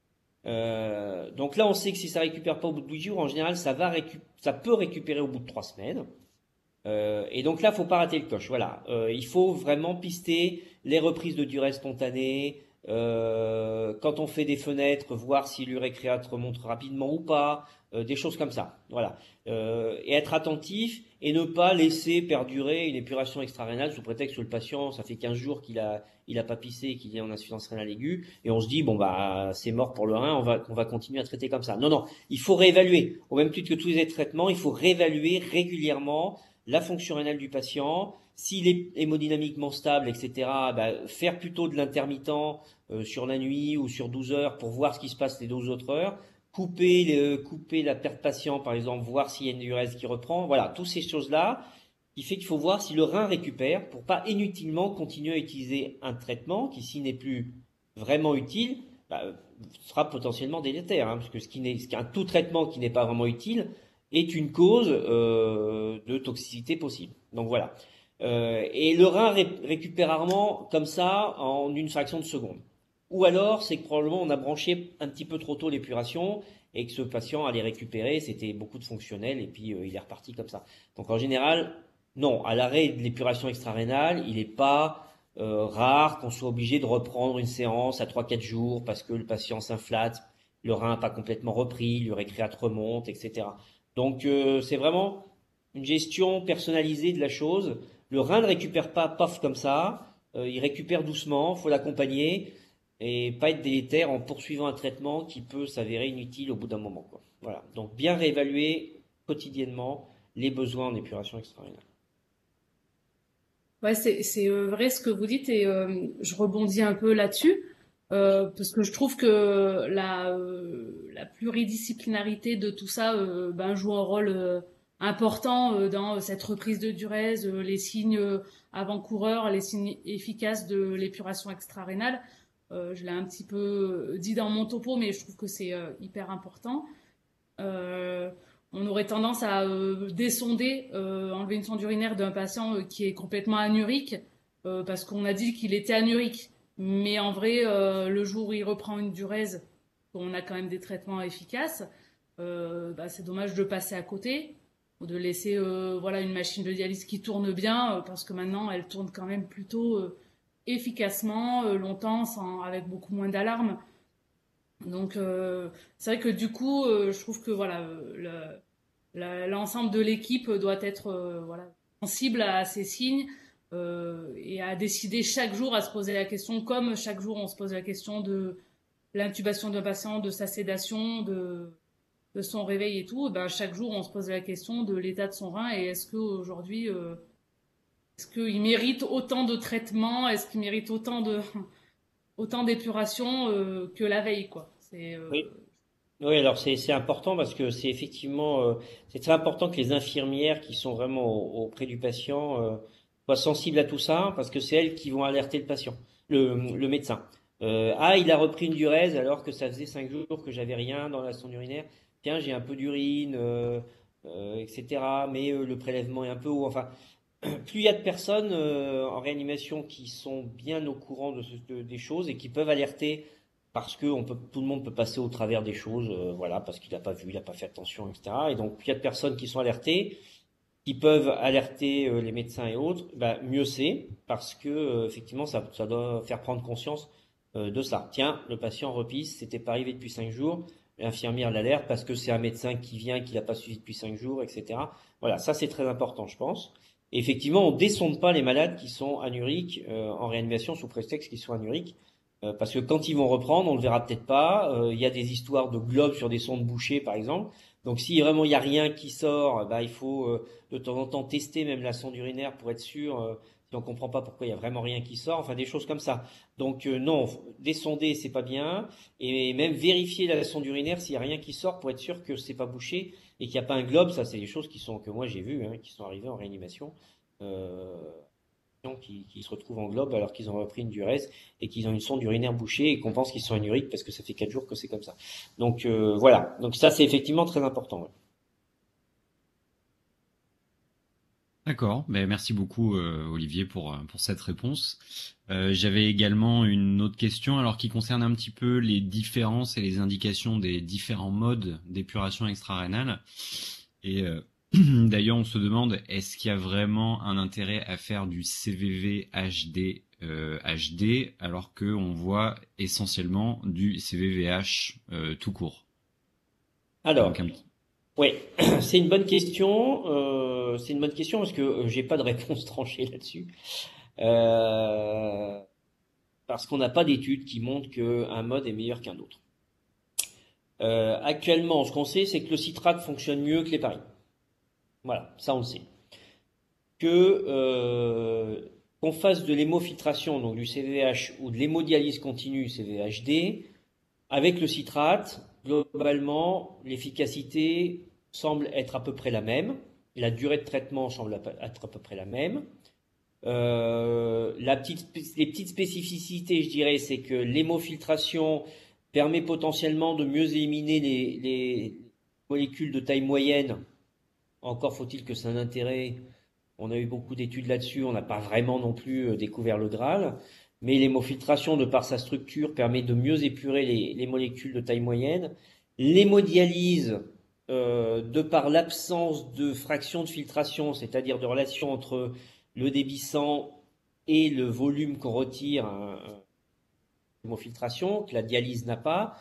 Euh, donc là, on sait que si ça récupère pas au bout de dix jours, en général, ça va récup- ça peut récupérer au bout de trois semaines. Euh, et donc là, faut pas rater le coche. Voilà, euh, il faut vraiment pister les reprises de durée spontanée, Euh, quand on fait des fenêtres, voir si l'urécréate remonte rapidement ou pas, euh, des choses comme ça. Voilà. Euh, et être attentif et ne pas laisser perdurer une épuration extra-rénale sous prétexte que le patient, ça fait quinze jours qu'il a, il a pas pissé et qu'il est en insuffisance rénale aiguë, et on se dit bon bah c'est mort pour le rein, on va, on va continuer à traiter comme ça. Non, non, il faut réévaluer. Au même titre que tous les traitements, il faut réévaluer régulièrement la fonction rénale du patient. S'il est hémodynamiquement stable, et cetera, bah, faire plutôt de l'intermittent euh, sur la nuit ou sur douze heures pour voir ce qui se passe les douze autres heures. Couper, le, couper la perte patient, par exemple, voir s'il y a une diurèse qui reprend. Voilà, toutes ces choses-là, qui fait qu'il faut voir si le rein récupère pour pas inutilement continuer à utiliser un traitement qui, s'il n'est plus vraiment utile, bah, sera potentiellement délétère, hein, parce que ce qui n'est, ce qui, un tout traitement qui n'est pas vraiment utile est une cause euh, de toxicité possible. Donc voilà. Euh, et le rein ré récupère rarement comme ça en une fraction de seconde. Ou alors, c'est que probablement on a branché un petit peu trop tôt l'épuration et que ce patient allait récupérer, c'était beaucoup de fonctionnel et puis euh, il est reparti comme ça. Donc en général, non, à l'arrêt de l'épuration extra-rénale, il n'est pas euh, rare qu'on soit obligé de reprendre une séance à trois quatre jours parce que le patient s'inflate, le rein n'a pas complètement repris, l'urécréate remonte, et cetera. Donc euh, c'est vraiment une gestion personnalisée de la chose. Le rein ne récupère pas paf comme ça, euh, il récupère doucement, faut l'accompagner et pas être délétère en poursuivant un traitement qui peut s'avérer inutile au bout d'un moment, quoi. Voilà. Donc bien réévaluer quotidiennement les besoins en épuration extra-rénale. Ouais, c'est c'est euh, vrai ce que vous dites et euh, je rebondis un peu là-dessus euh, parce que je trouve que la euh, la pluridisciplinarité de tout ça euh, ben joue un rôle euh, important euh, dans cette reprise de diurèse, euh, les signes euh, avant-coureurs, les signes efficaces de l'épuration extra-rénale. Euh, je l'ai un petit peu dit dans mon topo, mais je trouve que c'est euh, hyper important. Euh, on aurait tendance à euh, désonder, euh, enlever une sonde urinaire d'un patient euh, qui est complètement anurique, euh, parce qu'on a dit qu'il était anurique. Mais en vrai, euh, le jour où il reprend une diurèse, on a quand même des traitements efficaces, euh, bah, c'est dommage de passer à côté, ou de laisser euh, voilà, une machine de dialyse qui tourne bien, euh, parce que maintenant, elle tourne quand même plutôt euh, efficacement, euh, longtemps, sans, avec beaucoup moins d'alarmes. Donc euh, c'est vrai que du coup, euh, je trouve que voilà, euh, le- l'ensemble de l'équipe doit être euh, voilà, sensible à ces signes euh, et à décider chaque jour à se poser la question, comme chaque jour on se pose la question de l'intubation d'un patient, de sa sédation, de, de son réveil et tout. Ben, chaque jour on se pose la question de l'état de son rein et est-ce qu'aujourd'hui, euh, est-ce qu'il mérite autant de traitement, est-ce qu'il mérite autant de autant d'épuration euh, que la veille, quoi. C'est euh, Oui. Oui, alors c'est c'est important parce que c'est effectivement euh, c'est très important que les infirmières qui sont vraiment au- auprès du patient euh, soient sensibles à tout ça parce que c'est elles qui vont alerter le patient, le, le médecin. Euh, ah, il a repris une diurèse alors que ça faisait cinq jours que j'avais rien dans la sonde urinaire. Tiens, j'ai un peu d'urine, euh, euh, et cetera. Mais euh, le prélèvement est un peu haut. Enfin, plus il y a de personnes euh, en réanimation qui sont bien au courant de, ce- de- des choses et qui peuvent alerter parce que on peut, tout le monde peut passer au travers des choses, euh, voilà, parce qu'il n'a pas vu, il n'a pas fait attention, et cetera. Et donc, plus il y a de personnes qui sont alertées, qui peuvent alerter euh, les médecins et autres, bah, mieux c'est, parce que euh, effectivement, ça, ça doit faire prendre conscience euh, de ça. Tiens, le patient repisse, c'était pas arrivé depuis cinq jours, l'infirmière l'alerte parce que c'est un médecin qui vient, qui l'a pas suivi depuis cinq jours, et cetera. Voilà, ça c'est très important, je pense. Et effectivement, on desonde pas les malades qui sont anuriques euh, en réanimation sous prétexte qu'ils sont anuriques. Euh, parce que quand ils vont reprendre, on le verra peut-être pas. Euh, Il y a des histoires de globes sur des sondes bouchées, par exemple. Donc si vraiment il y a rien qui sort, bah il faut euh, de temps en temps tester même la sonde urinaire pour être sûr euh, si on comprend pas pourquoi il y a vraiment rien qui sort, enfin des choses comme ça. Donc euh, non, dessonder c'est pas bien et même vérifier la sonde urinaire s'il y a rien qui sort pour être sûr que c'est pas bouché et qu'il n'y a pas un globe, ça c'est des choses qui sont que moi j'ai vues hein, qui sont arrivées en réanimation. Euh, qui, qui se retrouvent en globe alors qu'ils ont repris une diurèse et qu'ils ont une sonde urinaire bouchée et qu'on pense qu'ils sont anuriques parce que ça fait quatre jours que c'est comme ça. Donc euh, voilà, donc ça c'est effectivement très important. Ouais. D'accord, ben merci beaucoup euh, Olivier pour, euh, pour cette réponse. Euh, j'avais également une autre question alors qui concerne un petit peu les différences et les indications des différents modes d'épuration extra-rénale. Et euh, d'ailleurs on se demande est-ce qu'il y a vraiment un intérêt à faire du C V V H D euh, H D, alors qu'on voit essentiellement du C V V H euh, tout court. Alors, Donc, un... oui, c'est une bonne question. Euh, c'est une bonne question parce que euh, j'ai pas de réponse tranchée là-dessus. Euh, parce qu'on n'a pas d'études qui montrent qu'un mode est meilleur qu'un autre. Euh, actuellement, ce qu'on sait, c'est que le citrate fonctionne mieux que l'héparine. Voilà, ça on le sait. Que euh, qu'on fasse de l'hémofiltration, donc du C V V H ou de l'hémodialyse continue C V H D, avec le citrate, globalement, l'efficacité semble être à peu près la même. La durée de traitement semble être à peu près la même. Euh, la petite, les petites spécificités, je dirais, c'est que l'hémofiltration permet potentiellement de mieux éliminer les, les molécules de taille moyenne. Encore faut-il que c'est un intérêt. On a eu beaucoup d'études là-dessus, on n'a pas vraiment non plus découvert le Graal. Mais l'hémofiltration, de par sa structure, permet de mieux épurer les, les molécules de taille moyenne. L'hémodialyse, euh, de par l'absence de fraction de filtration, c'est-à-dire de relation entre le débit sang et le volume qu'on retire, hein, l'hémofiltration, que la dialyse n'a pas,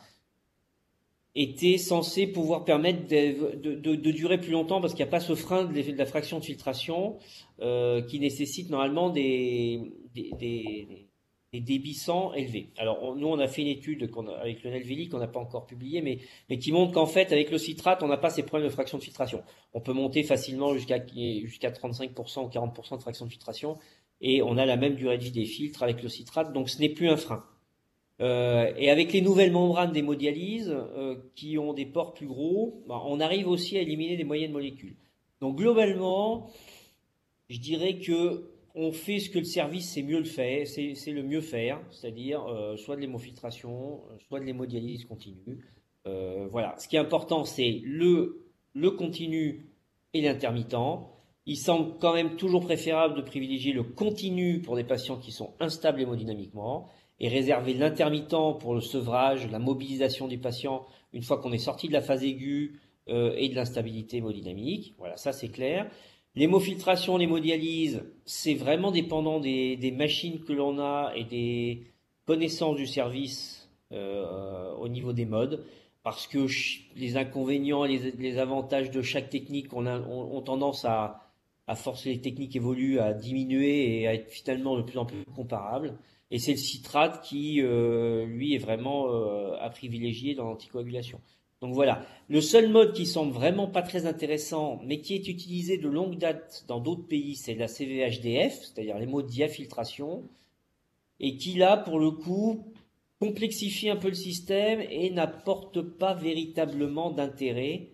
était censé pouvoir permettre de, de, de, de durer plus longtemps parce qu'il n'y a pas ce frein de, de la fraction de filtration euh, qui nécessite normalement des, des, des, des débits sang élevés. Alors on, nous on a fait une étude qu'on a, avec le Nelvelli qu'on n'a pas encore publiée, mais, mais qui montre qu'en fait avec le citrate on n'a pas ces problèmes de fraction de filtration. On peut monter facilement jusqu'à jusqu'à trente-cinq pour cent ou quarante pour cent de fraction de filtration et on a la même durée de vie des filtres avec le citrate, donc ce n'est plus un frein. Euh, et avec les nouvelles membranes d'hémodialyse euh, qui ont des pores plus gros, bah, on arrive aussi à éliminer des moyennes molécules. Donc globalement, je dirais que on fait ce que le service sait mieux le faire, c'est, c'est le mieux faire, c'est-à-dire euh, soit de l'hémofiltration, soit de l'hémodialyse continue. Euh, voilà. Ce qui est important, c'est le le continu et l'intermittent. Il semble quand même toujours préférable de privilégier le continu pour des patients qui sont instables hémodynamiquement et réserver l'intermittent pour le sevrage, la mobilisation du patient une fois qu'on est sorti de la phase aiguë euh, et de l'instabilité hémodynamique. Voilà, ça c'est clair. L'hémofiltration, l'hémodialyse, c'est vraiment dépendant des, des machines que l'on a et des connaissances du service euh, au niveau des modes, parce que les inconvénients et les, les avantages de chaque technique on a, ont, ont tendance à, à force les techniques évoluent, à diminuer et à être finalement de plus en plus comparables. Et c'est le citrate qui, euh, lui, est vraiment euh, à privilégier dans l'anticoagulation. Donc voilà, le seul mode qui semble vraiment pas très intéressant, mais qui est utilisé de longue date dans d'autres pays, c'est la C V H D F, c'est-à-dire l'hémodiafiltration, et qui là, pour le coup, complexifie un peu le système et n'apporte pas véritablement d'intérêt.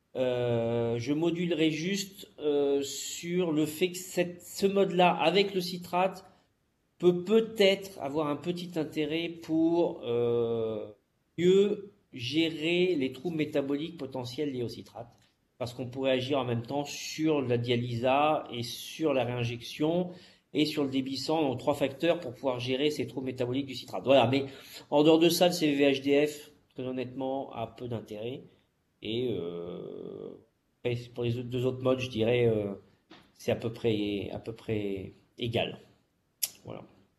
Euh, je modulerai juste euh, sur le fait que cette, ce mode-là, avec le citrate, peut peut-être avoir un petit intérêt pour euh, mieux gérer les troubles métaboliques potentiels liés au citrate, parce qu'on pourrait agir en même temps sur la dialysa et sur la réinjection et sur le débit sang, donc trois facteurs pour pouvoir gérer ces troubles métaboliques du citrate. Voilà, mais en dehors de ça, le C V V H D F, très honnêtement, a peu d'intérêt. Et euh, pour les deux autres modes, je dirais, euh, c'est à peu près, à peu près égal. Voilà.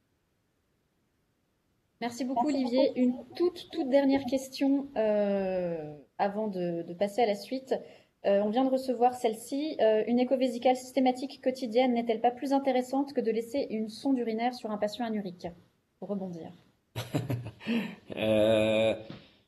Merci beaucoup Olivier. Une toute toute dernière question euh, avant de, de passer à la suite. Euh, on vient de recevoir celle-ci. Euh, une échovésicale systématique quotidienne n'est-elle pas plus intéressante que de laisser une sonde urinaire sur un patient anurique? Pour rebondir. euh...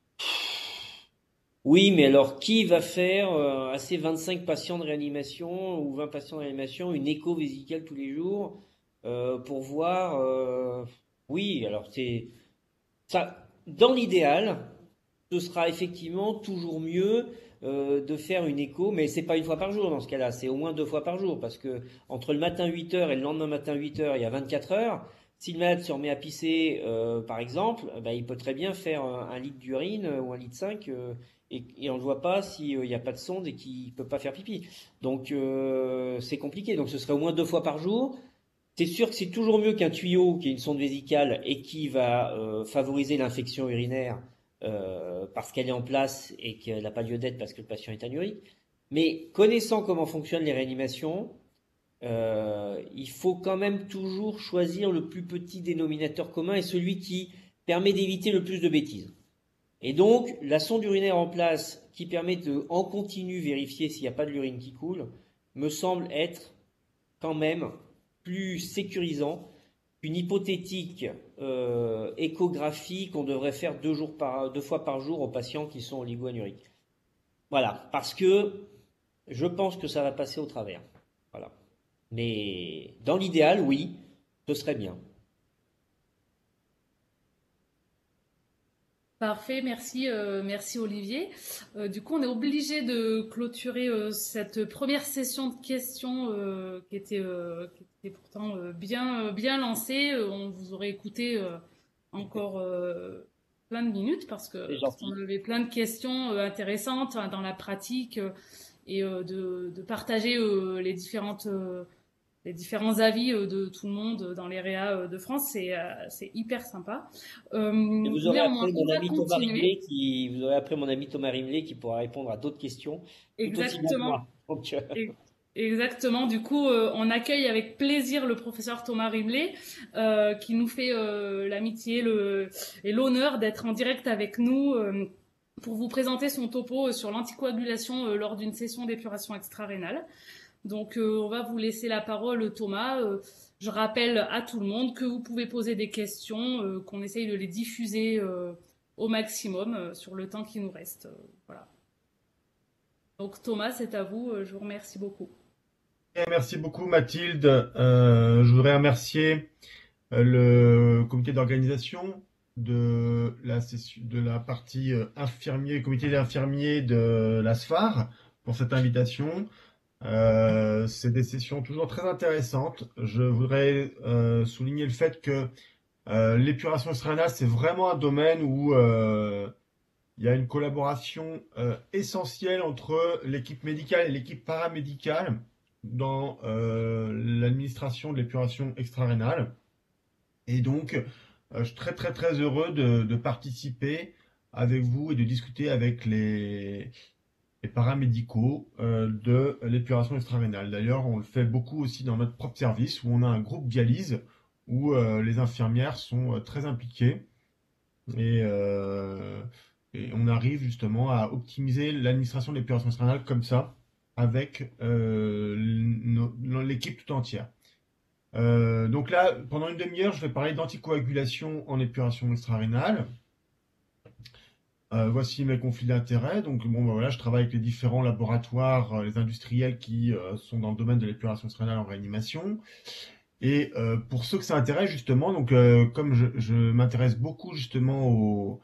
Oui, mais alors qui va faire euh, à ces vingt-cinq patients de réanimation ou vingt patients de réanimation une écho-vésicale tous les jours euh, pour voir euh... Oui, alors c'est ça. Dans l'idéal, ce sera effectivement toujours mieux euh, de faire une écho, mais c'est pas une fois par jour dans ce cas-là, c'est au moins deux fois par jour, parce que entre le matin huit heures et le lendemain matin huit heures, il y a vingt-quatre heures. Si le malade se remet à pisser, euh, par exemple, ben, il peut très bien faire un, un litre d'urine euh, ou un litre cinq euh, et, et on ne le voit pas s'il n'y a pas de sonde et qu'il peut pas faire pipi. Donc euh, c'est compliqué. Donc ce serait au moins deux fois par jour. C'est sûr que c'est toujours mieux qu'un tuyau qui est une sonde vésicale et qui va euh, favoriser l'infection urinaire euh, parce qu'elle est en place et qu'elle n'a pas lieu d'être parce que le patient est anurique. Mais connaissant comment fonctionnent les réanimations, euh, il faut quand même toujours choisir le plus petit dénominateur commun et celui qui permet d'éviter le plus de bêtises. Et donc, la sonde urinaire en place qui permet de, en continu, vérifier s'il n'y a pas de l'urine qui coule, me semble être quand même plus sécurisant qu'une hypothétique euh, échographie qu'on devrait faire deux, jours par, deux fois par jour aux patients qui sont oligo-anuriques. Voilà, parce que je pense que ça va passer au travers. Voilà. Mais dans l'idéal, oui, ce serait bien. Parfait, merci, euh, merci Olivier. Euh, du coup, on est obligé de clôturer euh, cette première session de questions euh, qui était, euh, qui était pourtant euh, bien, euh, bien lancée. Euh, on vous aurait écouté euh, encore euh, plein de minutes parce que parce qu'on avait plein de questions euh, intéressantes hein, dans la pratique euh, et euh, de, de partager euh, les différentes euh, les différents avis euh, de tout le monde dans les réa euh, de France, c'est euh, c'est hyper sympa. Euh, Et vous aurez néanmoins, après on mon va ami Thomas continuer. Rimley qui, vous aurez après mon ami Thomas Rimley qui pourra répondre à d'autres questions. Tout aussi bien que Exactement. moi. Donc, euh, Et- Exactement. Du coup, euh, on accueille avec plaisir le professeur Thomas Rimley, euh, qui nous fait euh, l'amitié le, et l'honneur d'être en direct avec nous euh, pour vous présenter son topo sur l'anticoagulation euh, lors d'une session d'épuration extra-rénale. Donc, euh, on va vous laisser la parole, Thomas. Euh, je rappelle à tout le monde que vous pouvez poser des questions, euh, qu'on essaye de les diffuser euh, au maximum euh, sur le temps qui nous reste. Euh, voilà. Donc, Thomas, c'est à vous. Euh, je vous remercie beaucoup. Merci beaucoup Mathilde. Euh, je voudrais remercier euh, le comité d'organisation de la, session- de la partie euh, infirmier, comité d'infirmiers de l'A S F A R pour cette invitation. Euh, c'est des sessions toujours très intéressantes. Je voudrais euh, souligner le fait que euh, l'épuration extra-rénale, c'est vraiment un domaine où euh, il y a une collaboration euh, essentielle entre l'équipe médicale et l'équipe paramédicale dans euh, l'administration de l'épuration extra-rénale. Et donc, euh, je suis très très très heureux de, de participer avec vous et de discuter avec les, les paramédicaux euh, de l'épuration extra-rénale. D'ailleurs, on le fait beaucoup aussi dans notre propre service où on a un groupe dialyse où euh, les infirmières sont euh, très impliquées et, euh, et on arrive justement à optimiser l'administration de l'épuration extra-rénale comme ça avec euh, nos- nos- l'équipe tout entière. Euh, donc là, pendant une demi-heure, je vais parler d'anticoagulation en épuration extra-rénale. Euh, voici mes conflits d'intérêts. Donc bon, bah, voilà, je travaille avec les différents laboratoires, euh, les industriels qui euh, sont dans le domaine de l'épuration extra-rénale en réanimation. Et euh, pour ceux que ça intéresse justement, donc euh, comme je, je m'intéresse beaucoup justement au,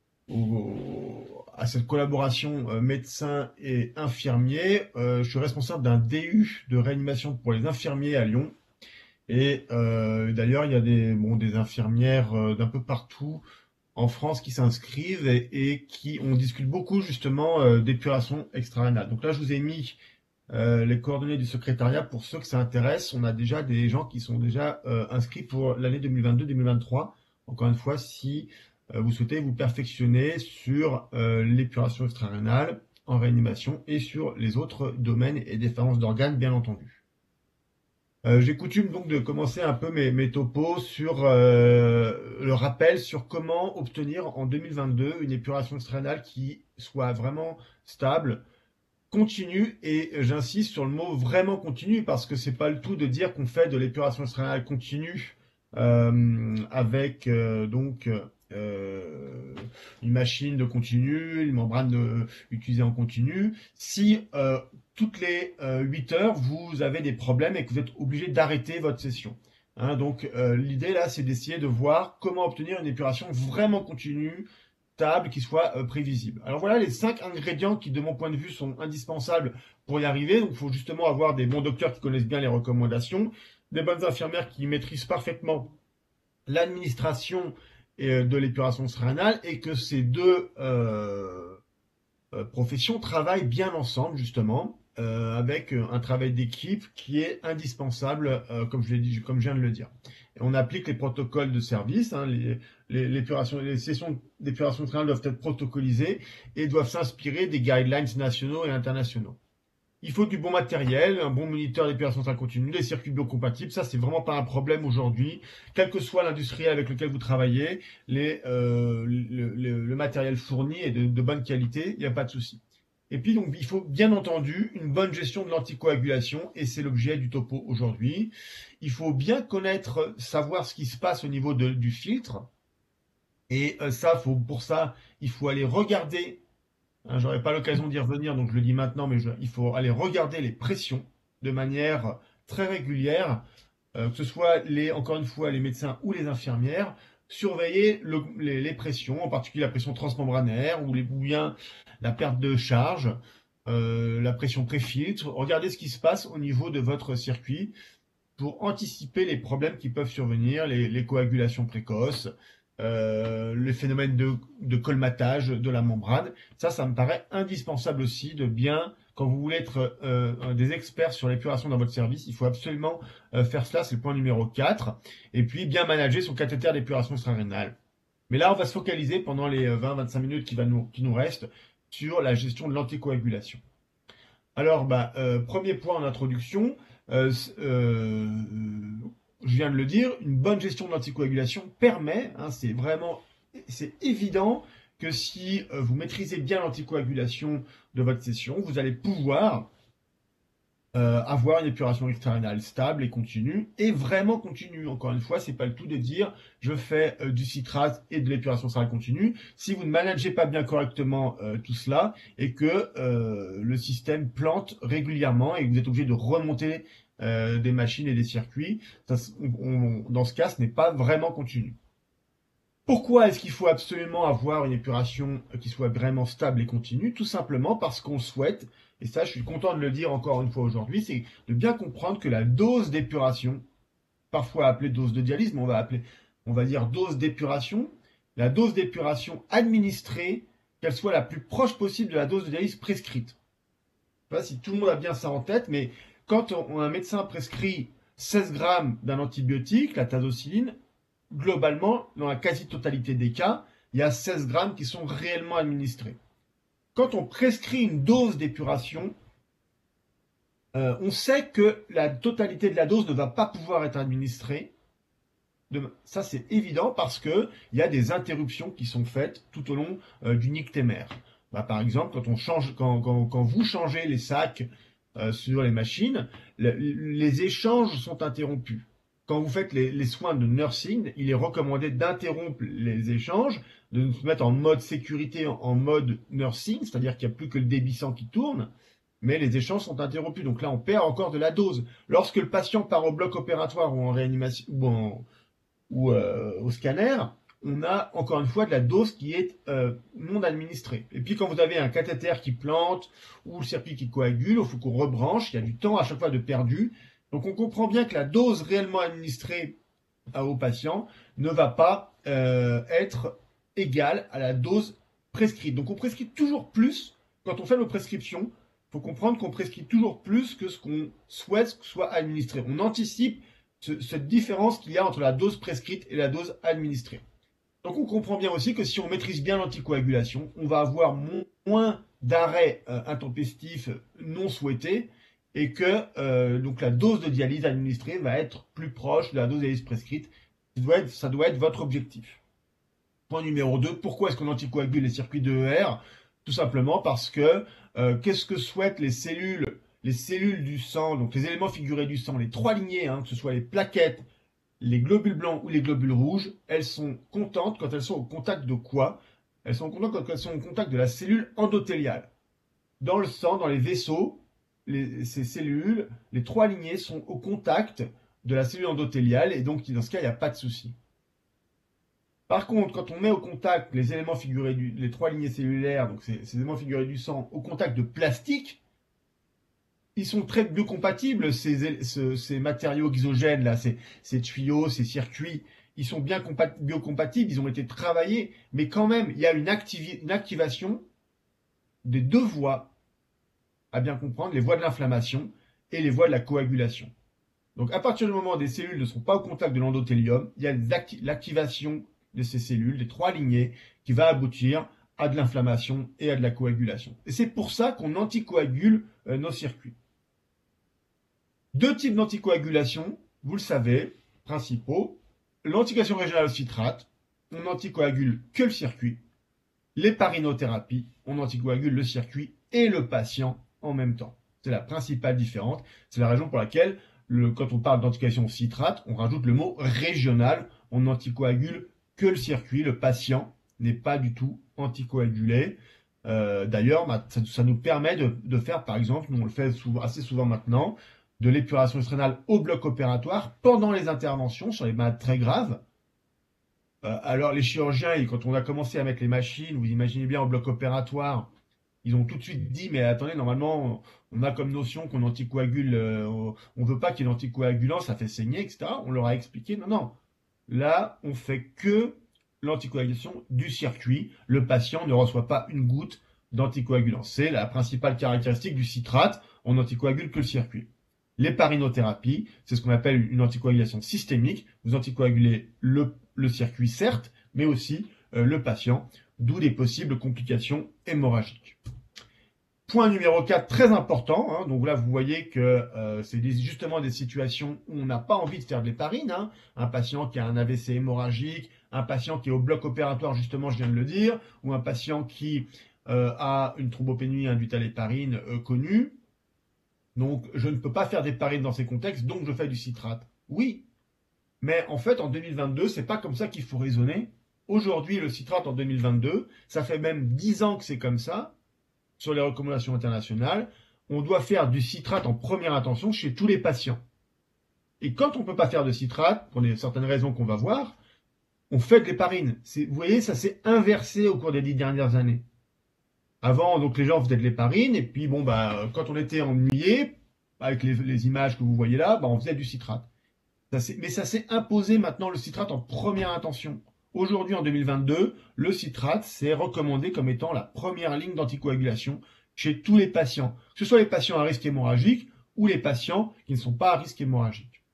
au- à cette collaboration euh, médecin et infirmier, euh, je suis responsable d'un D U de réanimation pour les infirmiers à Lyon. Et euh, d'ailleurs, il y a des, bon, des infirmières euh, d'un peu partout en France qui s'inscrivent et, et qui on discute beaucoup justement euh, d'épuration extra-rénale. Donc là, je vous ai mis euh, les coordonnées du secrétariat pour ceux que ça intéresse. On a déjà des gens qui sont déjà euh, inscrits pour l'année deux mille vingt-deux deux mille vingt-trois. Encore une fois, si euh, vous souhaitez vous perfectionner sur euh, l'épuration extra-rénale en réanimation et sur les autres domaines et défenses d'organes, bien entendu. Euh, j'ai coutume donc de commencer un peu mes, mes topos sur euh, le rappel sur comment obtenir en deux mille vingt-deux une épuration extra-rénale qui soit vraiment stable, continue, et j'insiste sur le mot vraiment continue parce que c'est pas le tout de dire qu'on fait de l'épuration extra-rénale continue euh, avec euh, donc euh, une machine de continu, une membrane de, utilisée en continu. Si euh, toutes les euh, huit heures, vous avez des problèmes et que vous êtes obligé d'arrêter votre session. Hein, donc euh, l'idée là, c'est d'essayer de voir comment obtenir une épuration vraiment continue, stable, qui soit euh, prévisible. Alors voilà les cinq ingrédients qui, de mon point de vue, sont indispensables pour y arriver. Donc il faut justement avoir des bons docteurs qui connaissent bien les recommandations, des bonnes infirmières qui maîtrisent parfaitement l'administration euh, de l'épuration extra-rénale et que ces deux euh, euh, professions travaillent bien ensemble justement. Euh, avec un travail d'équipe qui est indispensable, euh, comme je l'ai dit, comme je viens de le dire. Et on applique les protocoles de service. Hein, les, les, l'épuration, les sessions d'épuration extra-rénale doivent être protocolisées et doivent s'inspirer des guidelines nationaux et internationaux. Il faut du bon matériel, un bon moniteur d'épuration centrale continue, des circuits biocompatibles. Ça, c'est vraiment pas un problème aujourd'hui. Quel que soit l'industriel avec lequel vous travaillez, les, euh, le, le, le matériel fourni est de, de bonne qualité, il n'y a pas de souci. Et puis, donc, il faut bien entendu une bonne gestion de l'anticoagulation, et c'est l'objet du topo aujourd'hui. Il faut bien connaître, savoir ce qui se passe au niveau de, du filtre. Et euh, ça, faut, pour ça, il faut aller regarder, hein, j'aurai pas l'occasion d'y revenir, donc je le dis maintenant, mais je, il faut aller regarder les pressions de manière très régulière, euh, que ce soit, les, encore une fois, les médecins ou les infirmières, surveiller le, les, les pressions, en particulier la pression transmembranaire ou, les, ou bien la perte de charge, euh, la pression pré-filtre. Regardez ce qui se passe au niveau de votre circuit pour anticiper les problèmes qui peuvent survenir, les, les coagulations précoces, euh, les phénomènes de, de colmatage de la membrane. Ça, ça me paraît indispensable aussi de bien, quand vous voulez être euh, des experts sur l'épuration dans votre service, il faut absolument euh, faire cela, c'est le point numéro quatre. Et puis, bien manager son cathéter d'épuration extra-rénale. Mais là, on va se focaliser pendant les vingt à vingt-cinq minutes qui, va nous, qui nous restent sur la gestion de l'anticoagulation. Alors, bah, euh, premier point en introduction, euh, euh, je viens de le dire, une bonne gestion de l'anticoagulation permet, hein, c'est vraiment, c'est évident que si euh, vous maîtrisez bien l'anticoagulation de votre session, vous allez pouvoir euh, avoir une épuration extra-rénale stable et continue, et vraiment continue. Encore une fois, c'est pas le tout de dire je fais euh, du citrate et de l'épuration extra-rénale continue. Si vous ne managez pas bien correctement euh, tout cela et que euh, le système plante régulièrement et que vous êtes obligé de remonter euh, des machines et des circuits, ça, on, dans ce cas, ce n'est pas vraiment continu. Pourquoi est-ce qu'il faut absolument avoir une épuration qui soit vraiment stable et continue? Tout simplement parce qu'on souhaite, et ça je suis content de le dire encore une fois aujourd'hui, c'est de bien comprendre que la dose d'épuration, parfois appelée dose de dialyse, mais on va appeler, on va dire dose d'épuration, la dose d'épuration administrée, qu'elle soit la plus proche possible de la dose de dialyse prescrite. Je ne sais pas si tout le monde a bien ça en tête, mais quand on, un médecin prescrit seize grammes d'un antibiotique, la tazocilline, globalement, dans la quasi-totalité des cas, il y a seize grammes qui sont réellement administrés. Quand on prescrit une dose d'épuration, euh, on sait que la totalité de la dose ne va pas pouvoir être administrée. De, ça, c'est évident parce qu'il y a des interruptions qui sont faites tout au long euh, du nictémère. Bah, par exemple, quand, on change, quand, quand, quand vous changez les sacs euh, sur les machines, le, les échanges sont interrompus. Quand vous faites les, les soins de nursing, il est recommandé d'interrompre les échanges, de se mettre en mode sécurité, en, en mode nursing, c'est-à-dire qu'il n'y a plus que le débit sang qui tourne, mais les échanges sont interrompus. Donc là, on perd encore de la dose. Lorsque le patient part au bloc opératoire ou en réanimation ou, en, ou euh, au scanner, on a encore une fois de la dose qui est euh, non administrée. Et puis quand vous avez un cathéter qui plante ou le circuit qui coagule, il faut qu'on rebranche, il y a du temps à chaque fois de perdu. Donc on comprend bien que la dose réellement administrée au patient ne va pas euh, être égale à la dose prescrite. Donc on prescrit toujours plus, quand on fait nos prescriptions, il faut comprendre qu'on prescrit toujours plus que ce qu'on souhaite que soit administré. On anticipe ce, cette différence qu'il y a entre la dose prescrite et la dose administrée. Donc on comprend bien aussi que si on maîtrise bien l'anticoagulation, on va avoir moins d'arrêts euh, intempestifs non souhaités, et que euh, donc la dose de dialyse administrée va être plus proche de la dose de dialyse prescrite. Ça doit être, ça doit être votre objectif. Point numéro deux, pourquoi est-ce qu'on anticoagule les circuits de E R? Tout simplement parce que euh, qu'est-ce que souhaitent les cellules, les cellules du sang, donc les éléments figurés du sang, les trois lignées, hein, que ce soit les plaquettes, les globules blancs ou les globules rouges, elles sont contentes quand elles sont au contact de quoi? Elles sont contentes quand elles sont au contact de la cellule endothéliale. Dans le sang, dans les vaisseaux, Les, ces cellules, les trois lignées sont au contact de la cellule endothéliale et donc dans ce cas, il n'y a pas de souci. Par contre, quand on met au contact les éléments figurés du, les trois lignées cellulaires, donc ces, ces éléments figurés du sang, au contact de plastique, ils sont très biocompatibles, ces, ces, ces matériaux exogènes, là, ces, ces tuyaux, ces circuits, ils sont bien biocompatibles, ils ont été travaillés, mais quand même, il y a une, activi, une activation des deux voies, à bien comprendre, les voies de l'inflammation et les voies de la coagulation. Donc à partir du moment où des cellules ne sont pas au contact de l'endothélium, il y a l'activation de ces cellules, des trois lignées, qui va aboutir à de l'inflammation et à de la coagulation. Et c'est pour ça qu'on anticoagule euh, nos circuits. Deux types d'anticoagulation, vous le savez, principaux. L'anticoagulation régionale au citrate, on n'anticoagule que le circuit. L'héparinothérapie, on anticoagule le circuit et le patient en même temps. C'est la principale différence. C'est la raison pour laquelle, le, quand on parle d'anticoagulation au citrate, on rajoute le mot régional. On n'anticoagule que le circuit. Le patient n'est pas du tout anticoagulé. Euh, D'ailleurs, ça, ça nous permet de, de faire, par exemple, nous on le fait souvent, assez souvent maintenant, de l'épuration rénale au bloc opératoire pendant les interventions sur les malades très graves. Euh, alors les chirurgiens, quand on a commencé à mettre les machines, vous imaginez bien au bloc opératoire, ils ont tout de suite dit, mais attendez, normalement, on a comme notion qu'on anticoagule, euh, on veut pas qu'il y ait l'anticoagulant, ça fait saigner, et cetera. On leur a expliqué, non, non. Là, on fait que l'anticoagulation du circuit. Le patient ne reçoit pas une goutte d'anticoagulant. C'est la principale caractéristique du citrate, on n'anticoagule que le circuit. L'héparinothérapie, c'est ce qu'on appelle une anticoagulation systémique. Vous anticoagulez le, le circuit, certes, mais aussi euh, le patient, d'où les possibles complications hémorragiques. Point numéro quatre, très important. Hein, donc là, vous voyez que euh, c'est justement des situations où on n'a pas envie de faire de l'héparine. Hein, un patient qui a un A V C hémorragique, un patient qui est au bloc opératoire, justement, je viens de le dire, ou un patient qui euh, a une thrombopénie induite à l'héparine euh, connue. Donc, je ne peux pas faire d'héparine dans ces contextes, donc je fais du citrate. Oui, mais en fait, en deux mille vingt-deux, c'est pas comme ça qu'il faut raisonner. Aujourd'hui, le citrate en deux mille vingt-deux, ça fait même dix ans que c'est comme ça, sur les recommandations internationales. On doit faire du citrate en première intention chez tous les patients. Et quand on ne peut pas faire de citrate, pour des, certaines raisons qu'on va voir, on fait de l'héparine. Vous voyez, ça s'est inversé au cours des dix dernières années. Avant, donc, les gens faisaient de l'héparine, et puis, bon, bah, quand on était ennuyé, avec les, les images que vous voyez là, bah, on faisait du citrate. Ça mais ça s'est imposé maintenant, le citrate, en première intention. Aujourd'hui, en deux mille vingt-deux, le citrate, c'est recommandé comme étant la première ligne d'anticoagulation chez tous les patients. Que ce soit les patients à risque hémorragique, ou les patients qui ne sont pas à risque hémorragique.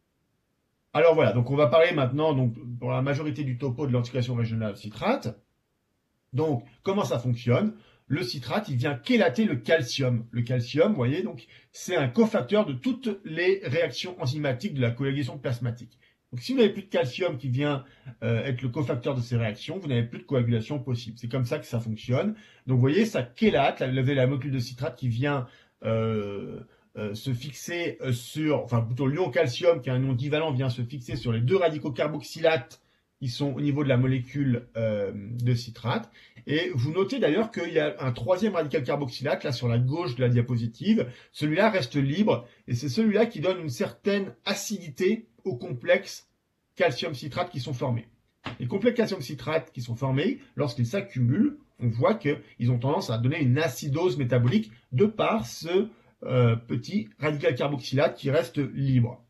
Alors voilà, donc on va parler maintenant, donc, pour la majorité du topo de l'anticoagulation régionale citrate. Donc, comment ça fonctionne? Le citrate, il vient chélater le calcium. Le calcium, vous voyez, donc, c'est un cofacteur de toutes les réactions enzymatiques de la coagulation plasmatique. Donc, si vous n'avez plus de calcium qui vient euh, être le cofacteur de ces réactions, vous n'avez plus de coagulation possible. C'est comme ça que ça fonctionne. Donc, vous voyez, ça chélate, vous avez la molécule de citrate qui vient euh, euh, se fixer sur, enfin, plutôt l'ion calcium, qui a un nom divalent, vient se fixer sur les deux radicaux carboxylates qui sont au niveau de la molécule euh, de citrate. Et vous notez d'ailleurs qu'il y a un troisième radical carboxylate, là sur la gauche de la diapositive. Celui-là reste libre, et c'est celui-là qui donne une certaine acidité aux complexes calcium-citrate qui sont formés. Les complexes calcium-citrate qui sont formés, lorsqu'ils s'accumulent, on voit qu'ils ont tendance à donner une acidose métabolique de par ce euh, petit radical carboxylate qui reste libre.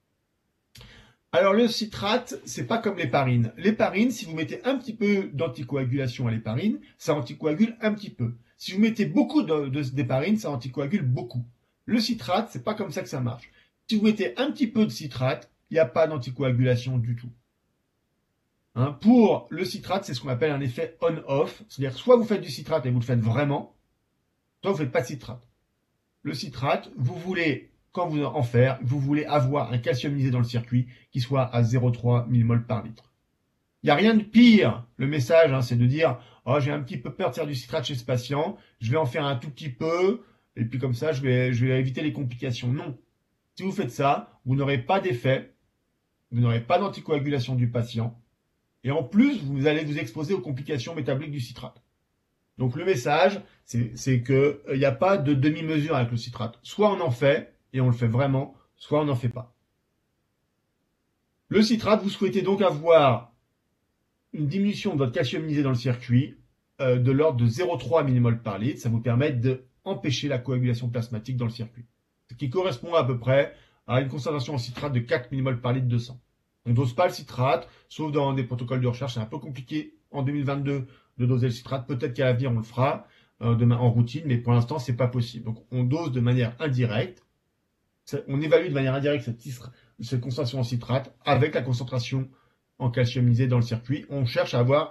Alors le citrate, c'est pas comme l'héparine. L'héparine, si vous mettez un petit peu d'anticoagulation à l'héparine, ça anticoagule un petit peu. Si vous mettez beaucoup d'héparine, ça anticoagule beaucoup. Le citrate, c'est pas comme ça que ça marche. Si vous mettez un petit peu de citrate, il n'y a pas d'anticoagulation du tout. Hein, pour le citrate, c'est ce qu'on appelle un effet on-off. C'est-à-dire soit vous faites du citrate et vous le faites vraiment, soit vous ne faites pas de citrate. Le citrate, vous voulez... Quand vous en faire, vous voulez avoir un calciumisé dans le circuit qui soit à zéro virgule trois millimoles par litre. Il n'y a rien de pire. Le message, hein, c'est de dire « Oh, j'ai un petit peu peur de faire du citrate chez ce patient, je vais en faire un tout petit peu, et puis comme ça, je vais, je vais éviter les complications. » Non. Si vous faites ça, vous n'aurez pas d'effet, vous n'aurez pas d'anticoagulation du patient, et en plus, vous allez vous exposer aux complications métaboliques du citrate. Donc le message, c'est qu'il n'y a pas de demi-mesure avec le citrate. Soit on en fait, et on le fait vraiment, soit on n'en fait pas. Le citrate, vous souhaitez donc avoir une diminution de votre calciumisé dans le circuit euh, de l'ordre de zéro virgule trois millimoles par litre. Ça vous permet d'empêcher la coagulation plasmatique dans le circuit. Ce qui correspond à peu près à une concentration en citrate de quatre millimoles par litre de sang. On ne dose pas le citrate, sauf dans des protocoles de recherche. C'est un peu compliqué en deux mille vingt-deux de doser le citrate. Peut-être qu'à l'avenir, on le fera euh, demain en routine, mais pour l'instant, c'est pas possible. Donc, on dose de manière indirecte. On évalue de manière indirecte cette, cette concentration en citrate avec la concentration en calciumisé dans le circuit. On cherche à avoir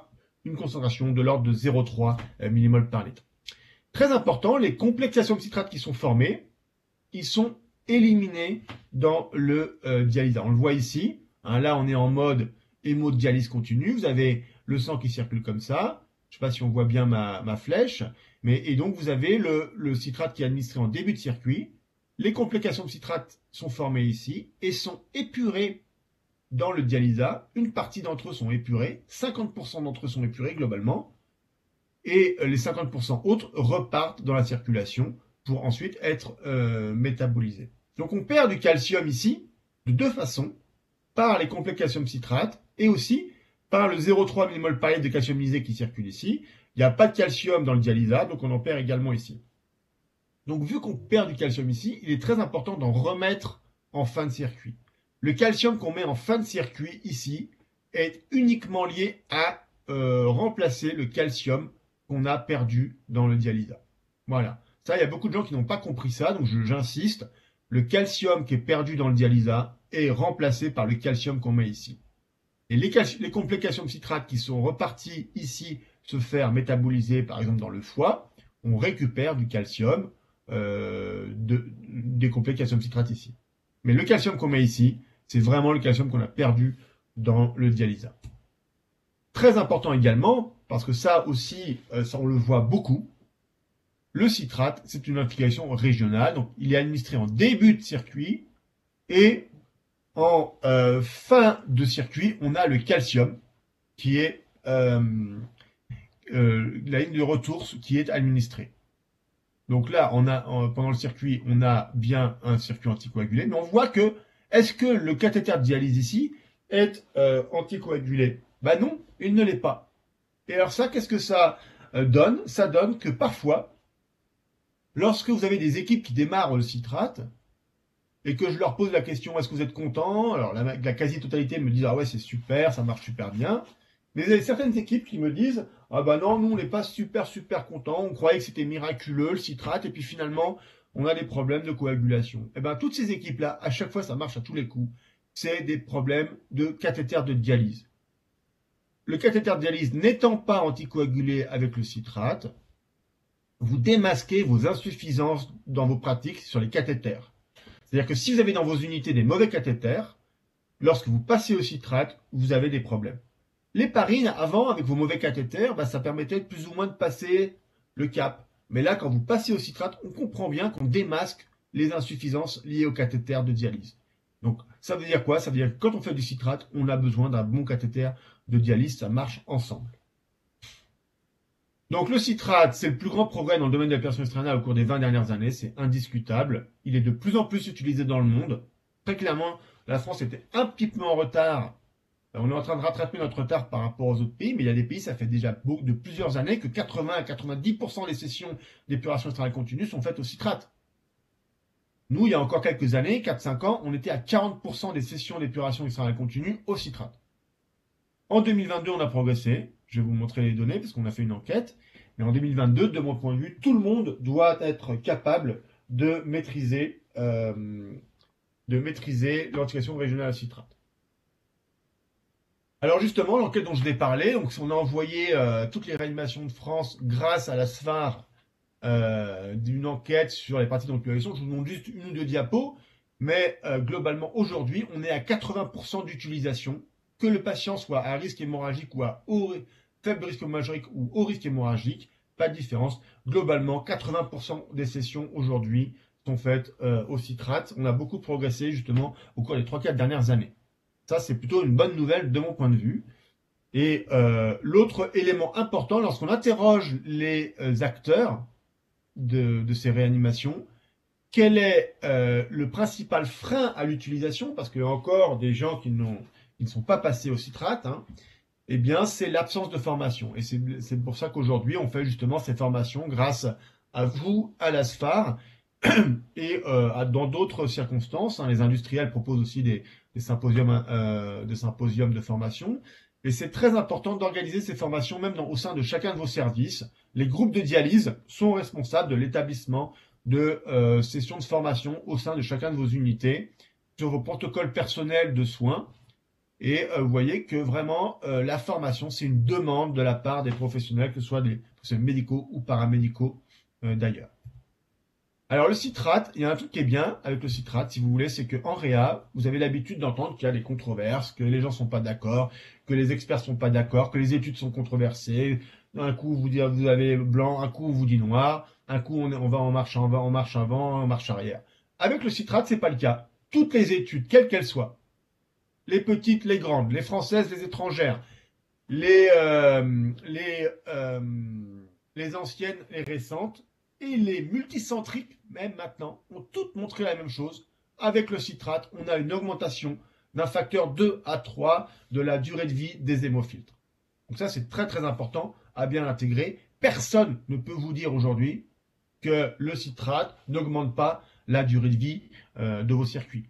une concentration de l'ordre de zéro virgule trois millimoles par litre. Très important, les complexes calcium citrate qui sont formés, ils sont éliminés dans le euh, dialysat. On le voit ici, hein, là on est en mode hémodialyse continue, vous avez le sang qui circule comme ça, je ne sais pas si on voit bien ma, ma flèche, mais et donc vous avez le, le citrate qui est administré en début de circuit, les complexes calcium citrate sont formés ici et sont épurés dans le dialysat. Une partie d'entre eux sont épurés, cinquante pour cent d'entre eux sont épurés globalement, et les cinquante pour cent autres repartent dans la circulation pour ensuite être euh, métabolisés. Donc on perd du calcium ici de deux façons, par les complexes calcium citrate et aussi par le zéro virgule trois millimoles par litre de calcium lysé qui circule ici. Il n'y a pas de calcium dans le dialysat, donc on en perd également ici. Donc vu qu'on perd du calcium ici, il est très important d'en remettre en fin de circuit. Le calcium qu'on met en fin de circuit ici est uniquement lié à euh, remplacer le calcium qu'on a perdu dans le dialysat. Voilà. Ça, il y a beaucoup de gens qui n'ont pas compris ça, donc j'insiste. Le calcium qui est perdu dans le dialysat est remplacé par le calcium qu'on met ici. Et les, les complexes calcium citrate qui sont repartis ici se faire métaboliser, par exemple dans le foie, on récupère du calcium euh, de, des complexes calcium citrate ici. Mais le calcium qu'on met ici, c'est vraiment le calcium qu'on a perdu dans le dialysat. Très important également, parce que ça aussi, euh, ça on le voit beaucoup, le citrate, c'est une application régionale, donc il est administré en début de circuit et en euh, fin de circuit, on a le calcium qui est euh, euh, la ligne de retour qui est administrée. Donc là, on a en, pendant le circuit, on a bien un circuit anticoagulé, mais on voit que est-ce que le cathéter de dialyse ici est euh, anticoagulé? Ben non, il ne l'est pas. Et alors ça, qu'est-ce que ça euh, donne? Ça donne que parfois, lorsque vous avez des équipes qui démarrent le citrate, et que je leur pose la question, est-ce que vous êtes content? Alors la, la quasi-totalité me disent, ah ouais, c'est super, ça marche super bien. Mais il y a certaines équipes qui me disent, ah bah non, nous on n'est pas super super contents, on croyait que c'était miraculeux le citrate, et puis finalement, on a des problèmes de coagulation. Et bien toutes ces équipes-là, à chaque fois, ça marche à tous les coups. C'est des problèmes de cathéter de dialyse. Le cathéter de dialyse n'étant pas anticoagulé avec le citrate, vous démasquez vos insuffisances dans vos pratiques sur les cathéters. C'est-à-dire que si vous avez dans vos unités des mauvais cathéters, lorsque vous passez au citrate, vous avez des problèmes. L'héparine, avant, avec vos mauvais cathéters, bah, ça permettait plus ou moins de passer le cap. Mais là, quand vous passez au citrate, on comprend bien qu'on démasque les insuffisances liées au cathéter de dialyse. Donc, ça veut dire quoi? Ça veut dire que quand on fait du citrate, on a besoin d'un bon cathéter de dialyse, ça marche ensemble. Donc le citrate, c'est le plus grand progrès dans le domaine de la perfusion rénale au cours des vingt dernières années, c'est indiscutable. Il est de plus en plus utilisé dans le monde. Très clairement, la France était un petit peu en retard. On est en train de rattraper notre retard par rapport aux autres pays, mais il y a des pays, ça fait déjà de plusieurs années que quatre-vingts à quatre-vingt-dix pour cent des sessions d'épuration externe continue sont faites au citrate. Nous, il y a encore quelques années, quatre cinq ans, on était à quarante pour cent des sessions d'épuration externe continue au citrate. En deux mille vingt-deux, on a progressé. Je vais vous montrer les données parce qu'on a fait une enquête. Mais en deux mille vingt-deux, de mon point de vue, tout le monde doit être capable de maîtriser, euh, de maîtriser l'anticoagulation régionale à citrate. Alors justement, l'enquête dont je vais parler, donc on a envoyé euh, toutes les réanimations de France grâce à la S F A R euh, d'une enquête sur les pratiques d'anticoagulation. Je vous montre juste une ou deux diapos, mais euh, globalement aujourd'hui, on est à quatre-vingts pour cent d'utilisation, que le patient soit à risque hémorragique ou à haut, faible risque hémorragique ou haut risque hémorragique, pas de différence. Globalement, quatre-vingts pour cent des sessions aujourd'hui sont faites euh, au citrate. On a beaucoup progressé justement au cours des trois quatre dernières années. Ça, c'est plutôt une bonne nouvelle de mon point de vue. Et euh, l'autre élément important, lorsqu'on interroge les euh, acteurs de, de ces réanimations, quel est euh, le principal frein à l'utilisation, parce qu'il y a encore des gens qui, qui ne sont pas passés au citrate, hein, eh bien, c'est l'absence de formation. Et c'est pour ça qu'aujourd'hui, on fait justement ces formations grâce à vous, à l'A S F A R, et euh, à, dans d'autres circonstances. Hein, les industriels proposent aussi des, des, symposiums, euh, des symposiums de formation. Et c'est très important d'organiser ces formations même dans, au sein de chacun de vos services. Les groupes de dialyse sont responsables de l'établissement de euh, sessions de formation au sein de chacun de vos unités sur vos protocoles personnels de soins. Et euh, vous voyez que vraiment, euh, la formation, c'est une demande de la part des professionnels, que ce soit des professionnels médicaux ou paramédicaux euh, d'ailleurs. Alors le citrate, il y a un truc qui est bien avec le citrate, si vous voulez, c'est qu'en réa, vous avez l'habitude d'entendre qu'il y a des controverses, que les gens sont pas d'accord, que les experts sont pas d'accord, que les études sont controversées. Un coup vous dites vous avez blanc, un coup vous dit noir, un coup on, on va en marche en en marche avant, en marche arrière. Avec le citrate, c'est pas le cas. Toutes les études, quelles qu'elles soient, les petites, les grandes, les françaises, les étrangères, les euh, les euh, les anciennes, les récentes, et les multicentriques, même maintenant, ont toutes montré la même chose. Avec le citrate, on a une augmentation d'un facteur deux à trois de la durée de vie des hémofiltres. Donc ça, c'est très très important à bien l'intégrer. Personne ne peut vous dire aujourd'hui que le citrate n'augmente pas la durée de vie euh, de vos circuits.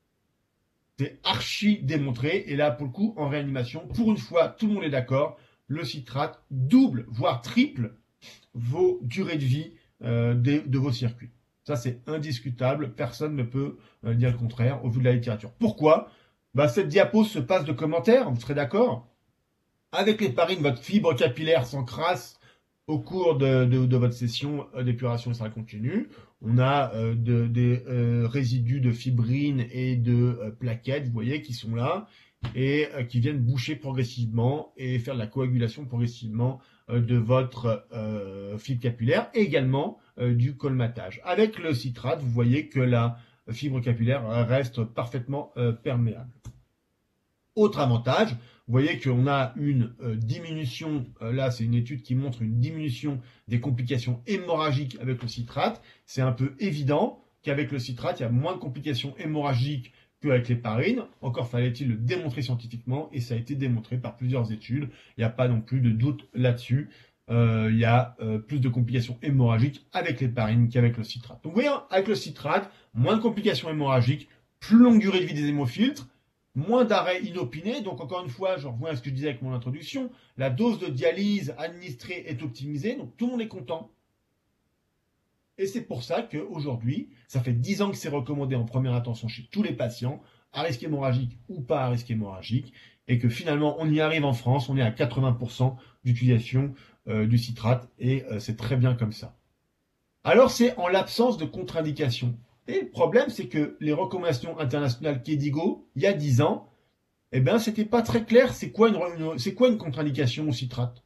C'est archi démontré. Et là, pour le coup, en réanimation, pour une fois, tout le monde est d'accord, le citrate double, voire triple vos durées de vie euh, de, de vos circuits. Ça, c'est indiscutable. Personne ne peut euh, dire le contraire au vu de la littérature. Pourquoi? Bah, cette diapo se passe de commentaires, vous serez d'accord? Avec l'héparine, votre fibre capillaire s'encrasse au cours de, de, de votre session d'épuration extra continue. On a euh, de, des euh, résidus de fibrine et de euh, plaquettes, vous voyez, qui sont là et euh, qui viennent boucher progressivement et faire de la coagulation progressivement euh, de votre euh, fibre capillaire et également euh, du colmatage. Avec le citrate, vous voyez que la fibre capillaire reste parfaitement euh, perméable. Autre avantage, vous voyez qu'on a une euh, diminution, euh, là c'est une étude qui montre une diminution des complications hémorragiques avec le citrate. C'est un peu évident qu'avec le citrate, il y a moins de complications hémorragiques qu'avec l'héparine. Encore fallait-il le démontrer scientifiquement et ça a été démontré par plusieurs études. Il n'y a pas non plus de doute là-dessus. Euh, il y a euh, plus de complications hémorragiques avec l'héparine qu'avec le citrate. Donc vous voyez, avec le citrate, moins de complications hémorragiques, plus longue durée de vie des hémofiltres, moins d'arrêts inopinés. Donc encore une fois, je reviens à ce que je disais avec mon introduction, la dose de dialyse administrée est optimisée, donc tout le monde est content. Et c'est pour ça qu'aujourd'hui, ça fait dix ans que c'est recommandé en première intention chez tous les patients, à risque hémorragique ou pas à risque hémorragique, et que finalement on y arrive en France, on est à quatre-vingts pour cent d'utilisation euh, du citrate, et euh, c'est très bien comme ça. Alors c'est en l'absence de contre-indication. Et le problème, c'est que les recommandations internationales KDIGO, il y a dix ans, eh ben, c'était pas très clair, c'est quoi une, une c'est quoi une contre-indication au citrate?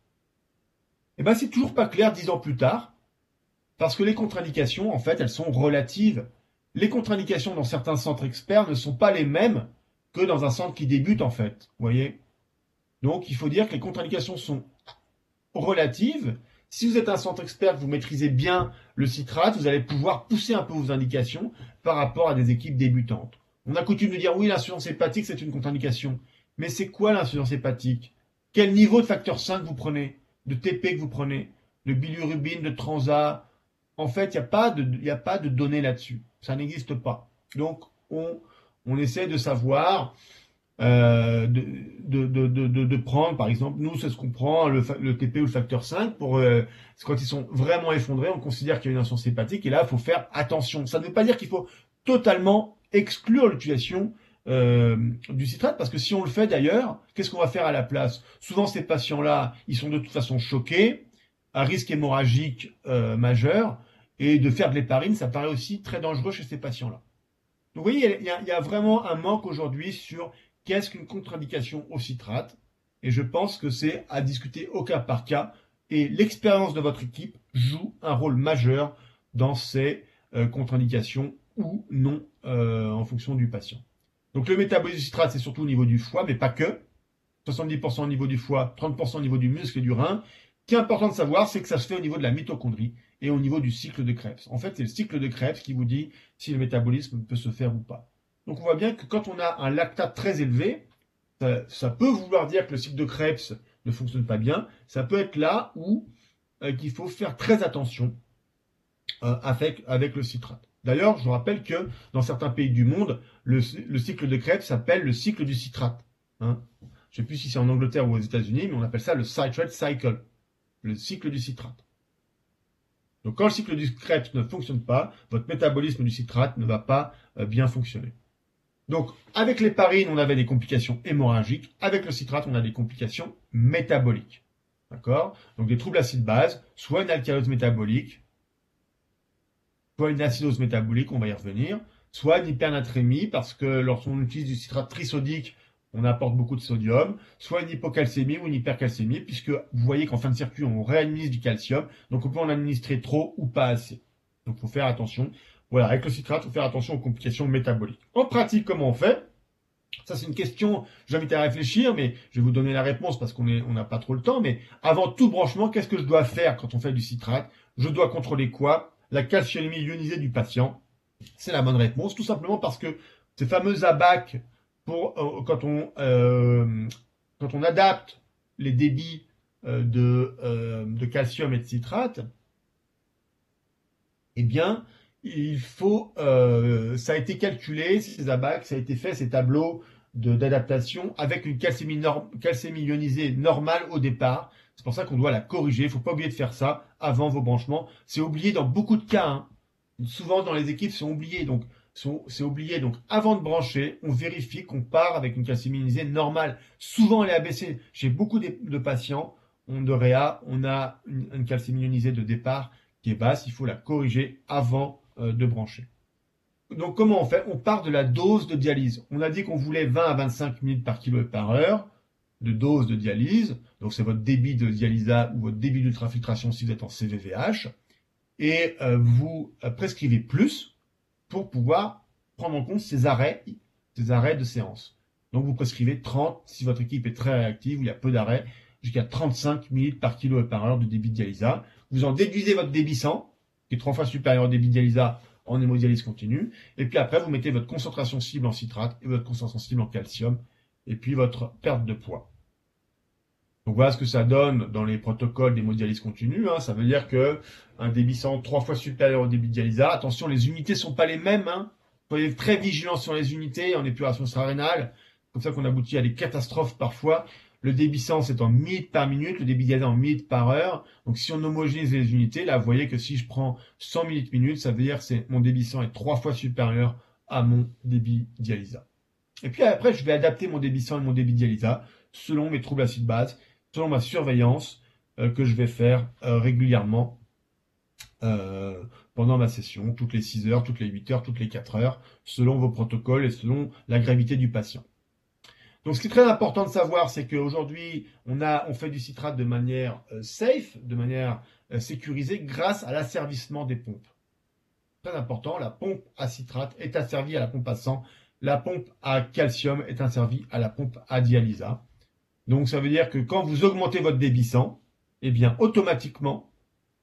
Eh ben, c'est toujours pas clair dix ans plus tard, parce que les contre-indications, en fait, elles sont relatives. Les contre-indications dans certains centres experts ne sont pas les mêmes que dans un centre qui débute, en fait. Vous voyez? Donc, il faut dire que les contre-indications sont relatives. Si vous êtes un centre expert, que vous maîtrisez bien le citrate, vous allez pouvoir pousser un peu vos indications par rapport à des équipes débutantes. On a coutume de dire oui, l'insuffisance hépatique, c'est une contre-indication. Mais c'est quoi l'insuffisance hépatique? Quel niveau de facteur cinq vous prenez? De T P que vous prenez? De bilirubine, de transat? En fait, il n'y a pas de, il n'y a pas de données là-dessus. Ça n'existe pas. Donc, on, on essaie de savoir, euh, de, de, de, de, de prendre, par exemple, nous, c'est ce qu'on prend, le, le T P ou le facteur cinq, pour, euh, quand ils sont vraiment effondrés, on considère qu'il y a une insuffisance hépatique, et là, il faut faire attention. Ça ne veut pas dire qu'il faut totalement exclure l'utilisation euh, du citrate, parce que si on le fait d'ailleurs, qu'est-ce qu'on va faire à la place? Souvent, ces patients-là, ils sont de toute façon choqués, à risque hémorragique euh, majeur, et de faire de l'héparine, ça paraît aussi très dangereux chez ces patients-là. Donc vous voyez, il y a, il y a vraiment un manque aujourd'hui sur qu'est-ce qu'une contre-indication au citrate, et je pense que c'est à discuter au cas par cas, et l'expérience de votre équipe joue un rôle majeur dans ces euh, contre-indications ou non euh, en fonction du patient. Donc le métabolisme du citrate, c'est surtout au niveau du foie, mais pas que. soixante-dix pour cent au niveau du foie, trente pour cent au niveau du muscle et du rein. Ce qui est important de savoir, c'est que ça se fait au niveau de la mitochondrie et au niveau du cycle de Krebs. En fait, c'est le cycle de Krebs qui vous dit si le métabolisme peut se faire ou pas. Donc on voit bien que quand on a un lactate très élevé, ça, ça peut vouloir dire que le cycle de Krebs ne fonctionne pas bien. Ça peut être là où euh, qu'il faut faire très attention euh, avec, avec le citrate. D'ailleurs, je vous rappelle que dans certains pays du monde, le, le cycle de Krebs s'appelle le cycle du citrate. Hein. Je ne sais plus si c'est en Angleterre ou aux États-Unis, mais on appelle ça le citrate cycle, le cycle du citrate. Donc quand le cycle du Krebs ne fonctionne pas, votre métabolisme du citrate ne va pas euh, bien fonctionner. Donc, avec l'héparine, on avait des complications hémorragiques. Avec le citrate, on a des complications métaboliques. D'accord? Donc, des troubles acide-base, soit une alcalose métabolique, soit une acidose métabolique, on va y revenir, soit une hypernatrémie, parce que lorsqu'on utilise du citrate trisodique, on apporte beaucoup de sodium, soit une hypocalcémie ou une hypercalcémie, puisque vous voyez qu'en fin de circuit, on réadministre du calcium, donc on peut en administrer trop ou pas assez. Donc, il faut faire attention. Voilà, avec le citrate, il faut faire attention aux complications métaboliques. En pratique, comment on fait? Ça, c'est une question, j'invite à réfléchir, mais je vais vous donner la réponse parce qu'on est, on n'a pas trop le temps. Mais avant tout branchement, qu'est-ce que je dois faire quand on fait du citrate? Je dois contrôler quoi? La calciulémie ionisée du patient. C'est la bonne réponse, tout simplement parce que ces fameux A B A C, pour, euh, quand, on, euh, quand on adapte les débits euh, de, euh, de calcium et de citrate, eh bien, il faut, euh, ça a été calculé, ces A B A C, ça a été fait, ces tableaux d'adaptation avec une calcémie, norm, calcémie ionisée normale au départ. C'est pour ça qu'on doit la corriger. Il ne faut pas oublier de faire ça avant vos branchements. C'est oublié dans beaucoup de cas. Hein. Souvent dans les équipes, c'est oublié. Donc, c'est oublié. Donc, avant de brancher, on vérifie qu'on part avec une calcémie ionisée normale. Souvent, elle est abaissée. Chez beaucoup de, de patients, on de réa, on a une, une calcémie ionisée de départ qui est basse. Il faut la corriger avant de brancher. Donc comment on fait? On part de la dose de dialyse. On a dit qu'on voulait vingt à vingt-cinq ml par kilo par heure de dose de dialyse. Donc c'est votre débit de dialysa ou votre débit d'ultrafiltration si vous êtes en C V V H. Et euh, vous euh, prescrivez plus pour pouvoir prendre en compte ces arrêts, ces arrêts de séance. Donc vous prescrivez trente, si votre équipe est très réactive, où il y a peu d'arrêts, jusqu'à trente-cinq ml par kilo par heure de débit de dialysa. Vous en déduisez votre débit cent, qui est trois fois supérieur au débit de dialysa en hémodialyse continue. Et puis après, vous mettez votre concentration cible en citrate et votre concentration cible en calcium. Et puis votre perte de poids. Donc voilà ce que ça donne dans les protocoles d'hémodialyse continue. Hein. Ça veut dire que un débit cent trois fois supérieur au débit de dialysa. Attention, les unités ne sont pas les mêmes. Hein. Soyez très vigilants sur les unités en épuration extra-rénale. C'est comme ça qu'on aboutit à des catastrophes parfois. Le débit cent, c'est en millilitres par minute, le débit dialysa en millilitres par heure. Donc, si on homogénise les unités, là, vous voyez que si je prends cent millilitres minute, ça veut dire que c'est, mon débit cent est trois fois supérieur à mon débit dialysa. Et puis après, je vais adapter mon débit cent et mon débit dialysa selon mes troubles acides base, selon ma surveillance euh, que je vais faire euh, régulièrement euh, pendant ma session, toutes les six heures, toutes les huit heures, toutes les quatre heures, selon vos protocoles et selon la gravité du patient. Donc, ce qui est très important de savoir, c'est qu'aujourd'hui, on a, on fait du citrate de manière euh, safe, de manière euh, sécurisée, grâce à l'asservissement des pompes. Très important, la pompe à citrate est asservie à la pompe à sang, la pompe à calcium est asservie à la pompe à dialysa. Donc, ça veut dire que quand vous augmentez votre débit sang, eh bien, automatiquement,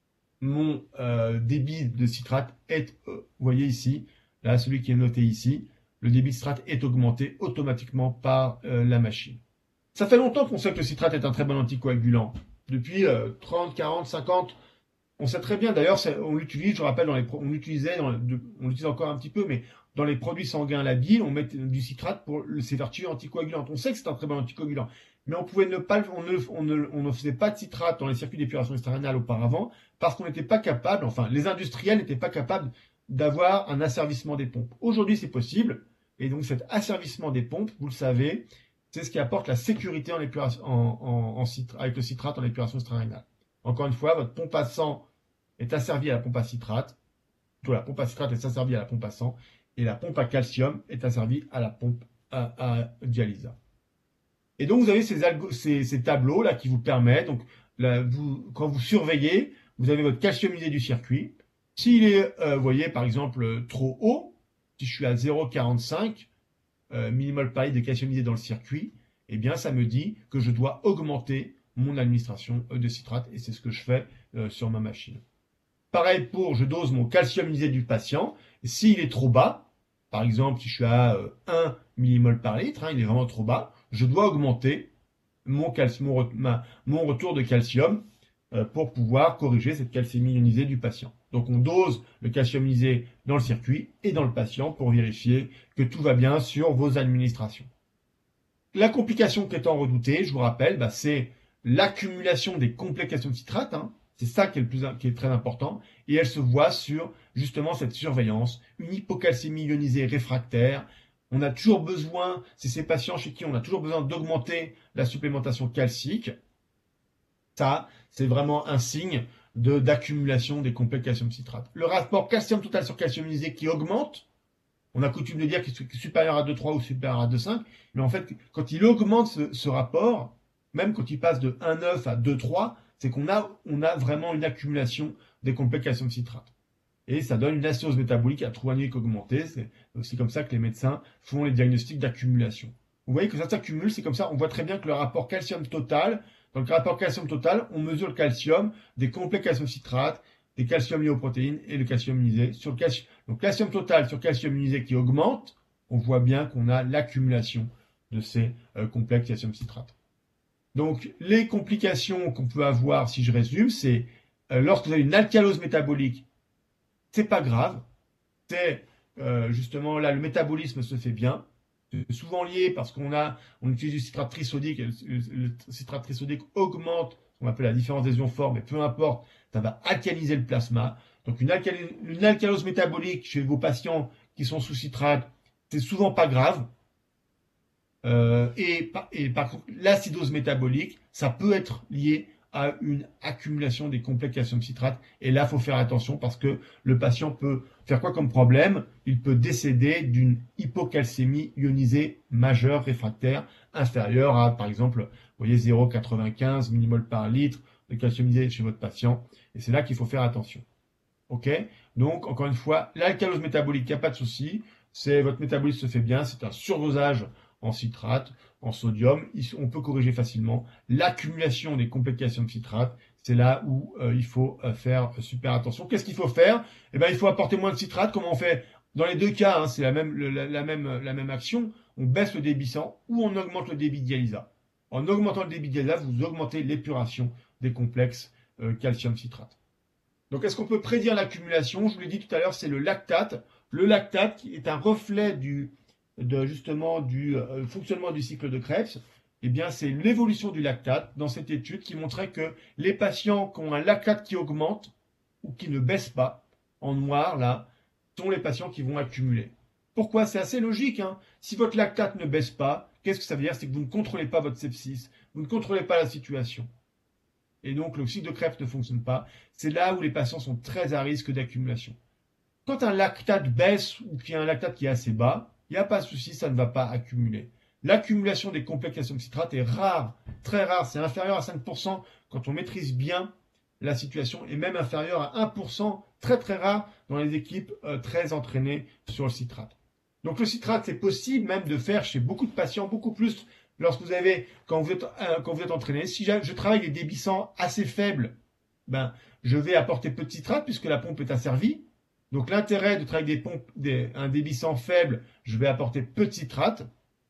mon euh, débit de citrate est, euh, vous voyez ici, là, celui qui est noté ici, le débit de citrate est augmenté automatiquement par euh, la machine. Ça fait longtemps qu'on sait que le citrate est un très bon anticoagulant. Depuis euh, trente, quarante, cinquante, on sait très bien. D'ailleurs, on l'utilise, je rappelle, dans les, on l'utilisait, on l'utilise encore un petit peu, mais dans les produits sanguins labiles, on met du citrate pour ses vertus anticoagulantes. On sait que c'est un très bon anticoagulant, mais on pouvait ne pas, on ne, on ne, on ne faisait pas de citrate dans les circuits d'épuration extra-rénale auparavant parce qu'on n'était pas capable, enfin, les industriels n'étaient pas capables d'avoir un asservissement des pompes. Aujourd'hui, c'est possible. Et donc, cet asservissement des pompes, vous le savez, c'est ce qui apporte la sécurité en épuration, en, en, en citrate, avec le citrate en épuration extra-rénale. Encore une fois, votre pompe à sang est asservie à la pompe à citrate. Plutôt, la pompe à citrate est asservie à la pompe à sang. Et la pompe à calcium est asservie à la pompe à, à dialysa. Et donc, vous avez ces, ces, ces tableaux-là qui vous permettent, donc, là, vous, quand vous surveillez, vous avez votre calciumisé du circuit. S'il est, euh, vous voyez, par exemple, trop haut, si je suis à zéro virgule quarante-cinq euh, millimol par litre de calciumisé dans le circuit, eh bien, ça me dit que je dois augmenter mon administration de citrate, et c'est ce que je fais euh, sur ma machine. Pareil pour, je dose mon calciumisé du patient. S'il est trop bas, par exemple, si je suis à euh, un millimol par litre, hein, il est vraiment trop bas, je dois augmenter mon, calcium, mon, ma, mon retour de calcium euh, pour pouvoir corriger cette calcémie ionisée du patient. Donc, on dose le calcium ionisé dans le circuit et dans le patient pour vérifier que tout va bien sur vos administrations. La complication qui est en redoutée, je vous rappelle, bah, c'est l'accumulation des complications de citrate. Hein. C'est ça qui est, le plus, qui est très important. Et elle se voit sur justement cette surveillance, une hypocalcémie ionisée réfractaire, on a toujours besoin, c'est ces patients chez qui on a toujours besoin d'augmenter la supplémentation calcique. Ça, c'est vraiment un signe de d'accumulation des complexes calcium citrate. Le rapport calcium total sur calcium ionisé qui augmente, on a coutume de dire qu'il est supérieur à deux virgule trois ou supérieur à deux virgule cinq, mais en fait, quand il augmente ce, ce rapport, même quand il passe de un virgule neuf à deux virgule trois, c'est qu'on a, on a vraiment une accumulation des complexes calcium citrate. Et ça donne une acidose métabolique atroanique augmentée. C'est aussi comme ça que les médecins font les diagnostics d'accumulation. Vous voyez que ça s'accumule, c'est comme ça. On voit très bien que le rapport calcium total, dans le rapport calcium total, on mesure le calcium des complexes calcium citrate, des calcium liés aux protéines et le calcium ionisé. Sur le calcium, donc calcium total sur calcium ionisé qui augmente, on voit bien qu'on a l'accumulation de ces euh, complexes calcium citrate. Donc les complications qu'on peut avoir, si je résume, c'est euh, lorsque vous avez une alcalose métabolique, c'est pas grave, c'est euh, justement là le métabolisme se fait bien, c'est souvent lié parce qu'on a on utilise du citrate trisodique, et le, le, le citrate trisodique augmente ce qu'on appelle la différence des ions forts, mais peu importe, ça va alcaliser le plasma. Donc une, alcali, une alcalose métabolique chez vos patients qui sont sous citrate, c'est souvent pas grave. Euh, et, et par contre, l'acidose métabolique, ça peut être lié à une accumulation des complexes calcium citrate. Et là, il faut faire attention parce que le patient peut faire quoi comme problème? Il peut décéder d'une hypocalcémie ionisée majeure réfractaire inférieure à, par exemple, vous voyez, zéro virgule quatre-vingt-quinze millimoles par litre de calcium ionisé chez votre patient. Et c'est là qu'il faut faire attention. Ok? Donc, encore une fois, l'alcalose métabolique, il n'y a pas de souci. C'est votre métabolisme se fait bien. C'est un surdosage en citrate, en sodium, on peut corriger facilement. L'accumulation des complexes calcium citrate, c'est là où euh, il faut euh, faire super attention. Qu'est-ce qu'il faut faire? Eh ben, il faut apporter moins de citrate. Comment on fait? Dans les deux cas, hein, c'est la même, la, la, même, la même action. On baisse le débit sang ou on augmente le débit de dialyse. En augmentant le débit de dialyse, vous augmentez l'épuration des complexes euh, calcium citrate. Donc, est-ce qu'on peut prédire l'accumulation? Je vous l'ai dit tout à l'heure, c'est le lactate. Le lactate qui est un reflet du de justement du euh, fonctionnement du cycle de Krebs, eh bien c'est l'évolution du lactate dans cette étude qui montrait que les patients qui ont un lactate qui augmente ou qui ne baisse pas, en noir là, sont les patients qui vont accumuler. Pourquoi? C'est assez logique, hein. Si votre lactate ne baisse pas, qu'est-ce que ça veut dire? C'est que vous ne contrôlez pas votre sepsis, vous ne contrôlez pas la situation. Et donc le cycle de Krebs ne fonctionne pas. C'est là où les patients sont très à risque d'accumulation. Quand un lactate baisse ou qu'il y a un lactate qui est assez bas, il n'y a pas de souci, ça ne va pas accumuler. L'accumulation des complexes calcium citrate est rare, très rare, c'est inférieur à cinq pour cent quand on maîtrise bien la situation et même inférieur à un pour cent, très très rare dans les équipes euh, très entraînées sur le citrate. Donc le citrate, c'est possible même de faire chez beaucoup de patients, beaucoup plus lorsque vous avez, quand vous êtes, euh, quand vous êtes entraîné. Si je travaille des débits sang assez faibles, ben, je vais apporter peu de citrate puisque la pompe est asservie. Donc l'intérêt de travailler avec des pompes, des, un débit sang faible, je vais apporter peu de citrate.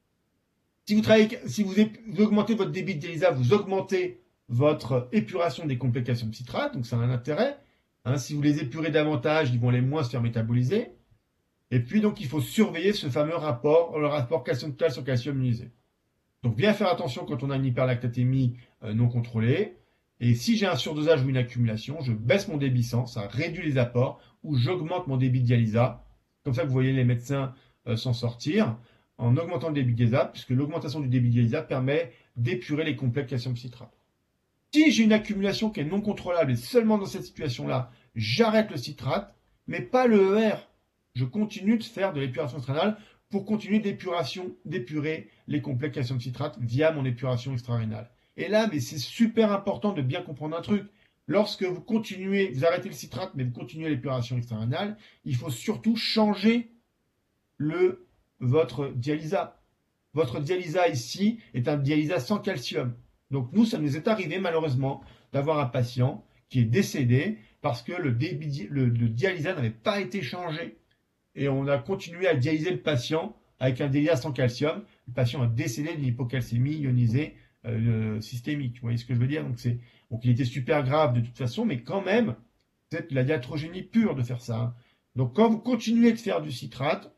Si vous, travaillez, si vous, vous augmentez votre débit de dialyse, vous augmentez votre épuration des complexes calcium citrate, donc ça a un intérêt. Hein, si vous les épurez davantage, ils vont les moins se faire métaboliser. Et puis donc il faut surveiller ce fameux rapport, le rapport calcium total sur calcium ionisé. Donc bien faire attention quand on a une hyperlactatémie euh, non contrôlée. Et si j'ai un surdosage ou une accumulation, je baisse mon débit sang, ça réduit les apports, ou j'augmente mon débit de dialyse. Comme ça que vous voyez les médecins euh, s'en sortir en augmentant le débit de dialyse, puisque l'augmentation du débit de dialyse permet d'épurer les complexes calcium citrate. Si j'ai une accumulation qui est non contrôlable et seulement dans cette situation-là, j'arrête le citrate, mais pas le E R. Je continue de faire de l'épuration extra-rénale pour continuer d'épuration, d'épurer les complexes calcium citrate via mon épuration extra-rénale. Et là, mais c'est super important de bien comprendre un truc. Lorsque vous continuez, vous arrêtez le citrate, mais vous continuez l'épuration extra-rénale, il faut surtout changer le, votre dialysa. Votre dialysa ici est un dialysa sans calcium. Donc nous, ça nous est arrivé malheureusement d'avoir un patient qui est décédé parce que le, débit, le, le dialysa n'avait pas été changé. Et on a continué à dialyser le patient avec un dialysa sans calcium. Le patient a décédé d'une hypocalcémie ionisée euh, systémique. Vous voyez ce que je veux dire? Donc, c'est, donc il était super grave de toute façon, mais quand même, c'est la iatrogénie pure de faire ça. Hein. Donc quand vous continuez de faire du citrate,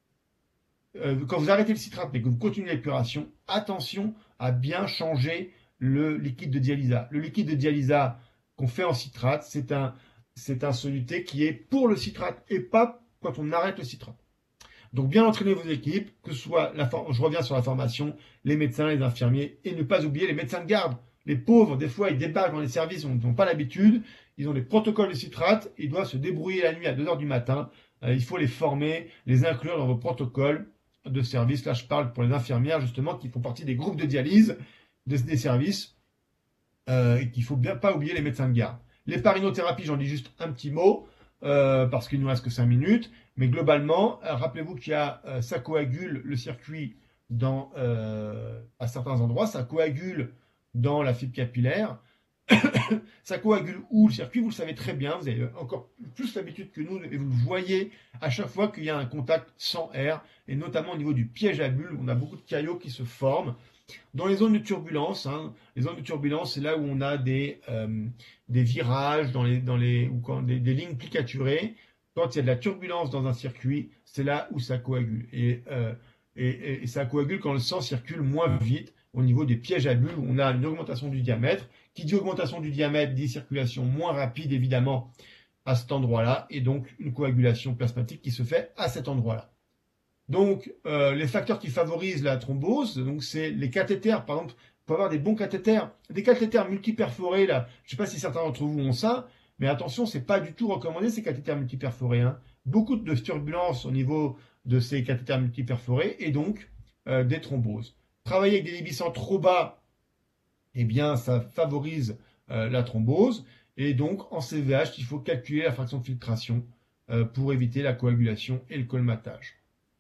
euh, quand vous arrêtez le citrate mais que vous continuez l'épuration, attention à bien changer le liquide de dialysa. Le liquide de dialysa qu'on fait en citrate, c'est un, c'est un soluté qui est pour le citrate et pas quand on arrête le citrate. Donc bien entraîner vos équipes, que ce soit, la je reviens sur la formation, les médecins, les infirmiers, et ne pas oublier les médecins de garde. Les pauvres, des fois, ils débarquent dans les services, ils n'ont pas l'habitude, ils ont des protocoles de citrate, ils doivent se débrouiller la nuit à deux heures du matin. Euh, il faut les former, les inclure dans vos protocoles de service. Là, je parle pour les infirmières, justement, qui font partie des groupes de dialyse des, des services, euh, et qu'il ne faut bien pas oublier les médecins de garde. L'héparinothérapies, j'en dis juste un petit mot, euh, parce qu'il ne nous reste que cinq minutes, mais globalement, euh, rappelez-vous qu'il y a, euh, ça coagule le circuit dans, euh, à certains endroits, ça coagule dans la fibre capillaire. Ça coagule où le circuit? Vous le savez très bien, vous avez encore plus l'habitude que nous, et vous le voyez à chaque fois qu'il y a un contact sans air, et notamment au niveau du piège à bulles, on a beaucoup de caillots qui se forment. Dans les zones de turbulence, hein, les zones de turbulence, c'est là où on a des, euh, des virages, dans les, dans les, ou quand, des, des lignes plicaturées. Quand il y a de la turbulence dans un circuit, c'est là où ça coagule. Et, euh, et, et ça coagule quand le sang circule moins vite au niveau des pièges à bulles, où on a une augmentation du diamètre. Qui dit augmentation du diamètre dit circulation moins rapide, évidemment, à cet endroit-là, et donc une coagulation plasmatique qui se fait à cet endroit-là. Donc, euh, les facteurs qui favorisent la thrombose, donc c'est les cathéters. Par exemple, il faut avoir des bons cathéters. Des cathéters multiperforés, là, je ne sais pas si certains d'entre vous ont ça, mais attention, c'est pas du tout recommandé, ces cathéters multiperforés. Hein. Beaucoup de turbulences au niveau de ces cathéters multiperforés, et donc euh, des thromboses. Travailler avec des débits trop bas, eh bien, ça favorise euh, la thrombose. Et donc, en C V H, il faut calculer la fraction de filtration euh, pour éviter la coagulation et le colmatage.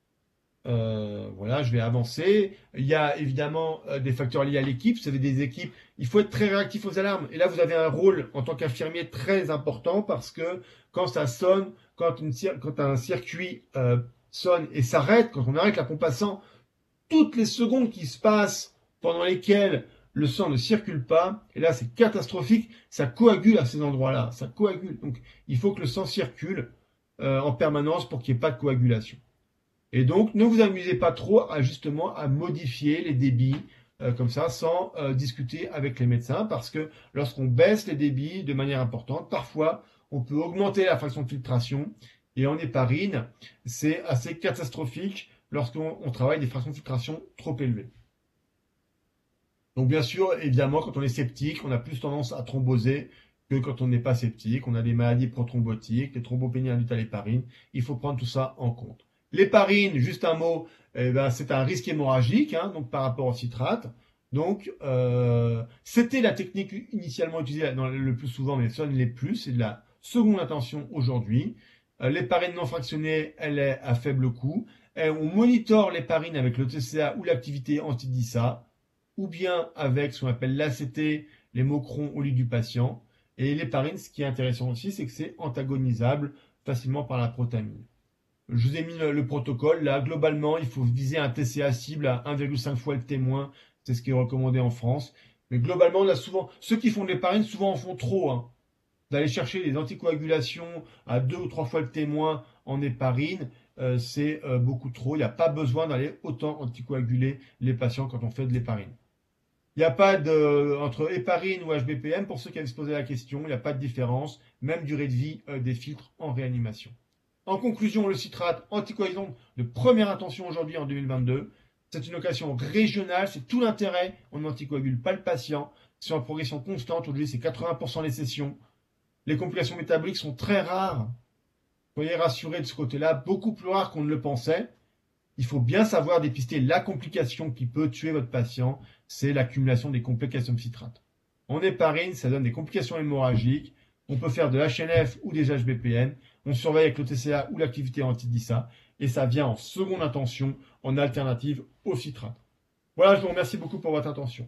Euh, voilà, je vais avancer. Il y a évidemment euh, des facteurs liés à l'équipe. Vous savez, des équipes, il faut être très réactif aux alarmes. Et là, vous avez un rôle en tant qu'infirmier très important parce que quand ça sonne, quand, une, quand un circuit euh, sonne et s'arrête, quand on arrête la pompe à sang, toutes les secondes qui se passent pendant lesquelles le sang ne circule pas, et là c'est catastrophique, ça coagule à ces endroits-là, ça coagule. Donc il faut que le sang circule euh, en permanence pour qu'il n'y ait pas de coagulation. Et donc ne vous amusez pas trop à justement à modifier les débits euh, comme ça sans euh, discuter avec les médecins, parce que lorsqu'on baisse les débits de manière importante, parfois on peut augmenter la fraction de filtration, et en héparine, c'est assez catastrophique lorsqu'on on travaille des fractions de filtration trop élevées. Donc bien sûr, évidemment, quand on est sceptique, on a plus tendance à thromboser que quand on n'est pas sceptique. On a des maladies prothrombotiques, les thrombopénies induites à l'héparine. Il faut prendre tout ça en compte. L'héparine, juste un mot, eh ben, c'est un risque hémorragique, hein, donc par rapport au citrate. Donc, euh, c'était la technique initialement utilisée dans le plus souvent, mais ça ne l'est plus. C'est de la seconde intention aujourd'hui. Euh, l'héparine non fractionnée, elle est à faible coût. Et on monitore l'héparine avec le T C A ou l'activité anti-D I S A, ou bien avec ce qu'on appelle l'A C T, les mocrons au lit du patient. Et l'héparine, ce qui est intéressant aussi, c'est que c'est antagonisable facilement par la protamine. Je vous ai mis le, le protocole. Là, globalement, il faut viser un T C A cible à un virgule cinq fois le témoin. C'est ce qui est recommandé en France. Mais globalement, on a souvent, ceux qui font de l'héparine, souvent en font trop. Hein. D'aller chercher des anticoagulations à deux ou trois fois le témoin en héparine, euh, c'est euh, beaucoup trop. Il n'y a pas besoin d'aller autant anticoaguler les patients quand on fait de l'héparine. Il n'y a pas de, entre héparine ou H B P M, pour ceux qui avaient se posé la question, il n'y a pas de différence, même durée de vie euh, des filtres en réanimation. En conclusion, le citrate anticoagulant de première intention aujourd'hui en deux mille vingt-deux, c'est une occasion régionale, c'est tout l'intérêt, on n'anticoagule pas le patient, c'est en progression constante, aujourd'hui c'est quatre-vingts pour cent les sessions. Les complications métaboliques sont très rares, soyez rassurés de ce côté-là, beaucoup plus rares qu'on ne le pensait. Il faut bien savoir dépister la complication qui peut tuer votre patient, c'est l'accumulation des complications de citrate. En héparine, ça donne des complications hémorragiques, on peut faire de H N F ou des H B P N, on surveille avec le T C A ou l'activité anti-D I S A, et ça vient en seconde intention, en alternative au citrate. Voilà, je vous remercie beaucoup pour votre attention.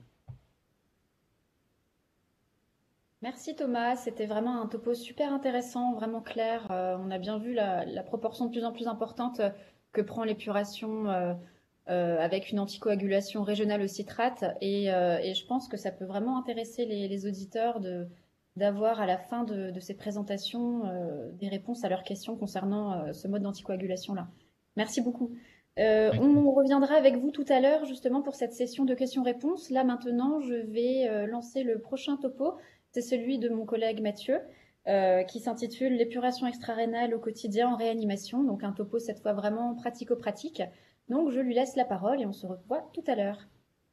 Merci Thomas, c'était vraiment un topo super intéressant, vraiment clair. Euh, on a bien vu la, la proportion de plus en plus importante que prend l'épuration euh, euh, avec une anticoagulation régionale au citrate. Et, euh, et je pense que ça peut vraiment intéresser les, les auditeurs de, d'avoir à la fin de, de ces présentations euh, des réponses à leurs questions concernant euh, ce mode d'anticoagulation-là. Merci beaucoup. Euh, on reviendra avec vous tout à l'heure justement pour cette session de questions-réponses. Là maintenant, je vais euh, lancer le prochain topo. C'est celui de mon collègue Mathieu. euh, qui s'intitule l'épuration extra-rénale au quotidien en réanimation. Donc un topo cette fois vraiment pratico-pratique. Donc je lui laisse la parole et on se revoit tout à l'heure.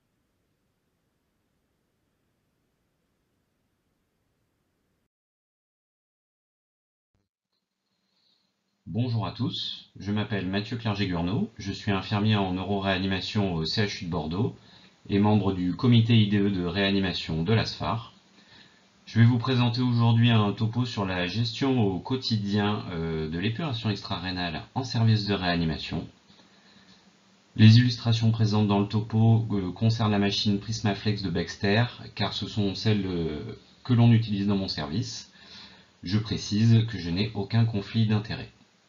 Bonjour à tous, je m'appelle Mathieu Clerget-Gurnot, je suis infirmier en neuroréanimation au C H U de Bordeaux et membre du comité I D E de réanimation de l'A S F A R. Je vais vous présenter aujourd'hui un topo sur la gestion au quotidien euh, de l'épuration extra-rénale en service de réanimation. Les illustrations présentes dans le topo euh, concernent la machine Prismaflex de Baxter, car ce sont celles euh, que l'on utilise dans mon service. Je précise que je n'ai aucun conflit d'intérêt.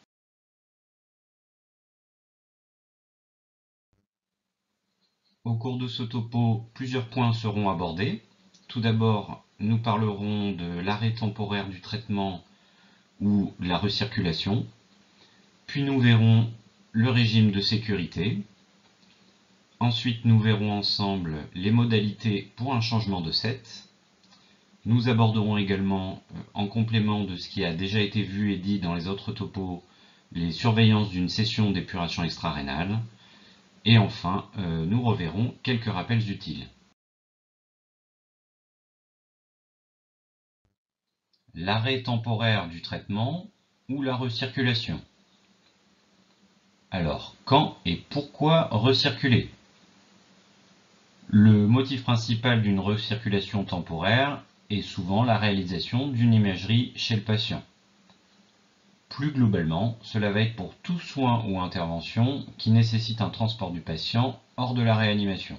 Au cours de ce topo, plusieurs points seront abordés. Tout d'abord, nous parlerons de l'arrêt temporaire du traitement ou la recirculation. Puis nous verrons le régime de sécurité. Ensuite, nous verrons ensemble les modalités pour un changement de set. Nous aborderons également, en complément de ce qui a déjà été vu et dit dans les autres topos, les surveillances d'une session d'épuration extra-rénale. Et enfin, euh, nous reverrons quelques rappels utiles. L'arrêt temporaire du traitement ou la recirculation. Alors, quand et pourquoi recirculer? Le motif principal d'une recirculation temporaire est souvent la réalisation d'une imagerie chez le patient. Plus globalement, cela va être pour tout soin ou intervention qui nécessite un transport du patient hors de la réanimation.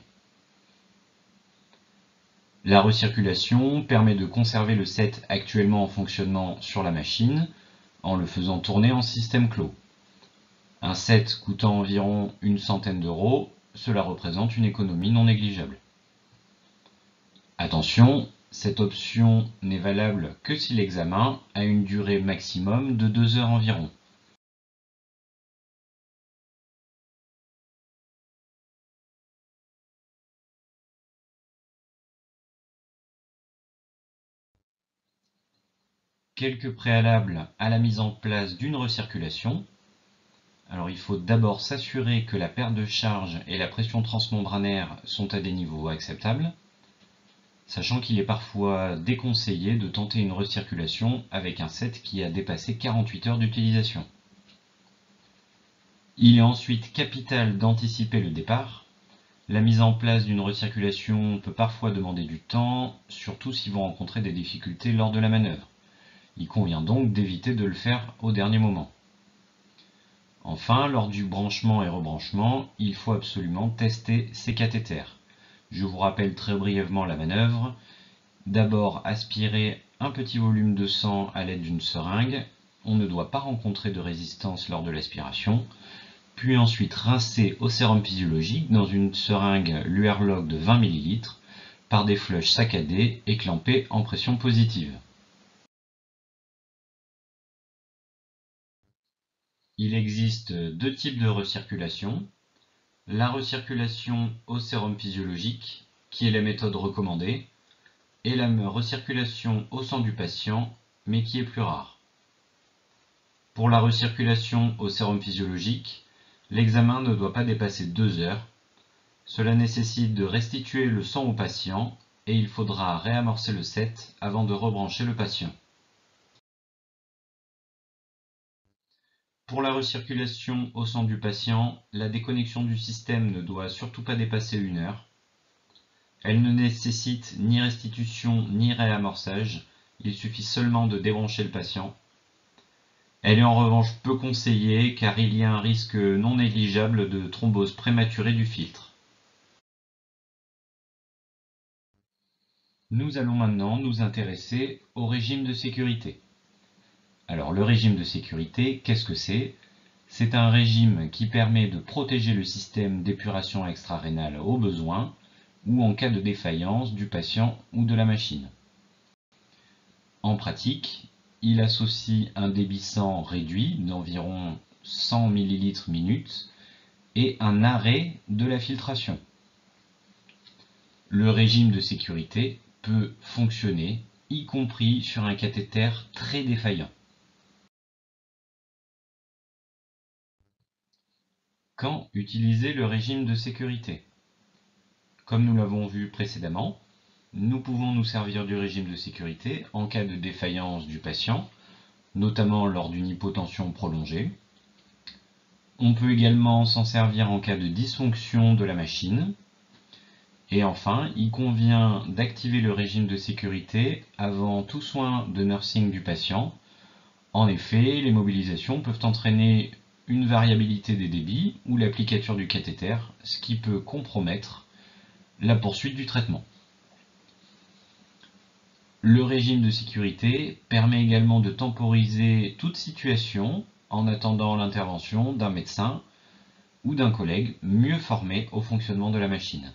La recirculation permet de conserver le set actuellement en fonctionnement sur la machine en le faisant tourner en système clos. Un set coûtant environ une centaine d'euros, cela représente une économie non négligeable. Attention, cette option n'est valable que si l'examen a une durée maximum de deux heures environ. Quelques préalables à la mise en place d'une recirculation. Alors il faut d'abord s'assurer que la perte de charge et la pression transmembranaire sont à des niveaux acceptables, sachant qu'il est parfois déconseillé de tenter une recirculation avec un set qui a dépassé quarante-huit heures d'utilisation. Il est ensuite capital d'anticiper le départ. La mise en place d'une recirculation peut parfois demander du temps, surtout si vous rencontrez des difficultés lors de la manœuvre. Il convient donc d'éviter de le faire au dernier moment. Enfin, lors du branchement et rebranchement, il faut absolument tester ces cathéters. Je vous rappelle très brièvement la manœuvre. D'abord, aspirer un petit volume de sang à l'aide d'une seringue. On ne doit pas rencontrer de résistance lors de l'aspiration. Puis ensuite rincer au sérum physiologique dans une seringue Luerlog de vingt millilitres par des flushs saccadés et clampés en pression positive. Il existe deux types de recirculation. La recirculation au sérum physiologique, qui est la méthode recommandée, et la recirculation au sang du patient, mais qui est plus rare. Pour la recirculation au sérum physiologique, l'examen ne doit pas dépasser deux heures. Cela nécessite de restituer le sang au patient et il faudra réamorcer le set avant de rebrancher le patient. Pour la recirculation au sang du patient, la déconnexion du système ne doit surtout pas dépasser une heure. Elle ne nécessite ni restitution ni réamorçage, il suffit seulement de débrancher le patient. Elle est en revanche peu conseillée car il y a un risque non négligeable de thrombose prématurée du filtre. Nous allons maintenant nous intéresser au régime de sécurité. Alors le régime de sécurité, qu'est-ce que c'est? C'est un régime qui permet de protéger le système d'épuration extra-rénale au besoin ou en cas de défaillance du patient ou de la machine. En pratique, il associe un débit sang réduit d'environ cent millilitres minute et un arrêt de la filtration. Le régime de sécurité peut fonctionner y compris sur un cathéter très défaillant. Quand utiliser le régime de sécurité? Comme nous l'avons vu précédemment, nous pouvons nous servir du régime de sécurité en cas de défaillance du patient, notamment lors d'une hypotension prolongée. On peut également s'en servir en cas de dysfonction de la machine. Et enfin, il convient d'activer le régime de sécurité avant tout soin de nursing du patient. En effet, les mobilisations peuvent entraîner une variabilité des débits ou l'applicature du cathéter, ce qui peut compromettre la poursuite du traitement. Le régime de sécurité permet également de temporiser toute situation en attendant l'intervention d'un médecin ou d'un collègue mieux formé au fonctionnement de la machine.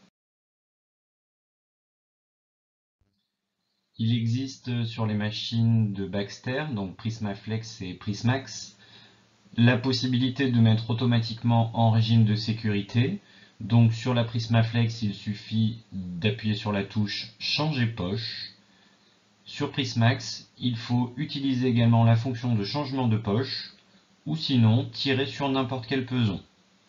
Il existe sur les machines de Baxter, donc Prismaflex et Prismax, la possibilité de mettre automatiquement en régime de sécurité. Donc sur la Prismaflex, il suffit d'appuyer sur la touche Changer poche. Sur Prismax, il faut utiliser également la fonction de changement de poche, ou sinon tirer sur n'importe quel peson.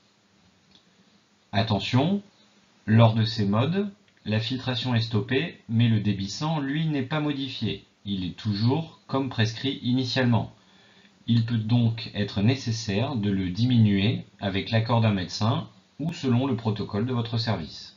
Attention, lors de ces modes, la filtration est stoppée, mais le débit sang, lui, n'est pas modifié. Il est toujours comme prescrit initialement. Il peut donc être nécessaire de le diminuer avec l'accord d'un médecin ou selon le protocole de votre service.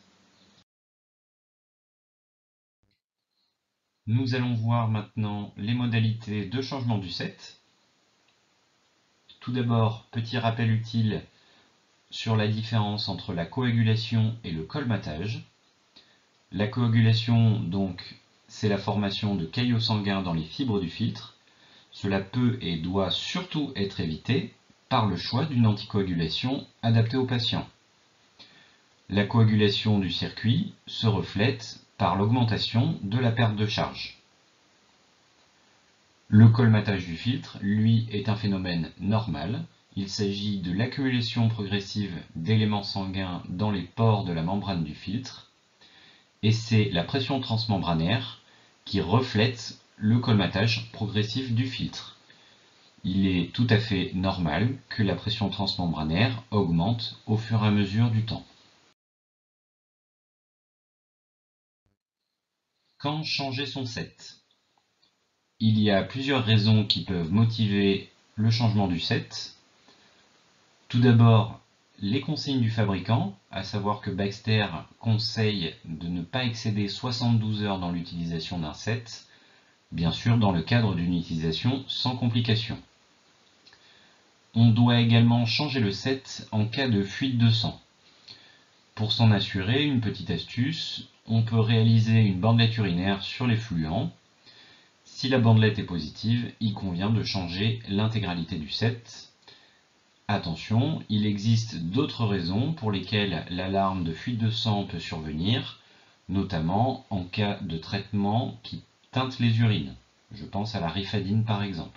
Nous allons voir maintenant les modalités de changement du set. Tout d'abord, petit rappel utile sur la différence entre la coagulation et le colmatage. La coagulation, donc, c'est la formation de caillots sanguins dans les fibres du filtre. Cela peut et doit surtout être évité par le choix d'une anticoagulation adaptée au patient. La coagulation du circuit se reflète par l'augmentation de la perte de charge. Le colmatage du filtre, lui, est un phénomène normal. Il s'agit de l'accumulation progressive d'éléments sanguins dans les pores de la membrane du filtre. Et c'est la pression transmembranaire qui reflète le colmatage progressif du filtre. Il est tout à fait normal que la pression transmembranaire augmente au fur et à mesure du temps. Quand changer son set? Il y a plusieurs raisons qui peuvent motiver le changement du set. Tout d'abord, les consignes du fabricant, à savoir que Baxter conseille de ne pas excéder soixante-douze heures dans l'utilisation d'un set, bien sûr dans le cadre d'une utilisation sans complications. On doit également changer le set en cas de fuite de sang. Pour s'en assurer, une petite astuce, on peut réaliser une bandelette urinaire sur les fluents. Si la bandelette est positive, il convient de changer l'intégralité du set. Attention, il existe d'autres raisons pour lesquelles l'alarme de fuite de sang peut survenir, notamment en cas de traitement qui teinte les urines. Je pense à la rifadine par exemple.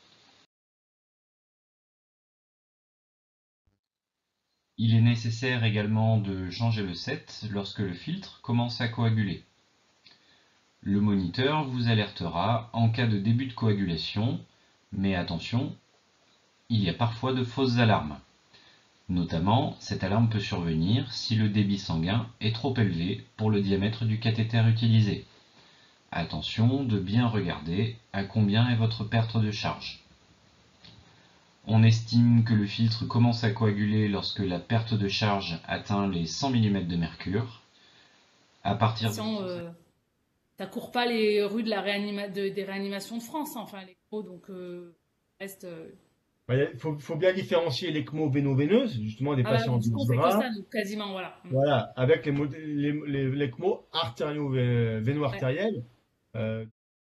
Il est nécessaire également de changer le set lorsque le filtre commence à coaguler. Le moniteur vous alertera en cas de début de coagulation, mais attention, il y a parfois de fausses alarmes. Notamment, cette alarme peut survenir si le débit sanguin est trop élevé pour le diamètre du cathéter utilisé. Attention de bien regarder à combien est votre perte de charge. On estime que le filtre commence à coaguler lorsque la perte de charge atteint les cent millimètres de mercure. À partir de... Euh, ça court pas les rues de la réanima... de, des réanimations de France, hein, enfin les gros, donc euh, reste. Euh... Il faut, faut bien différencier l'ECMO véno-veineuse, justement des ah patients bah, du coup, on fait que ça, donc quasiment, voilà. Voilà, avec l'ECMO artério-véno-artériel. Ouais. Euh...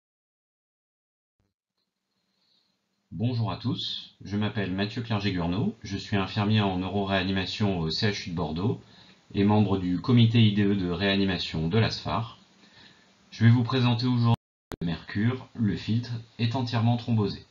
Bonjour à tous, je m'appelle Mathieu Clerget-Gurnot, je suis infirmier en neuroréanimation au C H U de Bordeaux et membre du comité I D E de réanimation de l'ASFAR. Je vais vous présenter aujourd'hui le mercure, le filtre est entièrement thrombosé.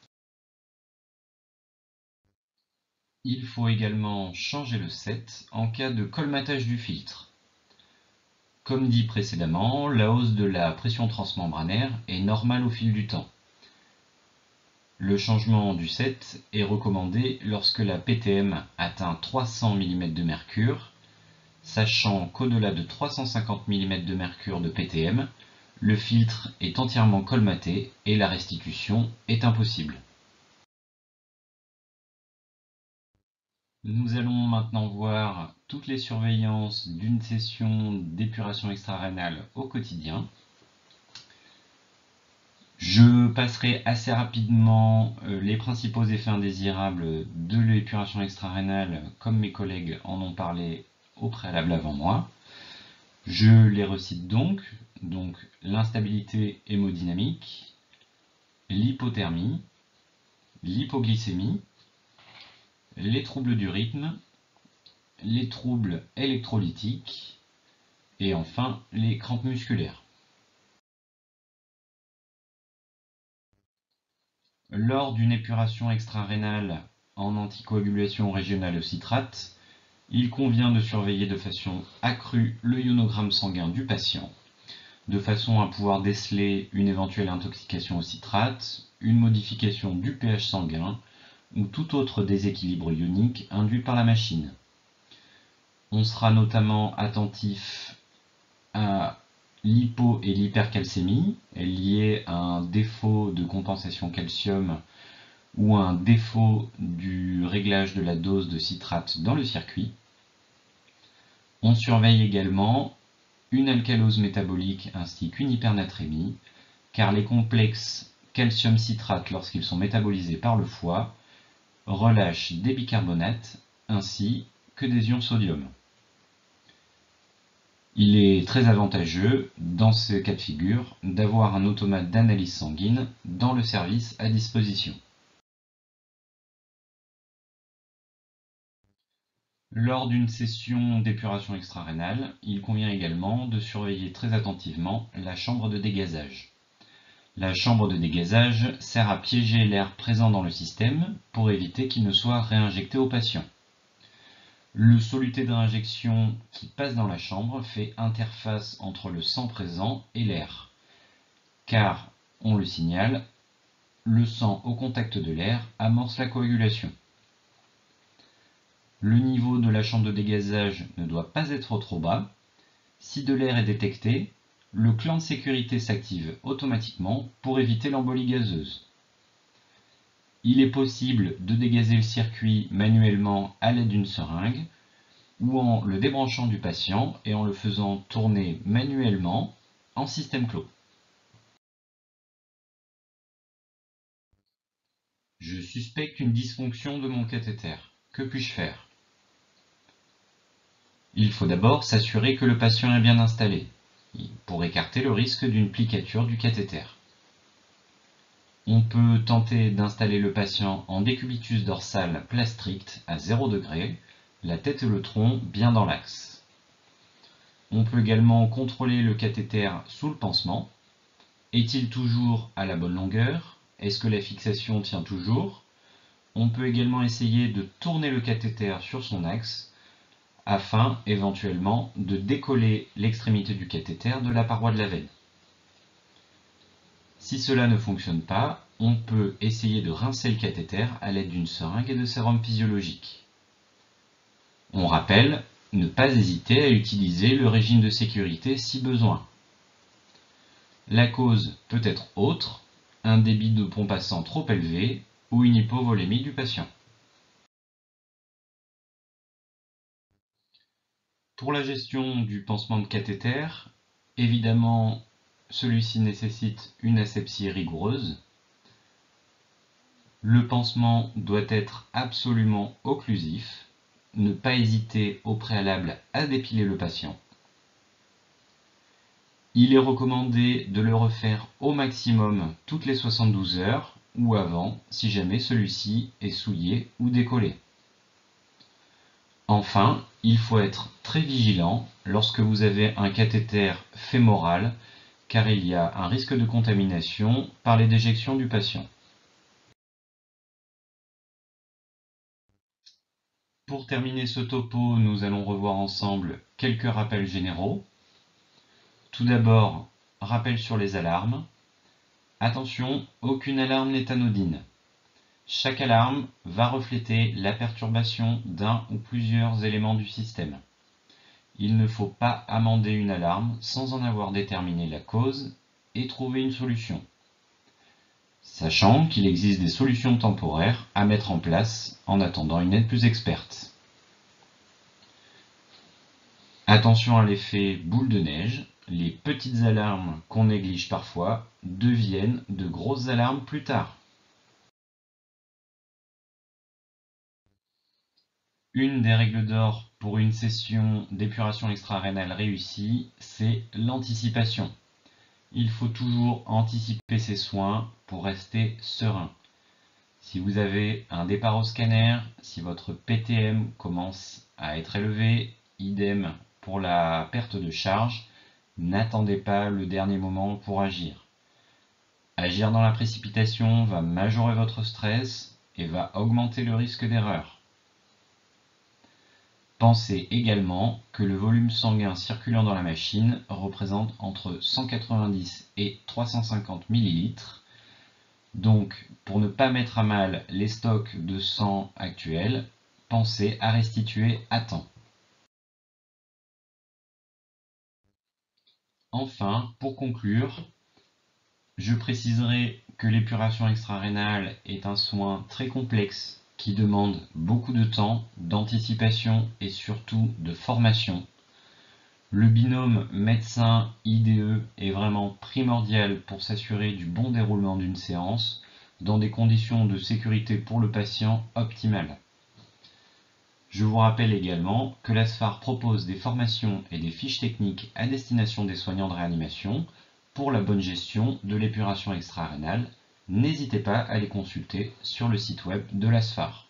Il faut également changer le set en cas de colmatage du filtre. Comme dit précédemment, la hausse de la pression transmembranaire est normale au fil du temps. Le changement du set est recommandé lorsque la P T M atteint trois cents millimètres de mercure, sachant qu'au-delà de trois cent cinquante millimètres de mercure de P T M, le filtre est entièrement colmaté et la restitution est impossible. Nous allons maintenant voir toutes les surveillances d'une session d'épuration extra-rénale au quotidien. Je passerai assez rapidement les principaux effets indésirables de l'épuration extra-rénale, comme mes collègues en ont parlé au préalable avant moi. Je les recite donc, donc l'instabilité hémodynamique, l'hypothermie, l'hypoglycémie, les troubles du rythme, les troubles électrolytiques et enfin les crampes musculaires. Lors d'une épuration extra-rénale en anticoagulation régionale au citrate, il convient de surveiller de façon accrue le ionogramme sanguin du patient, de façon à pouvoir déceler une éventuelle intoxication au citrate, une modification du pH sanguin ou tout autre déséquilibre ionique induit par la machine. On sera notamment attentif à l'hypo- et l'hypercalcémie, liée à un défaut de compensation calcium ou à un défaut du réglage de la dose de citrate dans le circuit. On surveille également une alcalose métabolique ainsi qu'une hypernatrémie, car les complexes calcium-citrate, lorsqu'ils sont métabolisés par le foie, relâchent des bicarbonates ainsi que des ions sodium. Il est très avantageux, dans ce cas de figure, d'avoir un automate d'analyse sanguine dans le service à disposition. Lors d'une session d'épuration extra-rénale, il convient également de surveiller très attentivement la chambre de dégazage. La chambre de dégazage sert à piéger l'air présent dans le système pour éviter qu'il ne soit réinjecté au patient. Le soluté de réinjection qui passe dans la chambre fait interface entre le sang présent et l'air, car, on le signale, le sang au contact de l'air amorce la coagulation. Le niveau de la chambre de dégazage ne doit pas être trop bas. Si de l'air est détecté, le clan de sécurité s'active automatiquement pour éviter l'embolie gazeuse. Il est possible de dégazer le circuit manuellement à l'aide d'une seringue ou en le débranchant du patient et en le faisant tourner manuellement en système clos. Je suspecte une dysfonction de mon cathéter. Que puis-je faire? Il faut d'abord s'assurer que le patient est bien installé, pour écarter le risque d'une plicature du cathéter. On peut tenter d'installer le patient en décubitus dorsal plat strict à zéro degré, la tête et le tronc bien dans l'axe. On peut également contrôler le cathéter sous le pansement. Est-il toujours à la bonne longueur? Est-ce que la fixation tient toujours? On peut également essayer de tourner le cathéter sur son axe afin éventuellement de décoller l'extrémité du cathéter de la paroi de la veine. Si cela ne fonctionne pas, on peut essayer de rincer le cathéter à l'aide d'une seringue et de sérum physiologique. On rappelle, ne pas hésiter à utiliser le régime de sécurité si besoin. La cause peut être autre, un débit de pompe à sang trop élevé ou une hypovolémie du patient. Pour la gestion du pansement de cathéter, évidemment, celui-ci nécessite une asepsie rigoureuse. Le pansement doit être absolument occlusif. Ne pas hésiter au préalable à dépiler le patient. Il est recommandé de le refaire au maximum toutes les soixante-douze heures ou avant si jamais celui-ci est souillé ou décollé. Enfin, il faut être très vigilant lorsque vous avez un cathéter fémoral car il y a un risque de contamination par les déjections du patient. Pour terminer ce topo, nous allons revoir ensemble quelques rappels généraux. Tout d'abord, rappel sur les alarmes. Attention, aucune alarme n'est anodine. Chaque alarme va refléter la perturbation d'un ou plusieurs éléments du système. Il ne faut pas amender une alarme sans en avoir déterminé la cause et trouver une solution, sachant qu'il existe des solutions temporaires à mettre en place en attendant une aide plus experte. Attention à l'effet boule de neige, les petites alarmes qu'on néglige parfois deviennent de grosses alarmes plus tard. Une des règles d'or pour une session d'épuration extra-rénale réussie, c'est l'anticipation. Il faut toujours anticiper ses soins pour rester serein. Si vous avez un départ au scanner, si votre P T M commence à être élevé, idem pour la perte de charge, n'attendez pas le dernier moment pour agir. Agir dans la précipitation va majorer votre stress et va augmenter le risque d'erreur. Pensez également que le volume sanguin circulant dans la machine représente entre cent quatre-vingt-dix et trois cent cinquante millilitres. Donc, pour ne pas mettre à mal les stocks de sang actuels, pensez à restituer à temps. Enfin, pour conclure, je préciserai que l'épuration extra-rénale est un soin très complexe qui demande beaucoup de temps, d'anticipation et surtout de formation. Le binôme médecin-I D E est vraiment primordial pour s'assurer du bon déroulement d'une séance dans des conditions de sécurité pour le patient optimales. Je vous rappelle également que l'A S F A R propose des formations et des fiches techniques à destination des soignants de réanimation pour la bonne gestion de l'épuration extra-rénale. N'hésitez pas à les consulter sur le site web de l'A S F A R.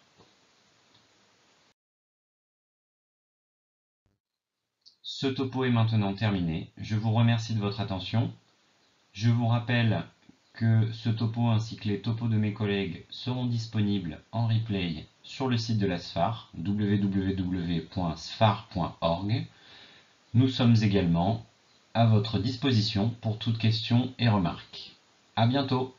Ce topo est maintenant terminé. Je vous remercie de votre attention. Je vous rappelle que ce topo ainsi que les topos de mes collègues seront disponibles en replay sur le site de l'A S F A R, w w w point s f a r point org. Nous sommes également à votre disposition pour toute question et remarque. À bientôt!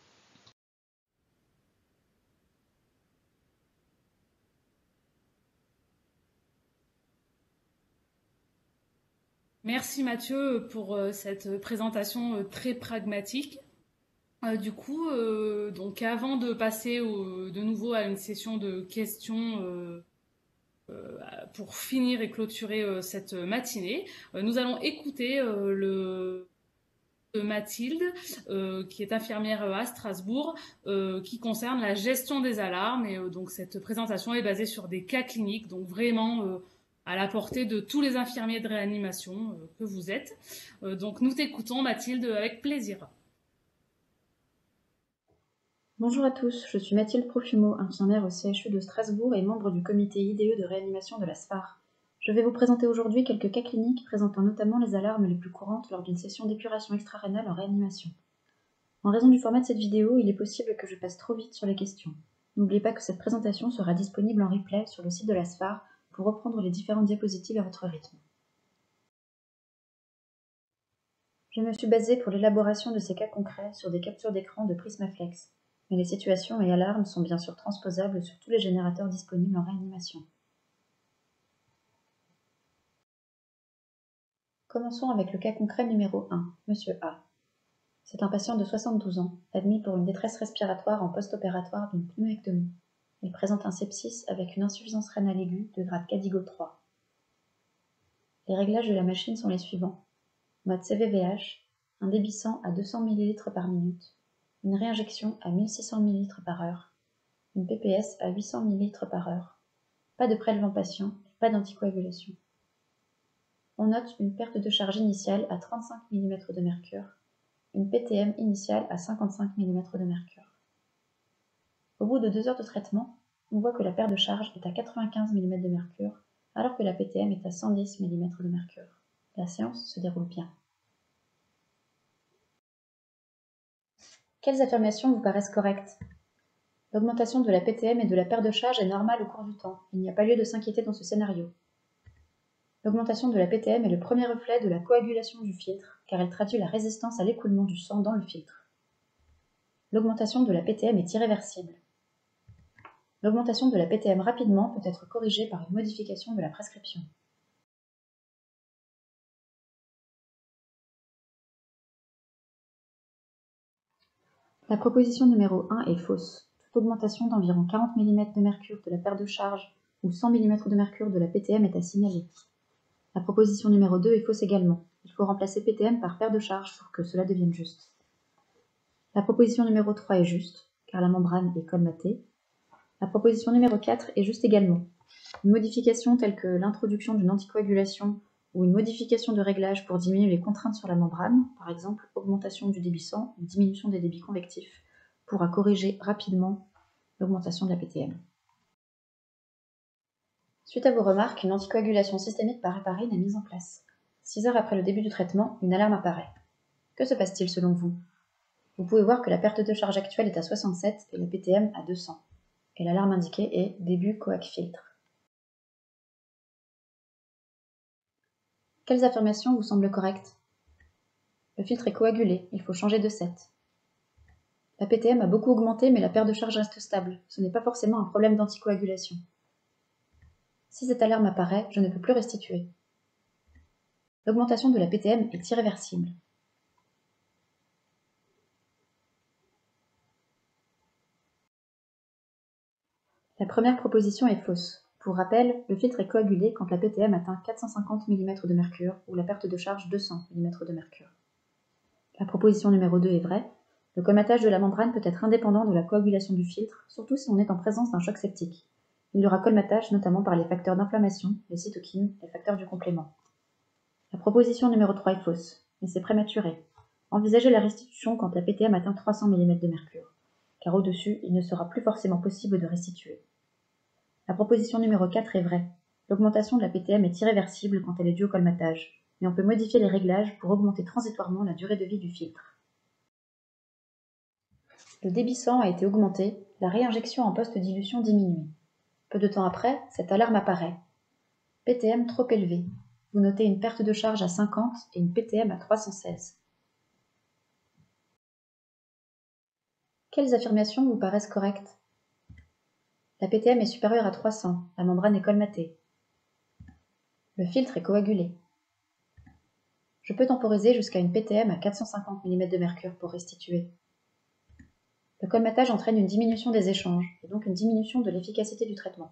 Merci Mathieu pour euh, cette présentation euh, très pragmatique. Euh, du coup, euh, donc avant de passer au- de nouveau à une session de questions euh, euh, pour finir et clôturer euh, cette matinée, euh, nous allons écouter euh, le de Mathilde, euh, qui est infirmière à Strasbourg, euh, qui concerne la gestion des alarmes. Et euh, donc cette présentation est basée sur des cas cliniques, donc vraiment euh, à la portée de tous les infirmiers de réanimation euh, que vous êtes. Euh, donc nous t'écoutons Mathilde avec plaisir. Bonjour à tous, je suis Mathilde Profumo, infirmière au C H U de Strasbourg et membre du comité I D E de réanimation de l'A S F A R. Je vais vous présenter aujourd'hui quelques cas cliniques présentant notamment les alarmes les plus courantes lors d'une session d'épuration extra-rénale en réanimation. En raison du format de cette vidéo, il est possible que je passe trop vite sur les questions. N'oubliez pas que cette présentation sera disponible en replay sur le site de l'A S F A R pour reprendre les différentes diapositives à votre rythme. Je me suis basée pour l'élaboration de ces cas concrets sur des captures d'écran de Prismaflex, mais les situations et alarmes sont bien sûr transposables sur tous les générateurs disponibles en réanimation. Commençons avec le cas concret numéro un, Monsieur A. C'est un patient de soixante-douze ans, admis pour une détresse respiratoire en post-opératoire d'une pneumoectomie. Il présente un sepsis avec une insuffisance rénale aiguë de grade Cadigo trois. Les réglages de la machine sont les suivants. Mode C V V H, un débit sang à deux cents millilitres par minute, une réinjection à mille six cents millilitres par heure, une P P S à huit cents millilitres par heure, pas de prélèvement patient, pas d'anticoagulation. On note une perte de charge initiale à trente-cinq millimètres de mercure, une P T M initiale à cinquante-cinq millimètres de mercure. Au bout de deux heures de traitement, on voit que la perte de charge est à quatre-vingt-quinze millimètres de mercure, alors que la P T M est à cent dix millimètres de mercure. La séance se déroule bien. Quelles affirmations vous paraissent correctes? L'augmentation de la P T M et de la perte de charge est normale au cours du temps. Il n'y a pas lieu de s'inquiéter dans ce scénario. L'augmentation de la P T M est le premier reflet de la coagulation du filtre, car elle traduit la résistance à l'écoulement du sang dans le filtre. L'augmentation de la P T M est irréversible. L'augmentation de la P T M rapidement peut être corrigée par une modification de la prescription. La proposition numéro un est fausse. Toute augmentation d'environ quarante millimètres de mercure de la paire de charge ou cent millimètres de mercure de la P T M est à signaler. La proposition numéro deux est fausse également. Il faut remplacer P T M par paire de charge pour que cela devienne juste. La proposition numéro trois est juste, car la membrane est colmatée. La proposition numéro quatre est juste également. Une modification telle que l'introduction d'une anticoagulation ou une modification de réglage pour diminuer les contraintes sur la membrane, par exemple augmentation du débit sang ou diminution des débits convectifs, pourra corriger rapidement l'augmentation de la P T M. Suite à vos remarques, une anticoagulation systémique par héparine est mise en place. six heures après le début du traitement, une alarme apparaît. Que se passe-t-il selon vous? Vous pouvez voir que la perte de charge actuelle est à soixante-sept et la P T M à deux cents. Et l'alarme indiquée est début coag filtre. Quelles affirmations vous semblent correctes? Le filtre est coagulé, il faut changer de set. La P T M a beaucoup augmenté mais la perte de charge reste stable, ce n'est pas forcément un problème d'anticoagulation. Si cette alarme apparaît, je ne peux plus restituer. L'augmentation de la P T M est irréversible. La première proposition est fausse. Pour rappel, le filtre est coagulé quand la P T M atteint quatre cent cinquante millimètres de mercure ou la perte de charge deux cents millimètres de mercure. La proposition numéro deux est vraie. Le colmatage de la membrane peut être indépendant de la coagulation du filtre, surtout si on est en présence d'un choc septique. Il y aura colmatage notamment par les facteurs d'inflammation, les cytokines, les facteurs du complément. La proposition numéro trois est fausse, mais c'est prématuré. Envisagez la restitution quand la P T M atteint trois cents millimètres de mercure, car au-dessus, il ne sera plus forcément possible de restituer. La proposition numéro quatre est vraie. L'augmentation de la P T M est irréversible quand elle est due au colmatage, mais on peut modifier les réglages pour augmenter transitoirement la durée de vie du filtre. Le débit sang a été augmenté, la réinjection en post-dilution diminuée. Peu de temps après, cette alarme apparaît. P T M trop élevée. Vous notez une perte de charge à cinquante et une P T M à trois cent seize. Quelles affirmations vous paraissent correctes? La P T M est supérieure à trois cents, la membrane est colmatée. Le filtre est coagulé. Je peux temporiser jusqu'à une P T M à quatre cent cinquante millimètres de mercure pour restituer. Le colmatage entraîne une diminution des échanges, et donc une diminution de l'efficacité du traitement.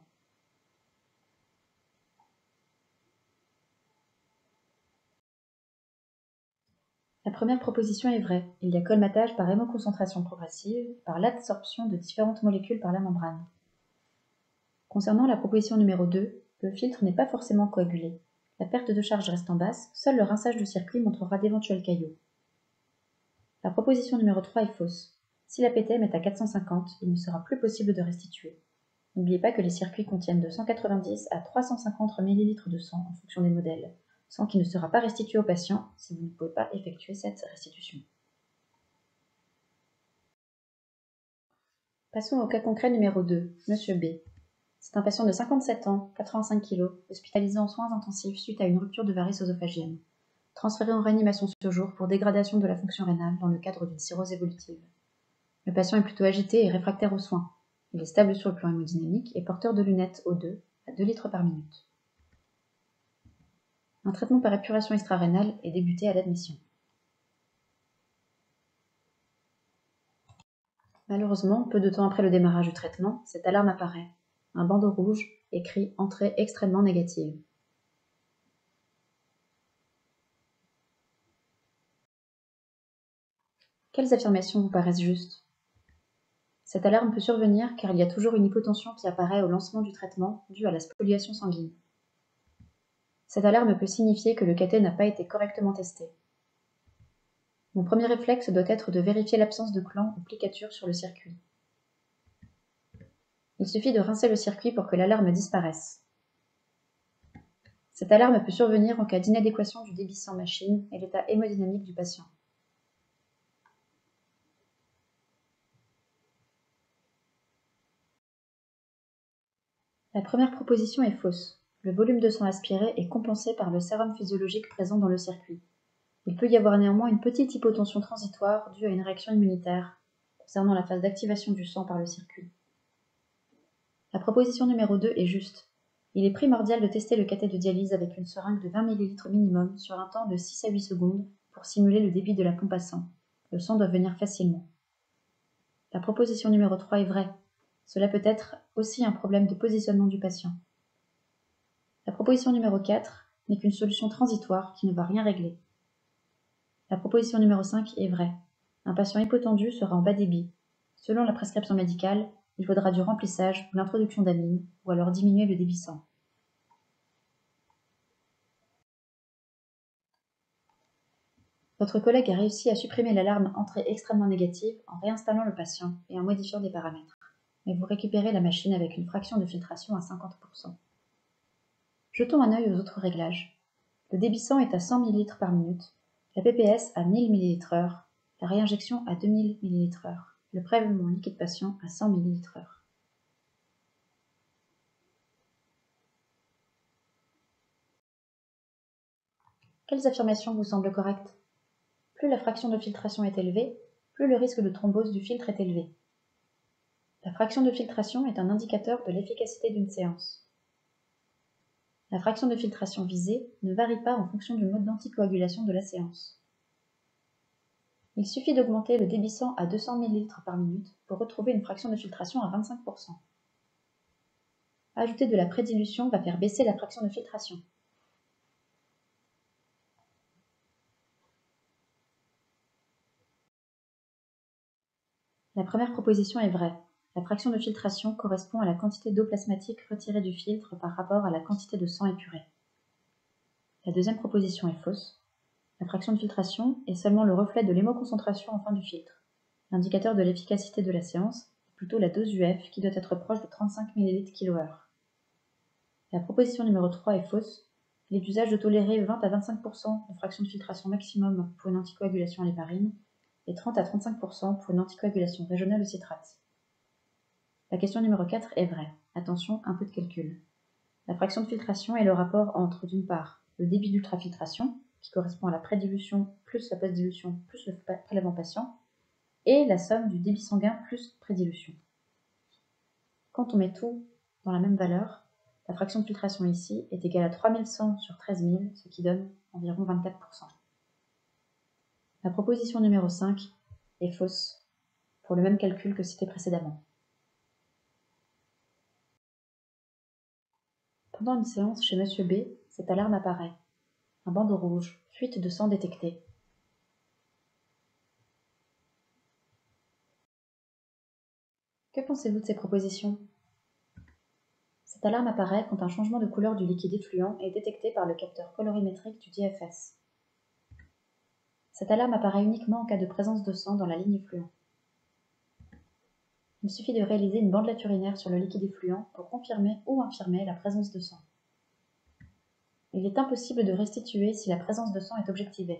La première proposition est vraie. Il y a colmatage par hémoconcentration progressive, par l'absorption de différentes molécules par la membrane. Concernant la proposition numéro deux, le filtre n'est pas forcément coagulé. La perte de charge reste en basse, seul le rinçage du circuit montrera d'éventuels caillots. La proposition numéro trois est fausse. Si la P T M est à quatre cent cinquante, il ne sera plus possible de restituer. N'oubliez pas que les circuits contiennent de cent quatre-vingt-dix à trois cent cinquante millilitres de sang en fonction des modèles, sang qui ne sera pas restitué au patient si vous ne pouvez pas effectuer cette restitution. Passons au cas concret numéro deux, Monsieur B. C'est un patient de cinquante-sept ans, quatre-vingt-cinq kilos, hospitalisé en soins intensifs suite à une rupture de varices œsophagienne, transféré en réanimation ce jour pour dégradation de la fonction rénale dans le cadre d'une cirrhose évolutive. Le patient est plutôt agité et réfractaire aux soins. Il est stable sur le plan hémodynamique et porteur de lunettes O deux à deux litres par minute. Un traitement par épuration extra-rénale est débuté à l'admission. Malheureusement, peu de temps après le démarrage du traitement, cette alarme apparaît. Un bandeau rouge écrit « Entrée extrêmement négative ». Quelles affirmations vous paraissent justes? Cette alarme peut survenir car il y a toujours une hypotension qui apparaît au lancement du traitement due à la spoliation sanguine. Cette alarme peut signifier que le cathé n'a pas été correctement testé. Mon premier réflexe doit être de vérifier l'absence de clan ou plicature sur le circuit. Il suffit de rincer le circuit pour que l'alarme disparaisse. Cette alarme peut survenir en cas d'inadéquation du débit sang machine et l'état hémodynamique du patient. La première proposition est fausse. Le volume de sang aspiré est compensé par le sérum physiologique présent dans le circuit. Il peut y avoir néanmoins une petite hypotension transitoire due à une réaction immunitaire concernant la phase d'activation du sang par le circuit. La proposition numéro deux est juste. Il est primordial de tester le cathète de dialyse avec une seringue de vingt millilitres minimum sur un temps de six à huit secondes pour simuler le débit de la pompe à sang. Le sang doit venir facilement. La proposition numéro trois est vraie. Cela peut être aussi un problème de positionnement du patient. La proposition numéro quatre n'est qu'une solution transitoire qui ne va rien régler. La proposition numéro cinq est vraie. Un patient hypotendu sera en bas débit. Selon la prescription médicale, il faudra du remplissage ou l'introduction d'amine, ou alors diminuer le débit sang. Votre collègue a réussi à supprimer l'alarme entrée extrêmement négative en réinstallant le patient et en modifiant des paramètres. Mais vous récupérez la machine avec une fraction de filtration à cinquante pour cent. Jetons un œil aux autres réglages. Le débit sang est à cent millilitres par minute, la P P S à mille millilitres heure, la réinjection à deux mille millilitres heure, le prélèvement liquide patient à cent millilitres heure. Quelles affirmations vous semblent correctes? Plus la fraction de filtration est élevée, plus le risque de thrombose du filtre est élevé. La fraction de filtration est un indicateur de l'efficacité d'une séance. La fraction de filtration visée ne varie pas en fonction du mode d'anticoagulation de la séance. Il suffit d'augmenter le débit sang à deux cents millilitres par minute pour retrouver une fraction de filtration à vingt-cinq pour cent. Ajouter de la prédilution va faire baisser la fraction de filtration. La première proposition est vraie. La fraction de filtration correspond à la quantité d'eau plasmatique retirée du filtre par rapport à la quantité de sang épuré. La deuxième proposition est fausse. La fraction de filtration est seulement le reflet de l'hémoconcentration en fin du filtre. L'indicateur de l'efficacité de la séance est plutôt la dose U F qui doit être proche de trente-cinq millilitres par kiloheure. La proposition numéro trois est fausse. Il est d'usage de tolérer vingt à vingt-cinq pour cent de fraction de filtration maximum pour une anticoagulation à l'héparine et trente à trente-cinq pour cent pour une anticoagulation régionale au citrate. La question numéro quatre est vraie. Attention, un peu de calcul. La fraction de filtration est le rapport entre, d'une part, le débit d'ultrafiltration, qui correspond à la prédilution plus la post-dilution plus le prélèvement patient, et la somme du débit sanguin plus prédilution. Quand on met tout dans la même valeur, la fraction de filtration ici est égale à trois mille cent sur treize mille, ce qui donne environ vingt-quatre pour cent. La proposition numéro cinq est fausse, pour le même calcul que cité précédemment. Pendant une séance chez Monsieur B, cette alarme apparaît. Un bandeau rouge, fuite de sang détectée. Que pensez-vous de ces propositions? Cette alarme apparaît quand un changement de couleur du liquide effluent est détecté par le capteur colorimétrique du D F S. Cette alarme apparaît uniquement en cas de présence de sang dans la ligne effluent. Il suffit de réaliser une bandelette urinaire sur le liquide effluent pour confirmer ou infirmer la présence de sang. Il est impossible de restituer si la présence de sang est objectivée.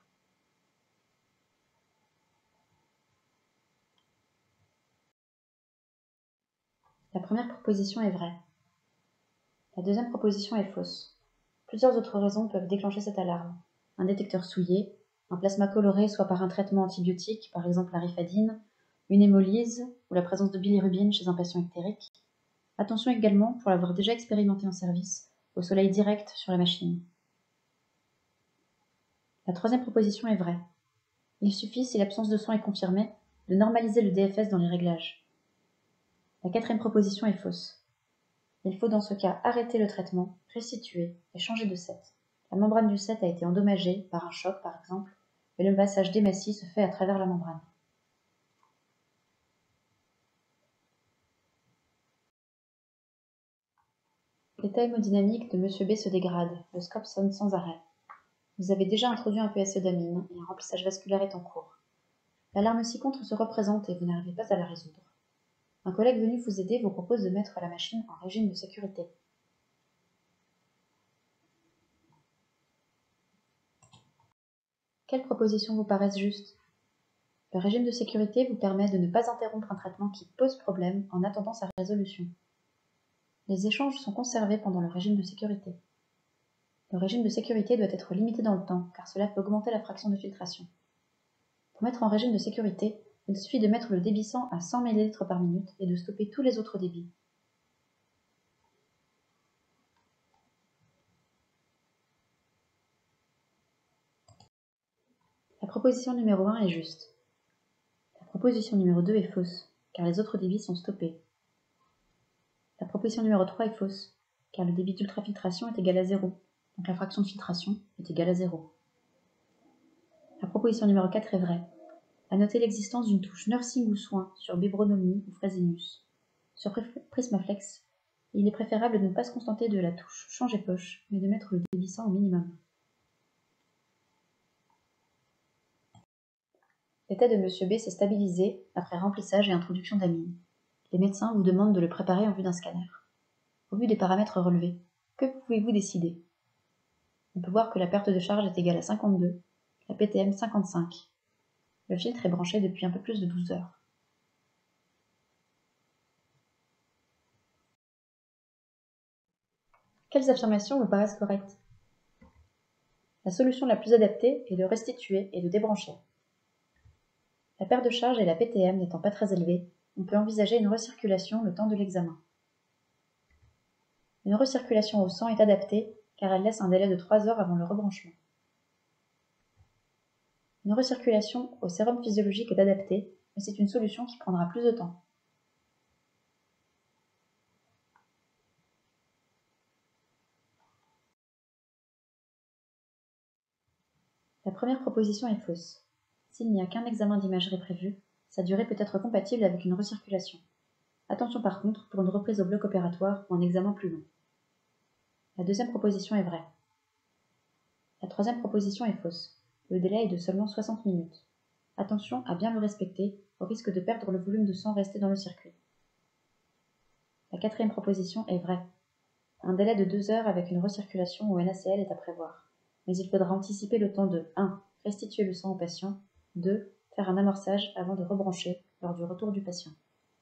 La première proposition est vraie. La deuxième proposition est fausse. Plusieurs autres raisons peuvent déclencher cette alarme. Un détecteur souillé, un plasma coloré soit par un traitement antibiotique, par exemple la rifadine, une hémolyse ou la présence de bilirubine chez un patient ictérique. Attention également, pour l'avoir déjà expérimenté en service, au soleil direct sur la machine. La troisième proposition est vraie. Il suffit, si l'absence de sang est confirmée, de normaliser le D F S dans les réglages. La quatrième proposition est fausse. Il faut dans ce cas arrêter le traitement, restituer et changer de set. La membrane du set a été endommagée par un choc par exemple, et le massage d'émassis se fait à travers la membrane. L'état hémodynamique de Monsieur B se dégrade, le scope sonne sans arrêt. Vous avez déjà introduit un P S E d'amine et un remplissage vasculaire est en cours. L'alarme ci-contre se représente et vous n'arrivez pas à la résoudre. Un collègue venu vous aider vous propose de mettre la machine en régime de sécurité. Quelles propositions vous paraissent justes? Le régime de sécurité vous permet de ne pas interrompre un traitement qui pose problème en attendant sa résolution. Les échanges sont conservés pendant le régime de sécurité. Le régime de sécurité doit être limité dans le temps, car cela peut augmenter la fraction de filtration. Pour mettre en régime de sécurité, il suffit de mettre le débit cent à cent millilitres par minute et de stopper tous les autres débits. La proposition numéro un est juste. La proposition numéro deux est fausse, car les autres débits sont stoppés. La proposition numéro trois est fausse, car le débit d'ultrafiltration est égal à zéro, donc la fraction de filtration est égale à zéro. La proposition numéro quatre est vraie. À noter l'existence d'une touche Nursing ou Soin sur Bibronomie ou Fresenius. Sur Prismaflex, il est préférable de ne pas se contenter de la touche Changer poche, mais de mettre le débit cent au minimum. L'état de Monsieur B s'est stabilisé après remplissage et introduction d'amine. Les médecins vous demandent de le préparer en vue d'un scanner. Au vu des paramètres relevés, que pouvez-vous décider? On peut voir que la perte de charge est égale à cinquante-deux, la P T M cinquante-cinq. Le filtre est branché depuis un peu plus de douze heures. Quelles affirmations vous paraissent correctes? La solution la plus adaptée est de restituer et de débrancher. La perte de charge et la P T M n'étant pas très élevée, on peut envisager une recirculation le temps de l'examen. Une recirculation au sang est adaptée car elle laisse un délai de trois heures avant le rebranchement. Une recirculation au sérum physiologique est adaptée, mais c'est une solution qui prendra plus de temps. La première proposition est fausse. S'il n'y a qu'un examen d'imagerie prévu, sa durée peut être compatible avec une recirculation. Attention par contre pour une reprise au bloc opératoire ou un examen plus long. La deuxième proposition est vraie. La troisième proposition est fausse. Le délai est de seulement soixante minutes. Attention à bien le respecter, au risque de perdre le volume de sang resté dans le circuit. La quatrième proposition est vraie. Un délai de deux heures avec une recirculation au N A C L est à prévoir, mais il faudra anticiper le temps de un. Restituer le sang au patient, deux. Faire un amorçage avant de rebrancher lors du retour du patient.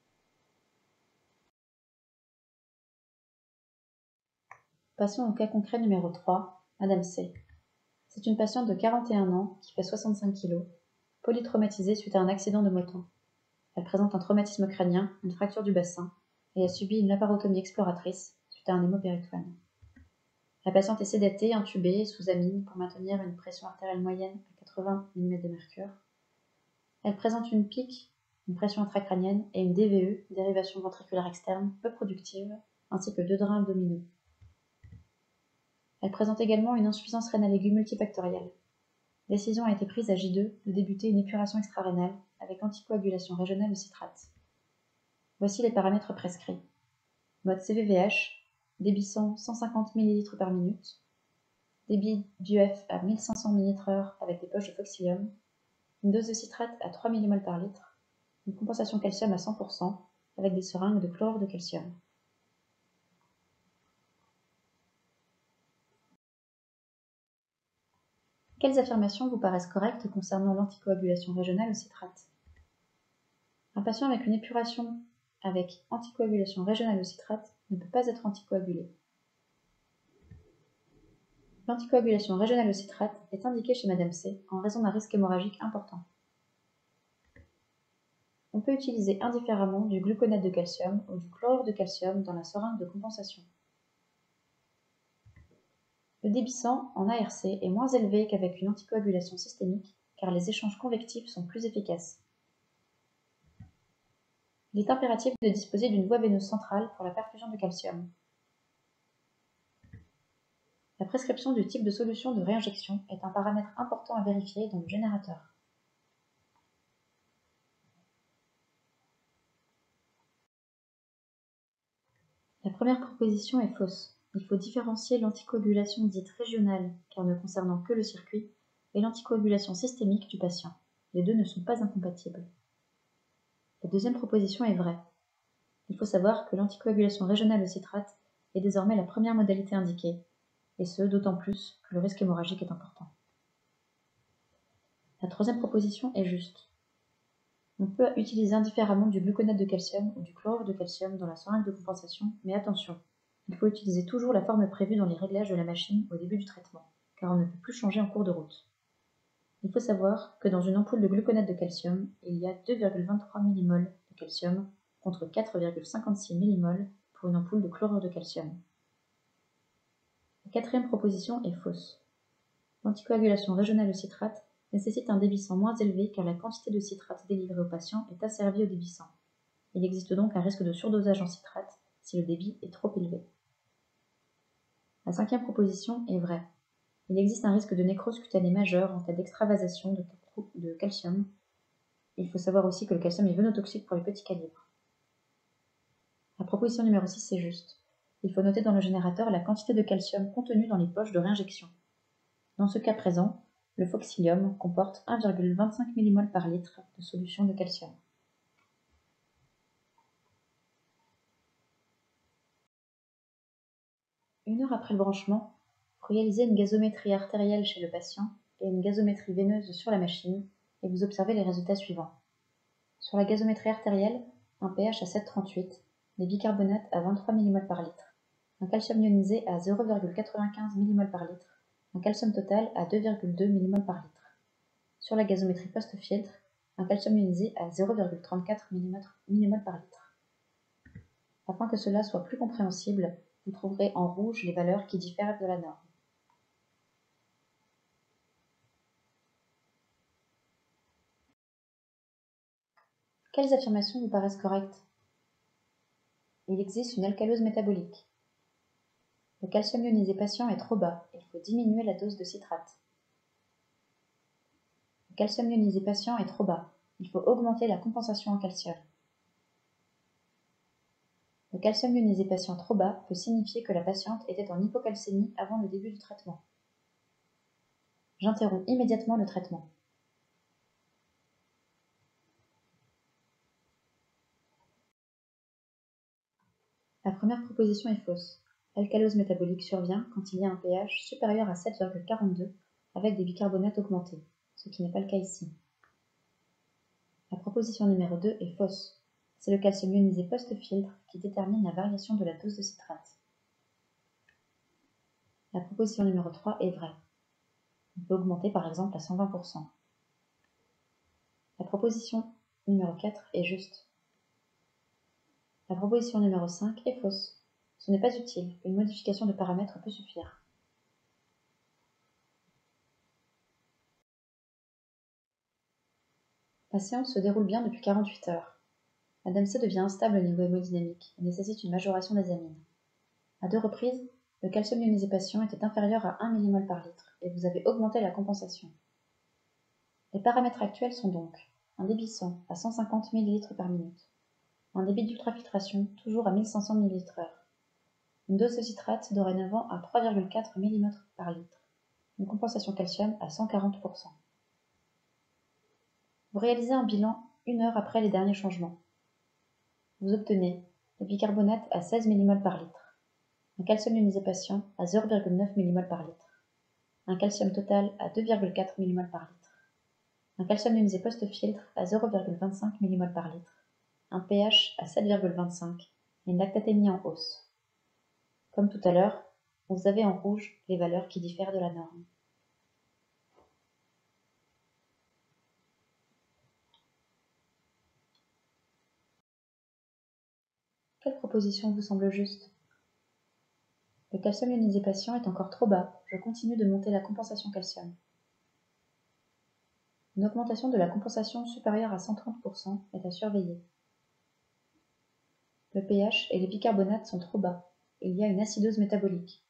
Passons au cas concret numéro trois, Madame C. C'est une patiente de quarante et un ans qui fait soixante-cinq kilos, polytraumatisée suite à un accident de moto. Elle présente un traumatisme crânien, une fracture du bassin, et a subi une laparotomie exploratrice suite à un hémopéritoine. La patiente est sédatée, intubée, sous amine pour maintenir une pression artérielle moyenne à quatre-vingts millimètres de mercure. Elle présente une pique, une pression intracrânienne et une D V E, dérivation ventriculaire externe, peu productive, ainsi que deux drains abdominaux. Elle présente également une insuffisance rénale aiguë multifactorielle. Décision a été prise à J deux de débuter une épuration extrarénale avec anticoagulation régionale au citrate. Voici les paramètres prescrits. Mode C V V H, débit sang cent cinquante millilitres par minute, débit d'U F à mille cinq cents millilitres heure avec des poches de foxylium, une dose de citrate à trois millimoles par litre, une compensation calcium à cent pour cent avec des seringues de chlorure de calcium. Quelles affirmations vous paraissent correctes concernant l'anticoagulation régionale au citrate? Un patient avec une épuration avec anticoagulation régionale au citrate ne peut pas être anticoagulé. L'anticoagulation régionale au citrate est indiquée chez Madame C en raison d'un risque hémorragique important. On peut utiliser indifféremment du gluconate de calcium ou du chlorure de calcium dans la seringue de compensation. Le débit sang en A R C est moins élevé qu'avec une anticoagulation systémique car les échanges convectifs sont plus efficaces. Il est impératif de disposer d'une voie veineuse centrale pour la perfusion de calcium. La prescription du type de solution de réinjection est un paramètre important à vérifier dans le générateur. La première proposition est fausse. Il faut différencier l'anticoagulation dite régionale, car ne concernant que le circuit, et l'anticoagulation systémique du patient. Les deux ne sont pas incompatibles. La deuxième proposition est vraie. Il faut savoir que l'anticoagulation régionale au citrate est désormais la première modalité indiquée, et ce, d'autant plus que le risque hémorragique est important. La troisième proposition est juste. On peut utiliser indifféremment du gluconate de calcium ou du chlorure de calcium dans la seringue de compensation, mais attention, Il faut utiliser toujours la forme prévue dans les réglages de la machine au début du traitement, car on ne peut plus changer en cours de route. Il faut savoir que dans une ampoule de gluconate de calcium, il y a deux virgule vingt-trois millimoles de calcium contre quatre virgule cinquante-six millimoles pour une ampoule de chlorure de calcium. La quatrième proposition est fausse. L'anticoagulation régionale de citrate nécessite un débissant moins élevé car la quantité de citrate délivrée au patient est asservie au débissant. Il existe donc un risque de surdosage en citrate si le débit est trop élevé. La cinquième proposition est vraie. Il existe un risque de nécrose cutanée majeure en cas d'extravasation de, de calcium. Il faut savoir aussi que le calcium est venotoxique pour les petits calibres. La proposition numéro six est juste. Il faut noter dans le générateur la quantité de calcium contenue dans les poches de réinjection. Dans ce cas présent, le Foxylium comporte un virgule vingt-cinq millimoles par litre de solution de calcium. Une heure après le branchement, vous réalisez une gazométrie artérielle chez le patient et une gazométrie veineuse sur la machine et vous observez les résultats suivants. Sur la gazométrie artérielle, un pH à sept virgule trente-huit, des bicarbonates à vingt-trois millimoles par litre, un calcium ionisé à zéro virgule quatre-vingt-quinze millimoles par litre, un calcium total à deux virgule deux millimoles par litre. Sur la gazométrie post-filtre, un calcium ionisé à zéro virgule trente-quatre millimoles par litre. Afin que cela soit plus compréhensible, vous trouverez en rouge les valeurs qui diffèrent de la norme. Quelles affirmations vous paraissent correctes? Il existe une alcalose métabolique. Le calcium ionisé patient est trop bas, il faut diminuer la dose de citrate. Le calcium ionisé patient est trop bas, il faut augmenter la compensation en calcium. Le calcium ionisé patient trop bas peut signifier que la patiente était en hypocalcémie avant le début du traitement. J'interromps immédiatement le traitement. La première proposition est fausse. L'alcalose métabolique survient quand il y a un pH supérieur à sept virgule quarante-deux avec des bicarbonates augmentés, ce qui n'est pas le cas ici. La proposition numéro deux est fausse. C'est le calcium ionisé post-filtre qui détermine la variation de la dose de citrate. La proposition numéro trois est vraie. On peut augmenter par exemple à cent vingt pour cent. La proposition numéro quatre est juste. La proposition numéro cinq est fausse. Ce n'est pas utile, une modification de paramètres peut suffire. La séance se déroule bien depuis quarante-huit heures. Madame C devient instable au niveau hémodynamique et nécessite une majoration des amines. À deux reprises, le calcium ionisé patient était inférieur à un millimole par litre et vous avez augmenté la compensation. Les paramètres actuels sont donc un débit cent à cent cinquante millilitres par minute, un débit d'ultrafiltration toujours à mille cinq cents millilitres heure, une dose de citrate dorénavant à trois virgule quatre millimètres par litre, une compensation calcium à cent quarante pour cent. Vous réalisez un bilan une heure après les derniers changements. Vous obtenez des bicarbonates à seize millimoles par litre, un calcium ionisé patient à zéro virgule neuf millimoles par litre, un calcium total à deux virgule quatre millimoles par litre, un calcium ionisé post-filtre à zéro virgule vingt-cinq millimoles par litre, un pH à sept virgule vingt-cinq et une lactatémie en hausse. Comme tout à l'heure, vous avez en rouge les valeurs qui diffèrent de la norme. Quelle proposition vous semble juste? Le calcium ionisé patient est encore trop bas, je continue de monter la compensation calcium. Une augmentation de la compensation supérieure à cent trente pour cent est à surveiller. Le pH et les bicarbonates sont trop bas, il y a une acidose métabolique.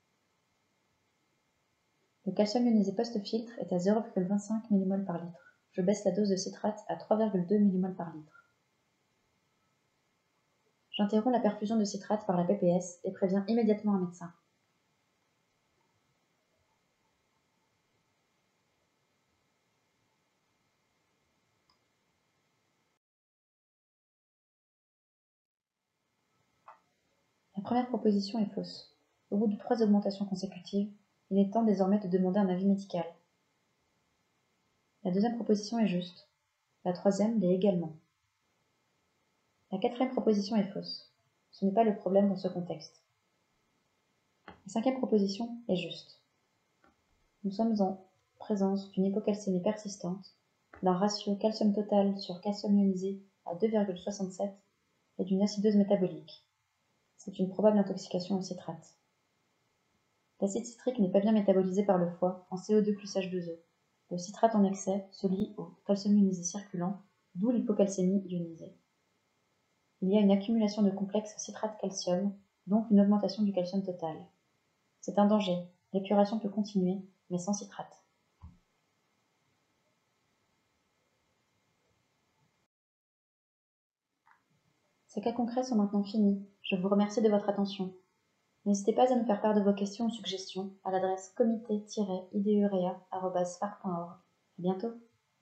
Le calcium ionisé post-filtre est à zéro virgule vingt-cinq millimoles par litre. Je baisse la dose de citrate à trois virgule deux millimoles par litre. J'interromps la perfusion de citrate par la P P S et préviens immédiatement un médecin. La première proposition est fausse. Au bout de trois augmentations consécutives, il est temps désormais de demander un avis médical. La deuxième proposition est juste. La troisième l'est également. La quatrième proposition est fausse. Ce n'est pas le problème dans ce contexte. La cinquième proposition est juste. Nous sommes en présence d'une hypocalcémie persistante, d'un ratio calcium total sur calcium ionisé à deux virgule soixante-sept et d'une acidose métabolique. C'est une probable intoxication au citrate. L'acide citrique n'est pas bien métabolisé par le foie en C O deux plus H deux O. Le citrate en excès se lie au calcium ionisé circulant, d'où l'hypocalcémie ionisée. Il y a une accumulation de complexes citrate-calcium, donc une augmentation du calcium total. C'est un danger. L'épuration peut continuer, mais sans citrate. Ces cas concrets sont maintenant finis. Je vous remercie de votre attention. N'hésitez pas à nous faire part de vos questions ou suggestions à l'adresse comité tiret ideurea arobase sfar point org. À bientôt.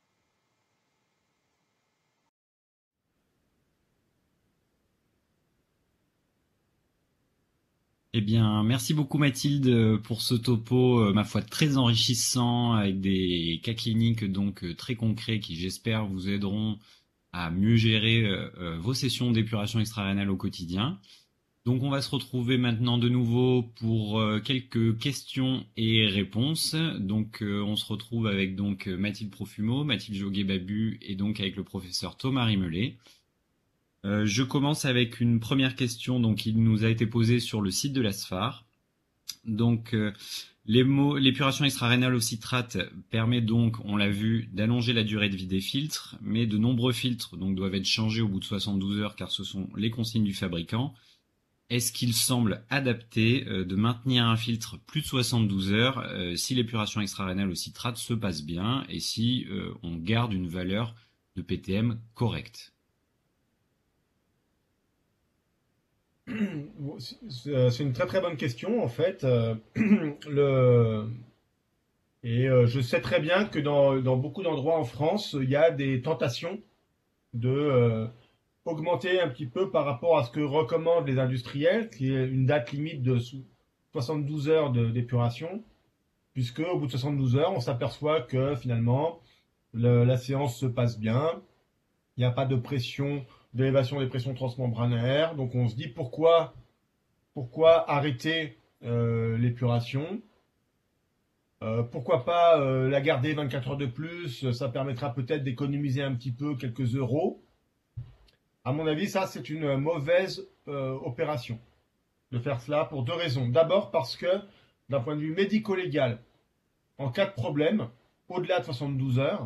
Eh bien, merci beaucoup Mathilde pour ce topo, euh, ma foi, très enrichissant, avec des cas cliniques donc euh, très concrets qui, j'espère, vous aideront à mieux gérer euh, euh, vos sessions d'épuration extra-rénale au quotidien. Donc, on va se retrouver maintenant de nouveau pour euh, quelques questions et réponses. Donc, euh, on se retrouve avec donc Mathilde Profumo, Mathilde Joguet-Babu et donc avec le professeur Thomas Rimelet. Euh, je commence avec une première question donc qui nous a été posée sur le site de l'ASFAR. Donc euh, l'épuration extra-rénale au citrate permet donc, on l'a vu, d'allonger la durée de vie des filtres, mais de nombreux filtres donc doivent être changés au bout de soixante-douze heures car ce sont les consignes du fabricant. Est-ce qu'il semble adapté euh, de maintenir un filtre plus de soixante-douze heures euh, si l'épuration extra-rénale au citrate se passe bien et si euh, on garde une valeur de P T M correcte? C'est une très très bonne question en fait. Euh, le... Et euh, je sais très bien que dans, dans beaucoup d'endroits en France, il y a des tentations de euh, augmenter un petit peu par rapport à ce que recommandent les industriels, qui est une date limite de soixante-douze heures d'épuration, puisque au bout de soixante-douze heures, on s'aperçoit que finalement le, la séance se passe bien, il n'y a pas de pression, d'élévation des pressions transmembranaires, donc on se dit pourquoi, pourquoi arrêter euh, l'épuration. Euh, pourquoi pas euh, la garder vingt-quatre heures de plus, ça permettra peut-être d'économiser un petit peu quelques euros. À mon avis, ça c'est une mauvaise euh, opération de faire cela pour deux raisons. D'abord parce que d'un point de vue médico-légal, en cas de problème, au-delà de soixante-douze heures,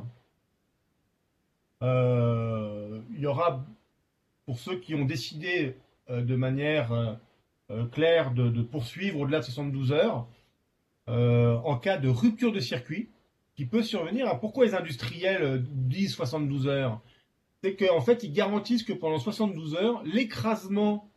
euh, il y aura, pour ceux qui ont décidé euh, de manière euh, euh, claire de, de poursuivre au-delà de soixante-douze heures, Euh, en cas de rupture de circuit qui peut survenir. Alors pourquoi les industriels disent soixante-douze heures? C'est qu'en fait, ils garantissent que pendant soixante-douze heures, l'écrasement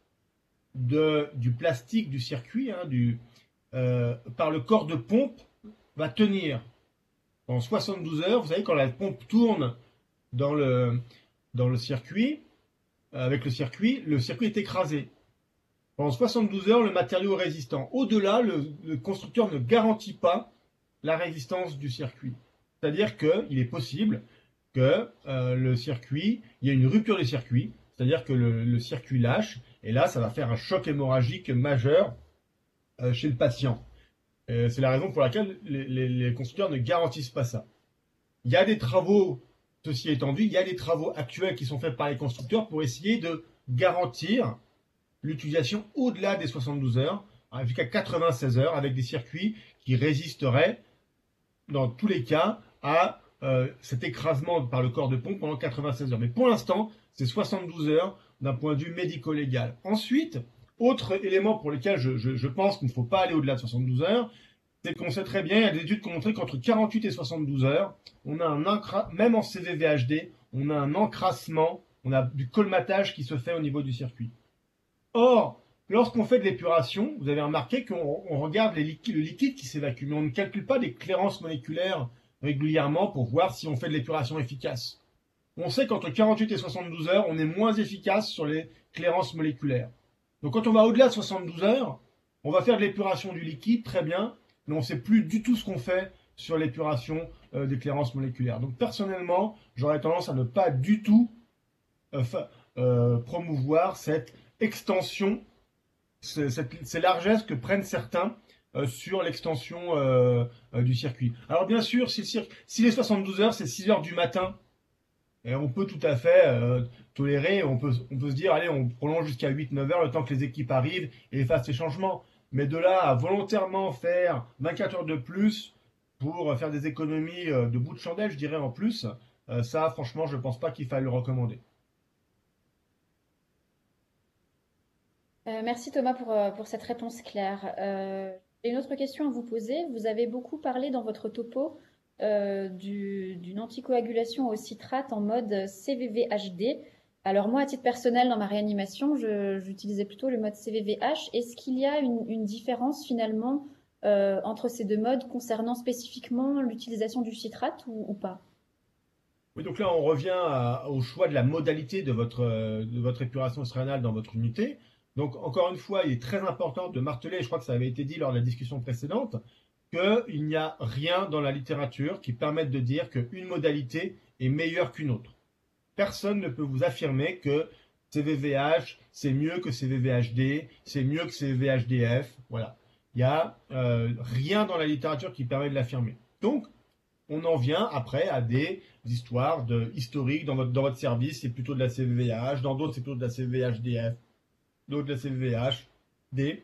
de, du plastique du circuit hein, du, euh, par le corps de pompe va tenir. Pendant soixante-douze heures, vous savez, quand la pompe tourne dans le, dans le circuit, avec le circuit, le circuit est écrasé. Pendant soixante-douze heures, le matériau est résistant. Au-delà, le, le constructeur ne garantit pas la résistance du circuit. C'est-à-dire qu'il est possible que euh, le circuit, il y ait une rupture du circuit, c'est-à-dire que le, le circuit lâche, et là, ça va faire un choc hémorragique majeur euh, chez le patient. C'est la raison pour laquelle les, les, les constructeurs ne garantissent pas ça. Il y a des travaux, ceci étant dit, il y a des travaux actuels qui sont faits par les constructeurs pour essayer de garantir l'utilisation au-delà des soixante-douze heures, jusqu'à quatre-vingt-seize heures, avec des circuits qui résisteraient, dans tous les cas, à euh, cet écrasement par le corps de pompe pendant quatre-vingt-seize heures. Mais pour l'instant, c'est soixante-douze heures d'un point de vue médico-légal. Ensuite, autre élément pour lequel je, je, je pense qu'il ne faut pas aller au-delà de soixante-douze heures, c'est qu'on sait très bien, il y a des études qui ont montré qu'entre quarante-huit et soixante-douze heures, on a un encra... même en C V V H D, on a un encrassement, on a du colmatage qui se fait au niveau du circuit. Or, lorsqu'on fait de l'épuration, vous avez remarqué qu'on on regarde les liquides, le liquide qui s'évacue, mais on ne calcule pas des clairances moléculaires régulièrement pour voir si on fait de l'épuration efficace. On sait qu'entre quarante-huit et soixante-douze heures, on est moins efficace sur les clairances moléculaires. Donc quand on va au-delà de soixante-douze heures, on va faire de l'épuration du liquide, très bien, mais on ne sait plus du tout ce qu'on fait sur l'épuration euh, des clairances moléculaires. Donc personnellement, j'aurais tendance à ne pas du tout euh, euh, promouvoir cette extension, ces largesses que prennent certains euh, sur l'extension euh, euh, du circuit. Alors bien sûr, si, le cir- si les soixante-douze heures, c'est six heures du matin, et on peut tout à fait euh, tolérer, on peut, on peut se dire, allez, on prolonge jusqu'à huit neuf heures le temps que les équipes arrivent et fassent les changements. Mais de là à volontairement faire vingt-quatre heures de plus pour faire des économies euh, de bout de chandelle, je dirais en plus, euh, ça, franchement, je ne pense pas qu'il faille le recommander. Euh, merci Thomas pour, euh, pour cette réponse claire. Euh, j'ai une autre question à vous poser. Vous avez beaucoup parlé dans votre topo euh, du- d'une anticoagulation au citrate en mode C V V H D. Alors moi, à titre personnel, dans ma réanimation, je- j'utilisais plutôt le mode C V V H. Est-ce qu'il y a une, une différence finalement euh, entre ces deux modes concernant spécifiquement l'utilisation du citrate ou, ou pas? Oui, donc là, on revient à- au choix de la modalité de votre, euh, de votre épuration rénale dans votre unité. Donc, encore une fois, il est très important de marteler, et je crois que ça avait été dit lors de la discussion précédente, qu'il n'y a rien dans la littérature qui permette de dire qu'une modalité est meilleure qu'une autre. Personne ne peut vous affirmer que C V V H, c'est mieux que C V V H D, c'est mieux que C V V H D F. Voilà. Il n'y a euh, rien dans la littérature qui permet de l'affirmer. Donc, on en vient après à des histoires de, historiques. Dans votre, dans votre service, c'est plutôt de la C V V H, dans d'autres, c'est plutôt de la C V V H D F, d'autres de la C V V H D.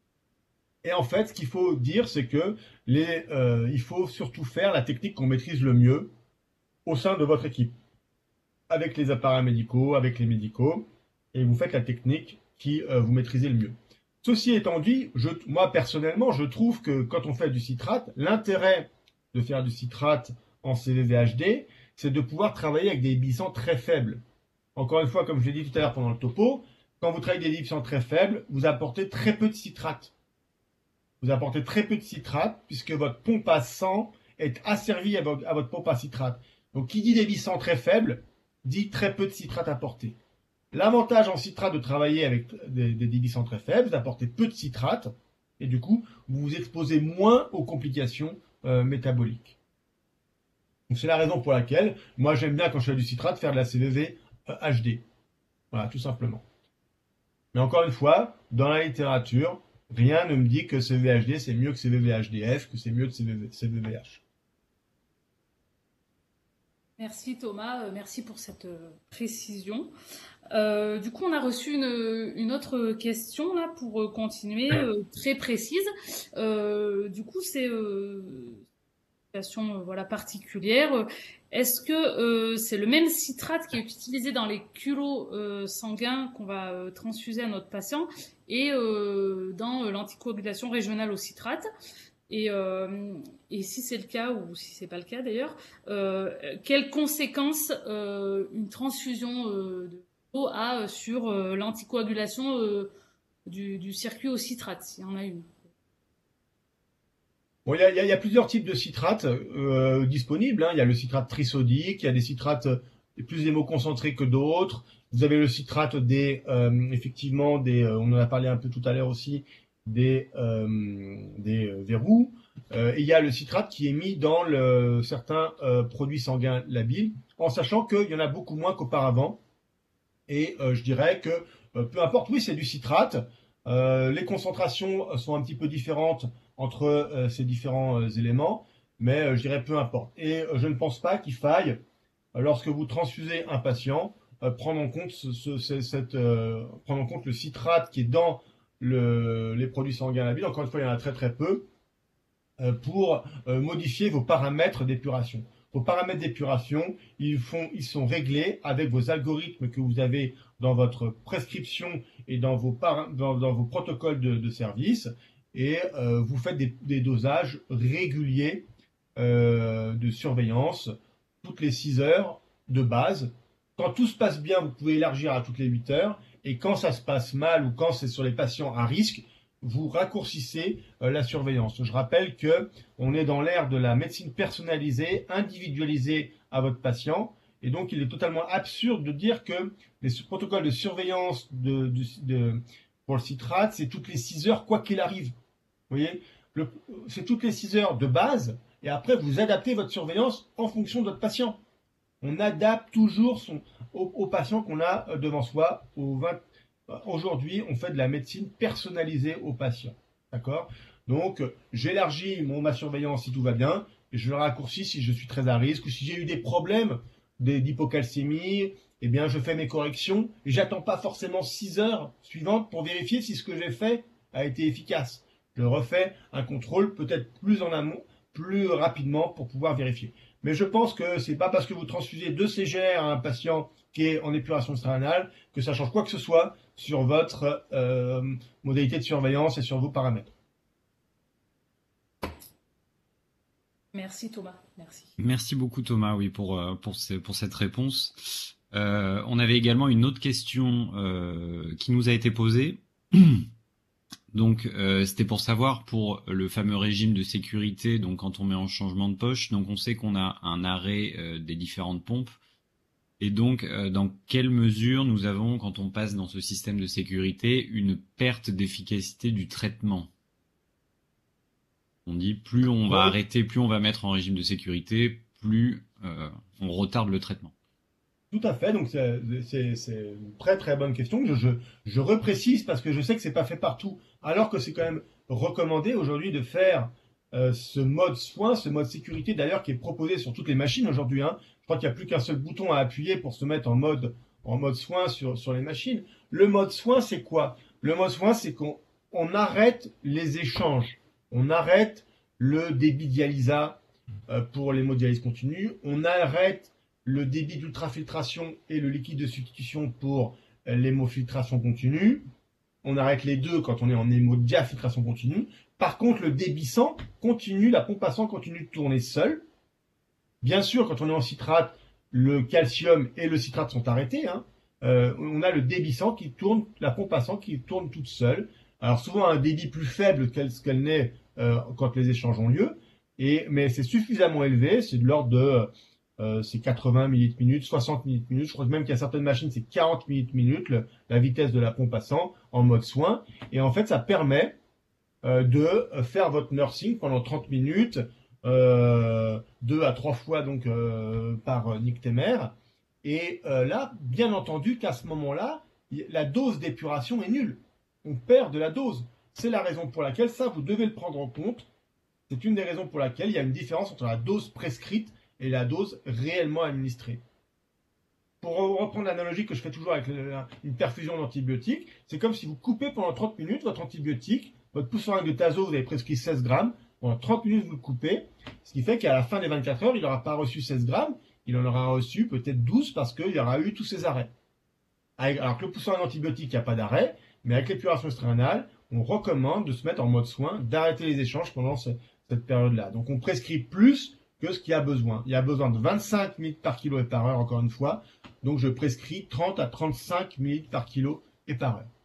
Et en fait, ce qu'il faut dire, c'est que les, euh, il faut surtout faire la technique qu'on maîtrise le mieux au sein de votre équipe, avec les appareils médicaux, avec les médicaux, et vous faites la technique qui euh, vous maîtrisez le mieux. Ceci étant dit, je, moi personnellement, je trouve que quand on fait du citrate, l'intérêt de faire du citrate en C V V H D, c'est de pouvoir travailler avec des inhibitants très faibles. Encore une fois, comme je l'ai dit tout à l'heure pendant le topo, quand vous travaillez avec des inhibitants très faibles, vous apportez très peu de citrate. Vous apportez très peu de citrate puisque votre pompe à sang est asservie à votre, à votre pompe à citrate. Donc, qui dit des inhibitants très faibles, dit très peu de citrate apporté. L'avantage en citrate de travailler avec des, des inhibitants très faibles, vous apportez peu de citrate et du coup, vous vous exposez moins aux complications euh, métaboliques. C'est la raison pour laquelle moi j'aime bien quand je fais du citrate faire de la C V V H D. Voilà, tout simplement. Mais encore une fois, dans la littérature, rien ne me dit que C V V H D c'est mieux que C V V H D F, que c'est mieux que C V V H. Merci Thomas, euh, merci pour cette euh, précision. Euh, du coup, on a reçu une, une autre question là pour euh, continuer, euh, très précise. Euh, du coup, c'est euh, une situation euh, voilà, particulière. Est-ce que euh, c'est le même citrate qui est utilisé dans les culots euh, sanguins qu'on va euh, transfuser à notre patient et euh, dans euh, l'anticoagulation régionale au citrate? Et, euh, et si c'est le cas, ou si c'est pas le cas d'ailleurs, euh, quelles conséquences euh, une transfusion euh, de eau a sur euh, l'anticoagulation euh, du, du circuit au citrate, s'il y en a une? Bon, il y a, il y a- il y a plusieurs types de citrates euh, disponibles, hein. Il y a le citrate trisodique, il y a des citrates euh, plus hémoconcentrés que d'autres. Vous avez le citrate des, euh, effectivement, des, euh, on en a parlé un peu tout à l'heure aussi, des, euh, des euh, verrous. Euh, et il y a le citrate qui est mis dans le, certains euh, produits sanguins labiles, en sachant qu'il y en a beaucoup moins qu'auparavant. Et euh, je dirais que euh, peu importe, oui, c'est du citrate. Euh, les concentrations sont un petit peu différentes entre euh, ces différents euh, éléments, mais euh, je dirais peu importe. Et euh, je ne pense pas qu'il faille, euh, lorsque vous transfusez un patient, euh, prendre en compte ce, ce- ce- cette, euh, prendre en compte le citrate qui est dans le- les produits sanguins labiles. Encore une fois, il y en a très très peu euh, pour euh, modifier vos paramètres d'épuration. Vos paramètres d'épuration, ils, font, ils sont réglés avec vos algorithmes que vous avez dans votre prescription et dans vos, para- dans, dans vos protocoles de, de service. Et euh, vous faites des, des dosages réguliers euh, de surveillance toutes les six heures de base. Quand tout se passe bien, vous pouvez élargir à toutes les huit heures. Et quand ça se passe mal ou quand c'est sur les patients à risque, vous raccourcissez euh, la surveillance. Je rappelle que on est dans l'ère de la médecine personnalisée, individualisée à votre patient, et donc il est totalement absurde de dire que les protocoles de surveillance de, de, de, pour le citrate, c'est toutes les six heures, quoi qu'il arrive. Vous voyez, c'est toutes les six heures de base, et après vous adaptez votre surveillance en fonction de votre patient. On adapte toujours son, au, au patient qu'on a devant soi, au vingt. Aujourd'hui, on fait de la médecine personnalisée aux patients. D'accord? Donc, j'élargis mon, ma surveillance si tout va bien, et je le raccourcis si je suis très à risque, ou si j'ai eu des problèmes d'hypocalcémie, eh bien, je fais mes corrections, et j'attends pas forcément six heures suivantes pour vérifier si ce que j'ai fait a été efficace. Je refais un contrôle peut-être plus en amont, plus rapidement pour pouvoir vérifier. Mais je pense que c'est pas parce que vous transfusez deux C G R à un patient qui est en épuration extra-rénale que ça change quoi que ce soit sur votre euh, modalité de surveillance et sur vos paramètres. Merci Thomas, merci. Merci beaucoup Thomas, oui, pour, pour, ce, pour cette réponse. Euh, on avait également une autre question euh, qui nous a été posée. Donc, euh, c'était pour savoir pour le fameux régime de sécurité, donc quand on met en changement de poche, donc on sait qu'on a un arrêt euh, des différentes pompes. Et donc, euh, dans quelle mesure nous avons, quand on passe dans ce système de sécurité, une perte d'efficacité du traitement? On dit plus on va arrêter, plus on va mettre en régime de sécurité, plus euh, on retarde le traitement. Tout à fait, donc c'est une très très bonne question. Je, je, je reprécise parce que je sais que c'est pas fait partout, alors que c'est quand même recommandé aujourd'hui de faire euh, ce mode soin, ce mode sécurité d'ailleurs qui est proposé sur toutes les machines aujourd'hui. Hein. Je crois qu'il n'y a plus qu'un seul bouton à appuyer pour se mettre en mode, en mode soin sur, sur les machines. Le mode soin, c'est quoi? Le mode soin, c'est qu'on on arrête les échanges. On arrête le débit dialysa euh, pour l'hémodialyse continue. On arrête le débit d'ultrafiltration et le liquide de substitution pour euh, l'hémofiltration continue. On arrête les deux quand on est en hémodiafiltration continue. Par contre, le débit sang continue, la pompe à sang continue de tourner seule. Bien sûr, quand on est en citrate, le calcium et le citrate sont arrêtés. Hein. Euh, on a le débit sang qui tourne, la pompe à sang qui tourne toute seule. Alors souvent un débit plus faible qu'elle qu'elle n'est euh, quand les échanges ont lieu, et, mais c'est suffisamment élevé, c'est de l'ordre de euh, c'est quatre-vingts millilitres minute, soixante millilitres minute, je crois même qu'il y a certaines machines c'est quarante millilitres minute, le, la vitesse de la pompe à sang en mode soin, et en fait ça permet euh, de faire votre nursing pendant trente minutes, euh, deux à trois fois donc euh, par nictémère, et euh, là, bien entendu qu'à ce moment-là, la dose d'épuration est nulle. On perd de la dose. C'est la raison pour laquelle, ça, vous devez le prendre en compte. C'est une des raisons pour laquelle il y a une différence entre la dose prescrite et la dose réellement administrée. Pour reprendre l'analogie que je fais toujours avec une perfusion d'antibiotiques, c'est comme si vous coupez pendant trente minutes votre antibiotique, votre pousseringue de Tazo, vous avez prescrit seize grammes, pendant trente minutes vous le coupez, ce qui fait qu'à la fin des vingt-quatre heures, il n'aura pas reçu seize grammes, il en aura reçu peut-être douze parce qu'il y aura eu tous ces arrêts. Alors que le pousseringue antibiotique, il n'y a pas d'arrêt, mais avec l'épuration extra-rénale, on recommande de se mettre en mode soin, d'arrêter les échanges pendant ce, cette période-là. Donc on prescrit plus que ce qu'il y a besoin. Il y a besoin de vingt-cinq millilitres par kilo et par heure, encore une fois. Donc je prescris trente à trente-cinq millilitres par kilo et par heure.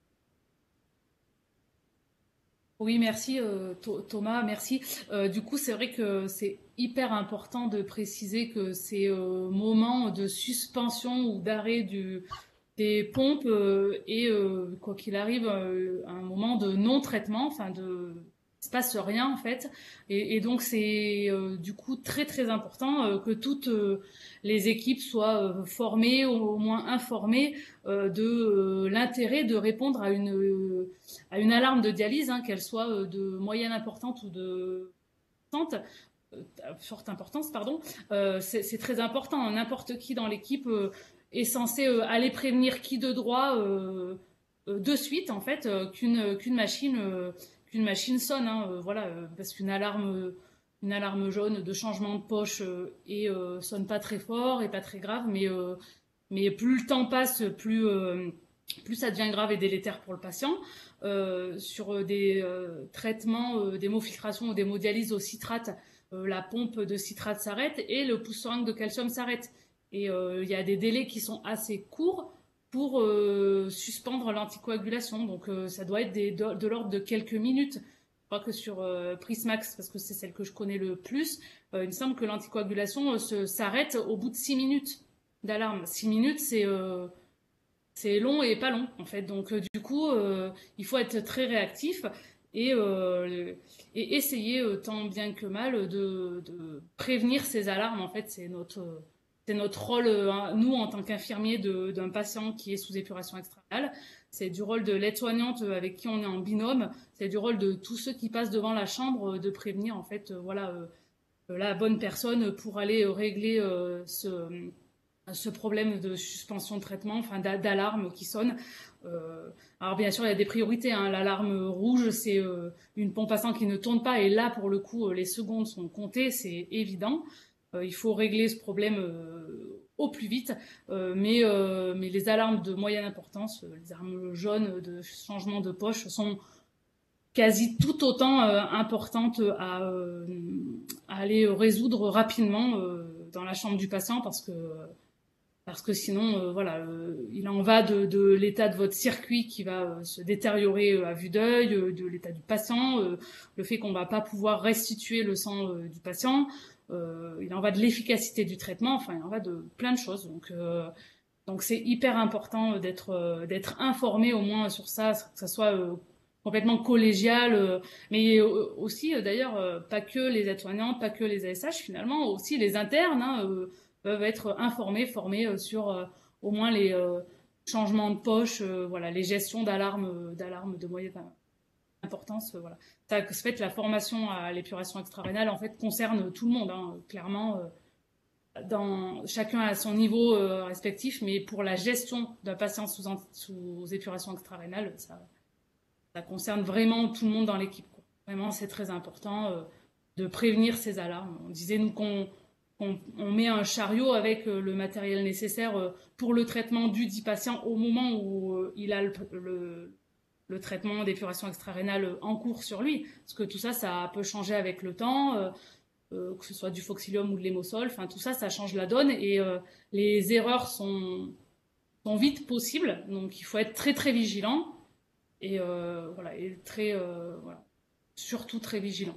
Oui, merci euh, Thomas, merci. Euh, du coup, c'est vrai que c'est hyper important de préciser que ces euh, moments de suspension ou d'arrêt du des pompes euh, et euh, quoi qu'il arrive euh, un moment de non-traitement, enfin de il se passe rien en fait, et, et donc c'est euh, du coup très très important euh, que toutes euh, les équipes soient euh, formées, au, au moins informées euh, de euh, l'intérêt de répondre à une euh, à une alarme de dialyse, hein, qu'elle soit euh, de moyenne importante ou de importante, euh, forte importance, pardon. Euh, c'est très important. N'importe qui dans l'équipe euh, est censé euh, aller prévenir qui de droit euh, euh, de suite en fait euh, qu'une qu'une machine euh, qu'une machine sonne, hein, euh, voilà, euh, parce qu'une alarme euh, une alarme jaune de changement de poche euh, et euh, sonne pas très fort et pas très grave, mais euh, mais plus le temps passe, plus euh, plus ça devient grave et délétère pour le patient. Euh, sur des euh, traitements euh, d'hémofiltration ou d'hémodialyse au citrate, euh, la pompe de citrate s'arrête et le pousse-seringue de calcium s'arrête. Et il euh, y a des délais qui sont assez courts pour euh, suspendre l'anticoagulation. Donc euh, ça doit être des, de, de l'ordre de quelques minutes. Je crois que sur euh, Prismax, parce que c'est celle que je connais le plus, euh, il me semble que l'anticoagulation euh, s'arrête au bout de six minutes d'alarme. six minutes, c'est euh, c'est long et pas long, en fait. Donc euh, du coup, euh, il faut être très réactif et, euh, et essayer, euh, tant bien que mal, de, de prévenir ces alarmes. En fait, c'est notre... c'est notre rôle, euh, nous, en tant qu'infirmiers d'un patient qui est sous épuration extra-rénale. C'est du rôle de l'aide-soignante avec qui on est en binôme. C'est du rôle de tous ceux qui passent devant la chambre de prévenir, en fait, euh, voilà, euh, la bonne personne pour aller régler euh, ce, ce problème de suspension de traitement, enfin d'alarme qui sonne. Euh, alors bien sûr, il y a des priorités. Hein. L'alarme rouge, c'est euh, une pompe à sang qui ne tourne pas, et là, pour le coup, les secondes sont comptées, c'est évident. Euh, il faut régler ce problème euh, au plus vite, euh, mais, euh, mais les alarmes de moyenne importance, euh, les alarmes jaunes de changement de poche, sont quasi tout autant euh, importantes à, euh, à aller résoudre rapidement euh, dans la chambre du patient, parce que parce que sinon, euh, voilà, euh, il en va de, de l'état de votre circuit qui va euh, se détériorer euh, à vue d'œil, euh, de l'état du patient, euh, le fait qu'on va pas pouvoir restituer le sang euh, du patient, euh, il en va de l'efficacité du traitement, enfin, il en va de plein de choses. Donc, euh, donc c'est hyper important d'être euh, d'être informé au moins sur ça, que ça soit euh, complètement collégial, euh, mais euh, aussi, euh, d'ailleurs, euh, pas que les aides-soignantes, pas que les A S H, finalement, aussi les internes, hein, euh, peuvent être informés, formés euh, sur euh, au moins les euh, changements de poche, euh, voilà, les gestions d'alarmes, d'alarmes de moyenne importance, euh, voilà. Ça, ce fait, la formation à l'épuration extra-rénale, en fait, concerne tout le monde, hein, clairement, euh, dans, chacun à son niveau euh, respectif, mais pour la gestion d'un patient sous, sous épuration extra-rénale, ça, ça concerne vraiment tout le monde dans l'équipe. Vraiment, c'est très important euh, de prévenir ces alarmes. On disait, nous, qu'on On, on met un chariot avec euh, le matériel nécessaire euh, pour le traitement du dit patient au moment où euh, il a le, le, le traitement d'épuration extra-rénale en cours sur lui. Parce que tout ça, ça peut changer avec le temps, euh, euh, que ce soit du Foxylium ou de l'Hémosol. Enfin, tout ça, ça change la donne, et euh, les erreurs sont, sont vite possibles. Donc, il faut être très, très vigilant. Et euh, voilà, et très, euh, voilà, surtout très vigilant.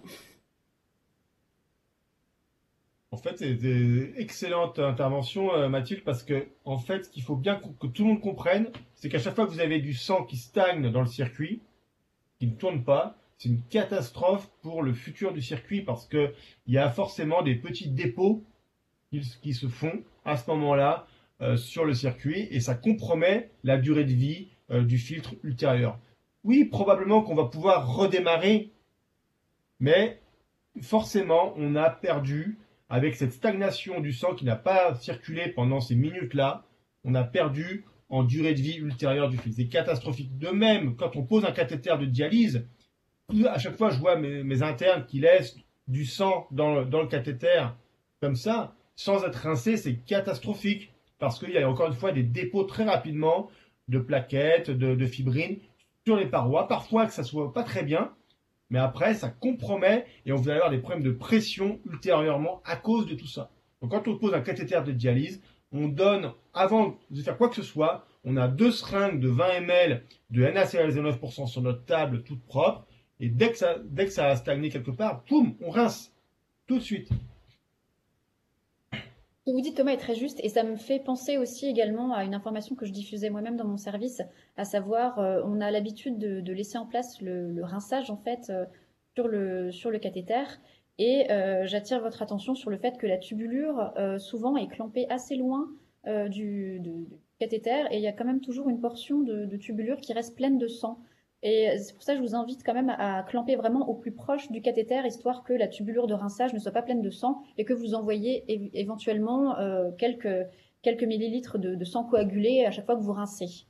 En fait, c'est une excellente intervention, euh, Mathilde, parce que, en fait, ce qu'il faut bien que tout le monde comprenne, c'est qu'à chaque fois que vous avez du sang qui stagne dans le circuit, qui ne tourne pas, c'est une catastrophe pour le futur du circuit, parce que il y a forcément des petits dépôts qui, qui se font à ce moment-là euh, sur le circuit, et ça compromet la durée de vie euh, du filtre ultérieur. Oui, probablement qu'on va pouvoir redémarrer, mais forcément, on a perdu. Avec cette stagnation du sang qui n'a pas circulé pendant ces minutes-là, on a perdu en durée de vie ultérieure du filtre. C'est catastrophique. De même, quand on pose un cathéter de dialyse, à chaque fois, je vois mes, mes internes qui laissent du sang dans le, dans le cathéter, comme ça, sans être rincé, c'est catastrophique. Parce qu'il y a encore une fois des dépôts très rapidement de plaquettes, de, de fibrines sur les parois. Parfois que ça ne soit pas très bien, mais après, ça compromet et on va avoir des problèmes de pression ultérieurement à cause de tout ça. Donc, quand on pose un cathéter de dialyse, on donne, avant de faire quoi que ce soit, on a deux seringues de vingt millilitres de N A C L zéro neuf pour cent sur notre table, toute propre. Et dès que ça, dès que ça a stagné quelque part, poum, on rince tout de suite. Ce que vous dites, Thomas, est très juste, et ça me fait penser aussi également à une information que je diffusais moi-même dans mon service, à savoir, euh, on a l'habitude de, de laisser en place le, le rinçage, en fait, euh, sur le, sur le cathéter, et euh, j'attire votre attention sur le fait que la tubulure, euh, souvent, est clampée assez loin euh, du, de, du cathéter, et il y a quand même toujours une portion de, de tubulure qui reste pleine de sang. Et c'est pour ça que je vous invite quand même à clamper vraiment au plus proche du cathéter, histoire que la tubulure de rinçage ne soit pas pleine de sang et que vous envoyez é éventuellement euh, quelques, quelques millilitres de, de sang coagulé à chaque fois que vous rincez.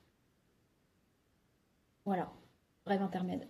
Voilà, bref intermède.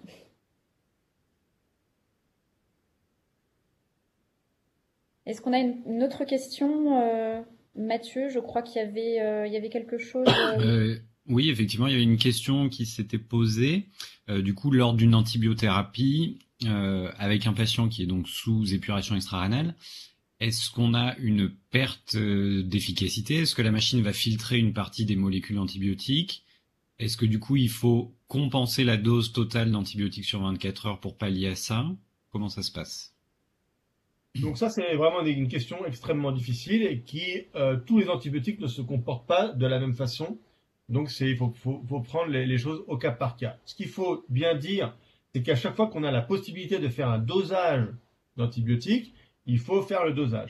Est-ce qu'on a une, une autre question, euh, Mathieu? Je crois qu'il y avait, euh, il y avait quelque chose. Euh... Euh... Oui, effectivement, il y avait une question qui s'était posée. Euh, du coup, lors d'une antibiothérapie, euh, avec un patient qui est donc sous épuration extra-rénale, est-ce qu'on a une perte euh, d'efficacité? Est-ce que la machine va filtrer une partie des molécules antibiotiques? Est-ce que du coup, il faut compenser la dose totale d'antibiotiques sur vingt-quatre heures pour pallier à ça? Comment ça se passe? Donc ça, c'est vraiment une question extrêmement difficile et qui, euh, tous les antibiotiques ne se comportent pas de la même façon. Donc, il faut, faut, faut prendre les, les choses au cas par cas. Ce qu'il faut bien dire, c'est qu'à chaque fois qu'on a la possibilité de faire un dosage d'antibiotiques, il faut faire le dosage.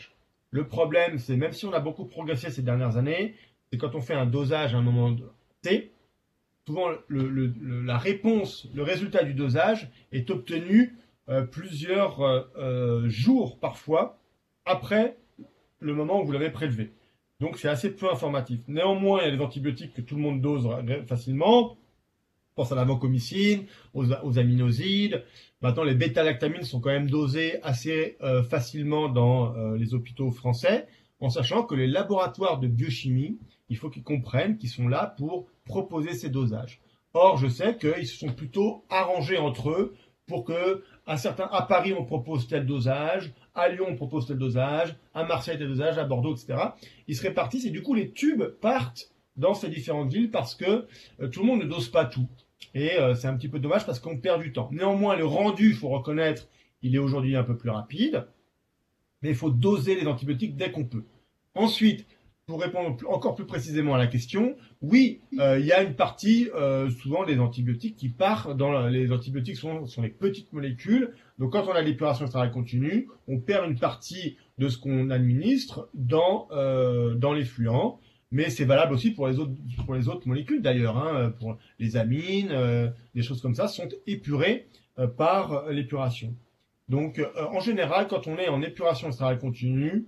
Le problème, c'est même si on a beaucoup progressé ces dernières années, c'est quand on fait un dosage à un moment T, souvent le, le, le, la réponse, le résultat du dosage est obtenu euh, plusieurs euh, euh, jours parfois après le moment où vous l'avez prélevé. Donc c'est assez peu informatif. Néanmoins, il y a des antibiotiques que tout le monde dose facilement. Je pense à la vancomycine, aux, aux aminosides. Maintenant, les bêta-lactamines sont quand même dosées assez euh, facilement dans euh, les hôpitaux français, en sachant que les laboratoires de biochimie, il faut qu'ils comprennent qu'ils sont là pour proposer ces dosages. Or, je sais qu'ils se sont plutôt arrangés entre eux pour que, à certains, à Paris, on propose tel dosage, à Lyon, on propose tel dosage, à Marseille, tel dosage, à Bordeaux, et cetera. Ils se répartissent et du coup, les tubes partent dans ces différentes villes parce que euh, tout le monde ne dose pas tout. Et euh, c'est un petit peu dommage parce qu'on perd du temps. Néanmoins, le rendu, il faut reconnaître, il est aujourd'hui un peu plus rapide, mais il faut doser les antibiotiques dès qu'on peut. Ensuite, pour répondre encore plus précisément à la question, oui, euh, il y a une partie, euh, souvent des antibiotiques qui part dans la, les antibiotiques sont, sont les petites molécules. Donc quand on a l'épuration externe continue, on perd une partie de ce qu'on administre dans, euh, dans les fluents. Mais c'est valable aussi pour les autres, pour les autres molécules d'ailleurs, hein, pour les amines, euh, des choses comme ça, sont épurées euh, par l'épuration. Donc euh, en général, quand on est en épuration externe continue,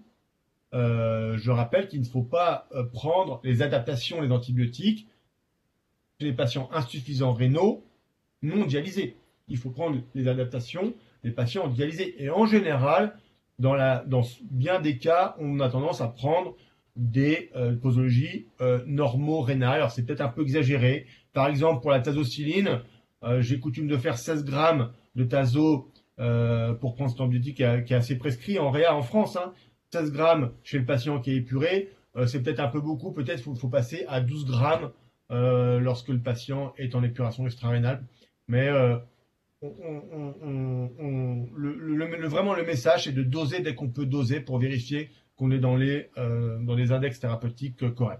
euh, je rappelle qu'il ne faut pas euh, prendre les adaptations, les antibiotiques chez les patients insuffisants rénaux non dialysés. Il faut prendre les adaptations des patients dialysés. Et en général, dans, la, dans bien des cas, on a tendance à prendre des euh, posologies euh, normaux-rénales. Alors c'est peut-être un peu exagéré. Par exemple, pour la tazociline, euh, j'ai coutume de faire seize grammes de tazo euh, pour prendre cet antibiotique qui, a, qui est assez prescrit en réa en France. Hein. seize grammes chez le patient qui est épuré, euh, c'est peut-être un peu beaucoup. Peut-être qu'il faut, faut passer à douze grammes euh, lorsque le patient est en épuration extra-rénale. Mais euh, on, on, on, on, le, le, le, vraiment le message, c'est de doser dès qu'on peut doser pour vérifier qu'on est dans les, euh, dans les index thérapeutiques euh, corrects.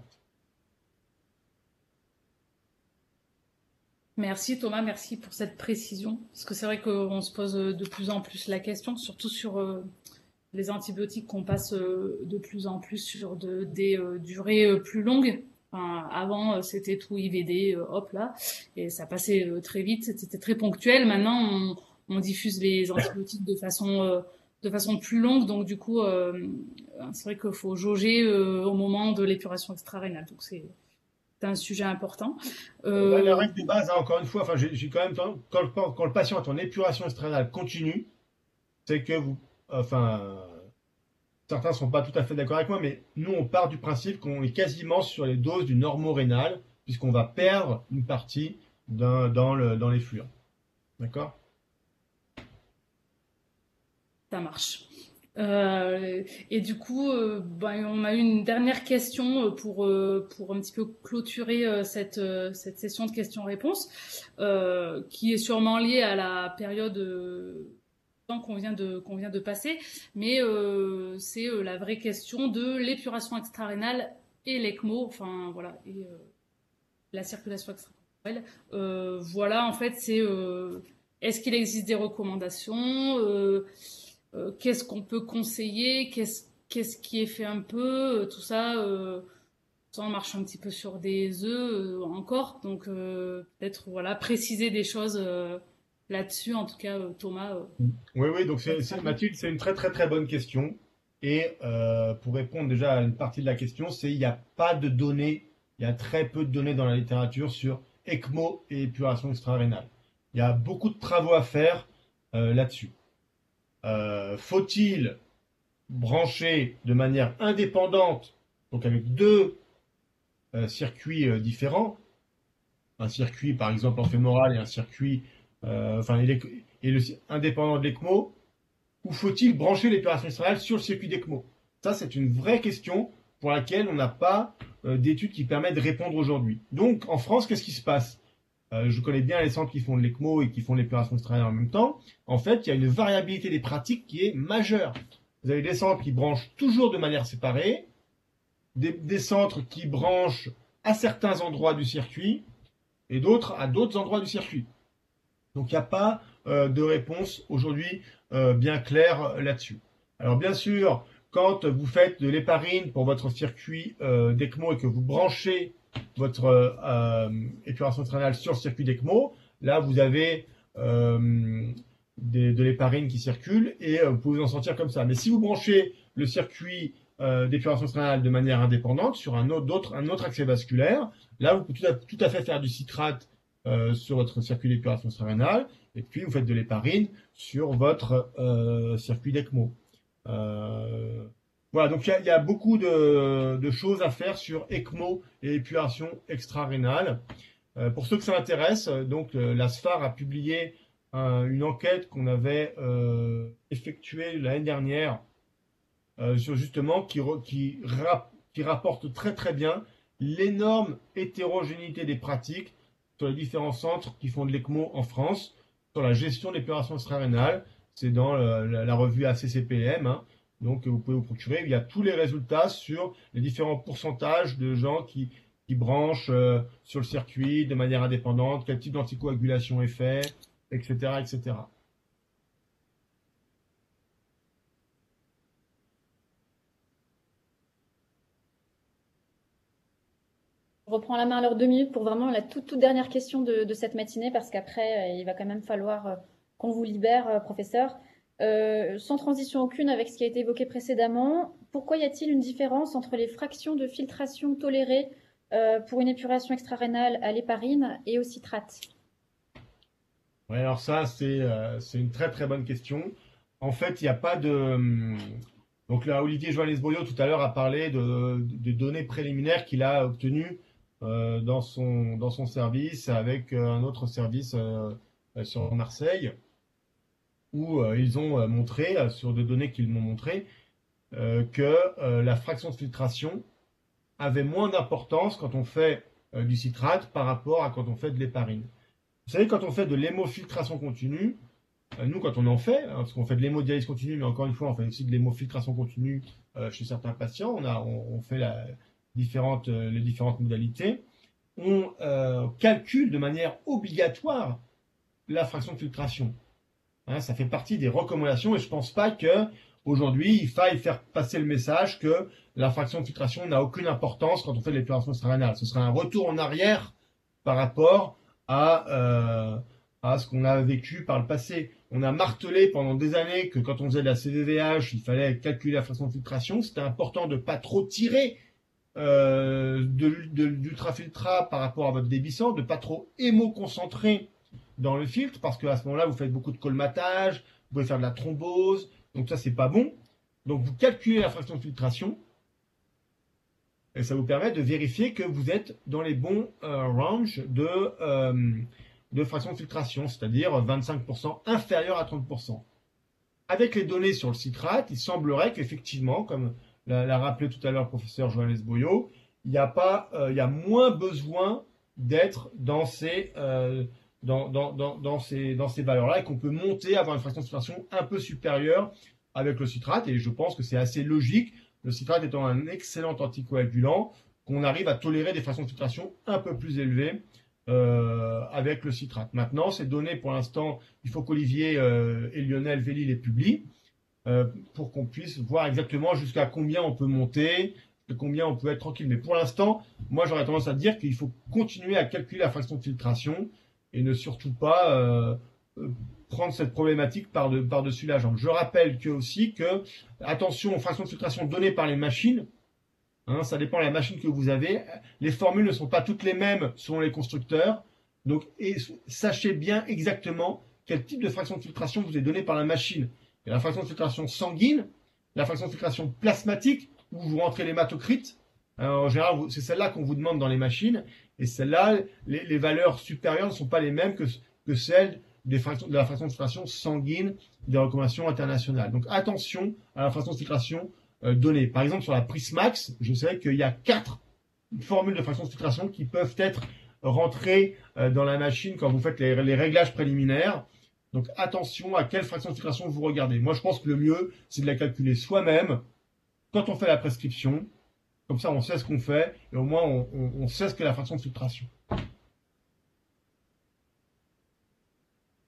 Merci Thomas, merci pour cette précision. Parce que c'est vrai qu'on se pose de plus en plus la question, surtout sur euh, les antibiotiques qu'on passe euh, de plus en plus sur de, des euh, durées euh, plus longues. Enfin, avant, euh, c'était tout I V D, euh, hop là, et ça passait euh, très vite, c'était très ponctuel. Maintenant, on, on diffuse les antibiotiques de façon... Euh, de façon plus longue, donc du coup, euh, c'est vrai qu'il faut jauger euh, au moment de l'épuration extra-rénale, donc c'est un sujet important. Euh... La règle de base, hein, encore une fois, enfin, j'ai quand même quand le, quand le patient est en épuration extra-rénale continue, c'est que vous, enfin, certains ne sont pas tout à fait d'accord avec moi, mais nous, on part du principe qu'on est quasiment sur les doses du normo-rénal, puisqu'on va perdre une partie dans, dans, le, dans les fluides. D'accord ? Ça marche. Euh, et du coup, euh, ben, on a eu une dernière question pour, euh, pour un petit peu clôturer euh, cette, euh, cette session de questions-réponses, euh, qui est sûrement liée à la période euh, qu'on vient de, qu'on vient de passer, mais euh, c'est euh, la vraie question de l'épuration extra-rénale et l'ECMO, enfin voilà, et euh, la circulation extra-corporelle. Euh, voilà, en fait, c'est euh, est-ce qu'il existe des recommandations euh, Euh, qu'est-ce qu'on peut conseiller, qu'est-ce qu'est-ce qui est fait un peu, euh, tout ça, euh, ça on marche un petit peu sur des œufs euh, encore, donc euh, peut-être voilà préciser des choses euh, là-dessus, en tout cas euh, Thomas. Euh, oui, oui, donc c'est, c'est, Mathilde, c'est une très très très bonne question. Et euh, pour répondre déjà à une partie de la question, c'est il n'y a pas de données, il y a très peu de données dans la littérature sur ECMO et épuration extra-rénale. Il y a beaucoup de travaux à faire euh, là-dessus. Euh, faut-il brancher de manière indépendante, donc avec deux euh, circuits euh, différents, un circuit par exemple en fémoral et un circuit euh, enfin, et le, indépendant de l'ECMO, ou faut-il brancher l'épuration extra-rénale sur le circuit d'ECMO? Ça, c'est une vraie question pour laquelle on n'a pas euh, d'études qui permettent de répondre aujourd'hui. Donc, en France, qu'est-ce qui se passe? Euh, je connais bien les centres qui font de l'ECMO et qui font de l'épuration extra-rénale en même temps. En fait, il y a une variabilité des pratiques qui est majeure. Vous avez des centres qui branchent toujours de manière séparée, des, des centres qui branchent à certains endroits du circuit et d'autres à d'autres endroits du circuit. Donc, il n'y a pas euh, de réponse aujourd'hui euh, bien claire là-dessus. Alors, bien sûr, quand vous faites de l'héparine pour votre circuit euh, d'ECMO et que vous branchez votre euh, épuration rénale sur le circuit d'ECMO, là vous avez euh, des, de l'héparine qui circule et euh, vous pouvez vous en sortir comme ça. Mais si vous branchez le circuit euh, d'épuration rénale de manière indépendante sur un autre, un autre accès vasculaire, là vous pouvez tout à, tout à fait faire du citrate euh, sur votre circuit d'épuration rénale et puis vous faites de l'héparine sur votre euh, circuit d'ECMO. Euh, voilà, donc il y, y a beaucoup de, de choses à faire sur ECMO et épuration extra-rénale. Euh, pour ceux que ça intéresse, donc euh, la S F A R a publié euh, une enquête qu'on avait euh, effectuée l'année dernière euh, sur justement qui, re, qui, rap, qui rapporte très très bien l'énorme hétérogénéité des pratiques sur les différents centres qui font de l'ECMO en France, sur la gestion de l'épuration extra-rénale. C'est dans la, la, la revue A C C P M, hein. Donc vous pouvez vous procurer. Il y a tous les résultats sur les différents pourcentages de gens qui, qui branchent euh, sur le circuit de manière indépendante, quel type d'anticoagulation est fait, et cetera, et cetera. Je reprends la main alors deux minutes pour vraiment la toute, toute dernière question de, de cette matinée, parce qu'après, il va quand même falloir euh, qu'on vous libère, euh, professeur. Euh, sans transition aucune avec ce qui a été évoqué précédemment, pourquoi y a-t-il une différence entre les fractions de filtration tolérées euh, pour une épuration extra-rénale à l'héparine et au citrate? Ouais, alors ça, c'est euh, c'est une très très bonne question. En fait, il n'y a pas de... Donc là, Olivier Johannes-Boyau, tout à l'heure, a parlé de, de données préliminaires qu'il a obtenues euh, dans, son, dans son service avec euh, un autre service euh, sur Marseille, où euh, ils ont euh, montré, euh, sur des données qu'ils m'ont montré, euh, que euh, la fraction de filtration avait moins d'importance quand on fait euh, du citrate par rapport à quand on fait de l'héparine. Vous savez, quand on fait de l'hémofiltration continue, euh, nous quand on en fait, hein, parce qu'on fait de l'hémodialyse continue, mais encore une fois on fait aussi de l'hémofiltration continue euh, chez certains patients, on, a, on, on fait la, différentes, euh, les différentes modalités, on euh, calcule de manière obligatoire la fraction de filtration. Hein, ça fait partie des recommandations et je ne pense pas qu'aujourd'hui, il faille faire passer le message que la fraction de filtration n'a aucune importance quand on fait de l'épuration extra-rénale. Ce serait un retour en arrière par rapport à, euh, à ce qu'on a vécu par le passé. On a martelé pendant des années que quand on faisait de la C V V H, il fallait calculer la fraction de filtration. C'était important de ne pas trop tirer euh, de, de, d'ultrafiltrat par rapport à votre débissant, de ne pas trop hémoconcentrer dans le filtre, parce qu'à ce moment-là, vous faites beaucoup de colmatage, vous pouvez faire de la thrombose, donc ça, c'est pas bon. Donc, vous calculez la fraction de filtration, et ça vous permet de vérifier que vous êtes dans les bons euh, ranges de, euh, de fraction de filtration, c'est-à-dire vingt-cinq pour cent inférieur à trente pour cent. Avec les données sur le citrate, il semblerait qu'effectivement, comme l'a rappelé tout à l'heure le professeur Johannes-Boyau, il y a pas, euh, il y a moins besoin d'être dans ces... Euh, Dans, dans, dans, dans ces, dans ces valeurs-là et qu'on peut monter, avoir une fraction de filtration un peu supérieure avec le citrate. Et je pense que c'est assez logique, le citrate étant un excellent anticoagulant, qu'on arrive à tolérer des fractions de filtration un peu plus élevées euh, avec le citrate. Maintenant, ces données, pour l'instant, il faut qu'Olivier euh, et Lionel Velli les publient euh, pour qu'on puisse voir exactement jusqu'à combien on peut monter, de combien on peut être tranquille. Mais pour l'instant, moi, j'aurais tendance à dire qu'il faut continuer à calculer la fraction de filtration et ne surtout pas euh, prendre cette problématique par-dessus de, par la jambe. Je rappelle que aussi que, attention aux fractions de filtration données par les machines, hein, ça dépend de la machine que vous avez, les formules ne sont pas toutes les mêmes selon les constructeurs, donc et, sachez bien exactement quel type de fraction de filtration vous est donné par la machine. Il y a la fraction de filtration sanguine, la fraction de filtration plasmatique, où vous rentrez l'hématocrite. Alors, en général, c'est celle-là qu'on vous demande dans les machines. Et celle-là, les, les valeurs supérieures ne sont pas les mêmes que, que celles des fractions, de la fraction de filtration sanguine des recommandations internationales. Donc attention à la fraction de filtration euh, donnée. Par exemple, sur la Prismax, je sais qu'il y a quatre formules de fraction de filtration qui peuvent être rentrées euh, dans la machine quand vous faites les, les réglages préliminaires. Donc attention à quelle fraction de filtration vous regardez. Moi, je pense que le mieux, c'est de la calculer soi-même quand on fait la prescription. Comme ça, on sait ce qu'on fait et au moins, on, on, on sait ce qu'est la fraction de filtration.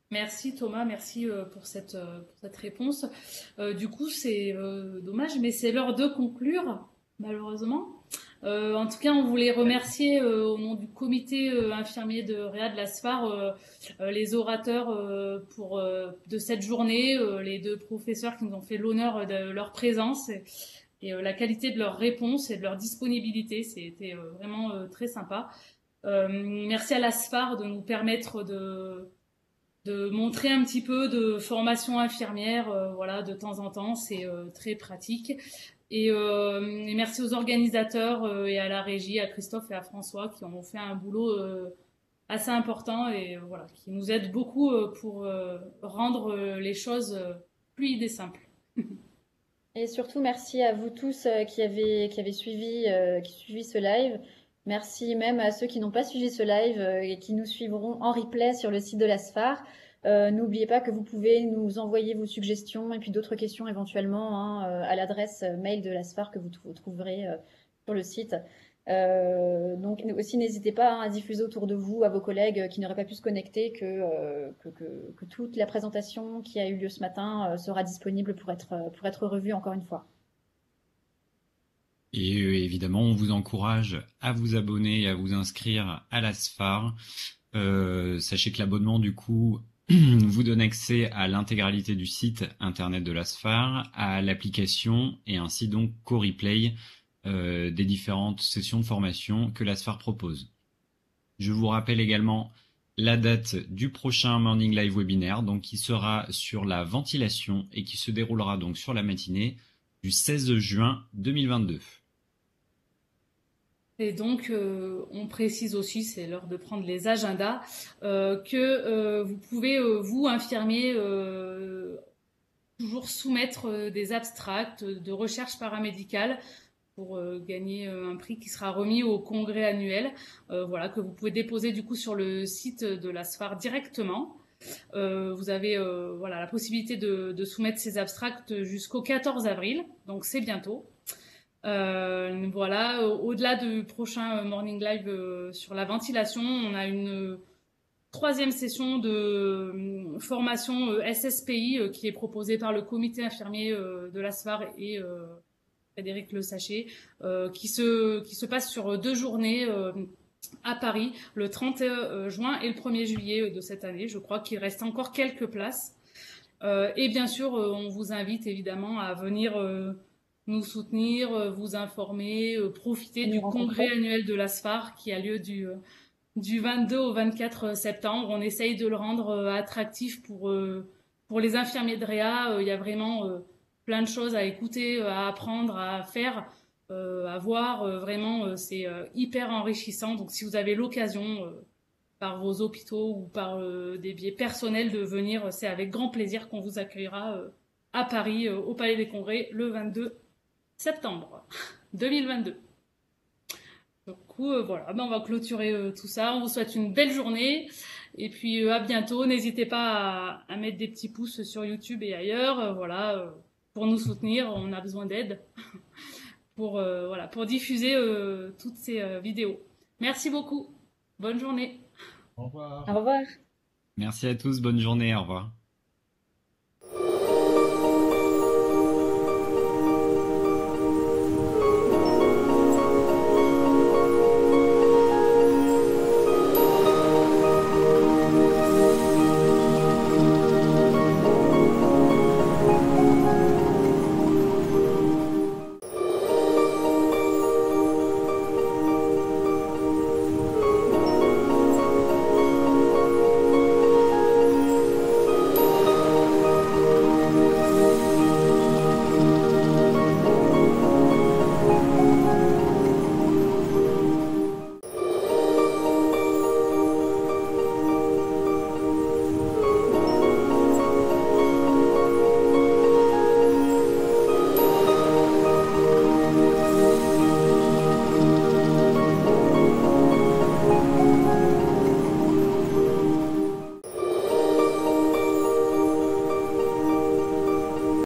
Merci Thomas, merci euh, pour cette, euh, pour cette réponse. Euh, du coup, c'est euh, dommage, mais c'est l'heure de conclure, malheureusement. Euh, en tout cas, on voulait remercier euh, au nom du comité euh, infirmier de Réa de la SFAR euh, euh, les orateurs euh, pour, euh, de cette journée, euh, les deux professeurs qui nous ont fait l'honneur de leur présence et, et euh, la qualité de leurs réponses et de leur disponibilité. C'était euh, vraiment euh, très sympa. Euh, merci à la SFAR de nous permettre de de montrer un petit peu de formation infirmière, euh, voilà, de temps en temps, c'est euh, très pratique. Et, euh, et merci aux organisateurs euh, et à la régie, à Christophe et à François qui ont fait un boulot euh, assez important et euh, voilà, qui nous aident beaucoup euh, pour euh, rendre euh, les choses euh, fluides et simples. Et surtout, merci à vous tous euh, qui avez, qui avez suivi, euh, qui suivi ce live. Merci même à ceux qui n'ont pas suivi ce live euh, et qui nous suivront en replay sur le site de la SFAR. Euh, n'oubliez pas que vous pouvez nous envoyer vos suggestions et puis d'autres questions éventuellement hein, euh, à l'adresse mail de la SFAR que vous, vous trouverez euh, sur le site. Euh, donc aussi n'hésitez pas hein, à diffuser autour de vous à vos collègues qui n'auraient pas pu se connecter que, euh, que, que, que toute la présentation qui a eu lieu ce matin euh, sera disponible pour être, pour être revue encore une fois. Et euh, évidemment, on vous encourage à vous abonner et à vous inscrire à la SFAR. Euh, sachez que l'abonnement, du coup, vous donne accès à l'intégralité du site internet de la SFAR, à l'application et ainsi donc qu'au replay euh, des différentes sessions de formation que la SFAR propose. Je vous rappelle également la date du prochain Morning Live webinaire, donc qui sera sur la ventilation et qui se déroulera donc sur la matinée du seize juin deux mille vingt-deux. Et donc, euh, on précise aussi, c'est l'heure de prendre les agendas, euh, que euh, vous pouvez, euh, vous, infirmiers, euh, toujours soumettre euh, des abstracts de recherche paramédicale pour euh, gagner euh, un prix qui sera remis au congrès annuel, euh, voilà, que vous pouvez déposer du coup sur le site de la SFAR directement. Euh, vous avez euh, voilà, la possibilité de, de soumettre ces abstracts jusqu'au quatorze avril, donc c'est bientôt. Euh, voilà, au-delà du prochain Morning Live euh, sur la ventilation, on a une euh, troisième session de euh, formation euh, S S P I euh, qui est proposée par le comité infirmier euh, de la SFAR et euh, Frédéric Le Sachet, euh, qui, se, qui se passe sur deux journées euh, à Paris, le trente juin et le premier juillet de cette année. Je crois qu'il reste encore quelques places. Euh, et bien sûr, euh, on vous invite évidemment à venir euh, nous soutenir, euh, vous informer, euh, profiter Nous du rencontrer. congrès annuel de la SFAR qui a lieu du, euh, du vingt-deux au vingt-quatre septembre. On essaye de le rendre euh, attractif pour, euh, pour les infirmiers de Réa. Euh, il y a vraiment euh, plein de choses à écouter, à apprendre, à faire, euh, à voir. Euh, vraiment, euh, c'est euh, hyper enrichissant. Donc si vous avez l'occasion, euh, par vos hôpitaux ou par euh, des biais personnels de venir, c'est avec grand plaisir qu'on vous accueillera euh, à Paris, euh, au Palais des Congrès, le vingt-deux septembre deux mille vingt-deux. Du coup, euh, voilà, ben, on va clôturer euh, tout ça. On vous souhaite une belle journée. Et puis, euh, à bientôt. N'hésitez pas à, à mettre des petits pouces sur YouTube et ailleurs. Euh, voilà, euh, pour nous soutenir, on a besoin d'aide pour, euh, voilà, pour diffuser euh, toutes ces euh, vidéos. Merci beaucoup. Bonne journée. Au revoir. Au revoir. Merci à tous, bonne journée, au revoir.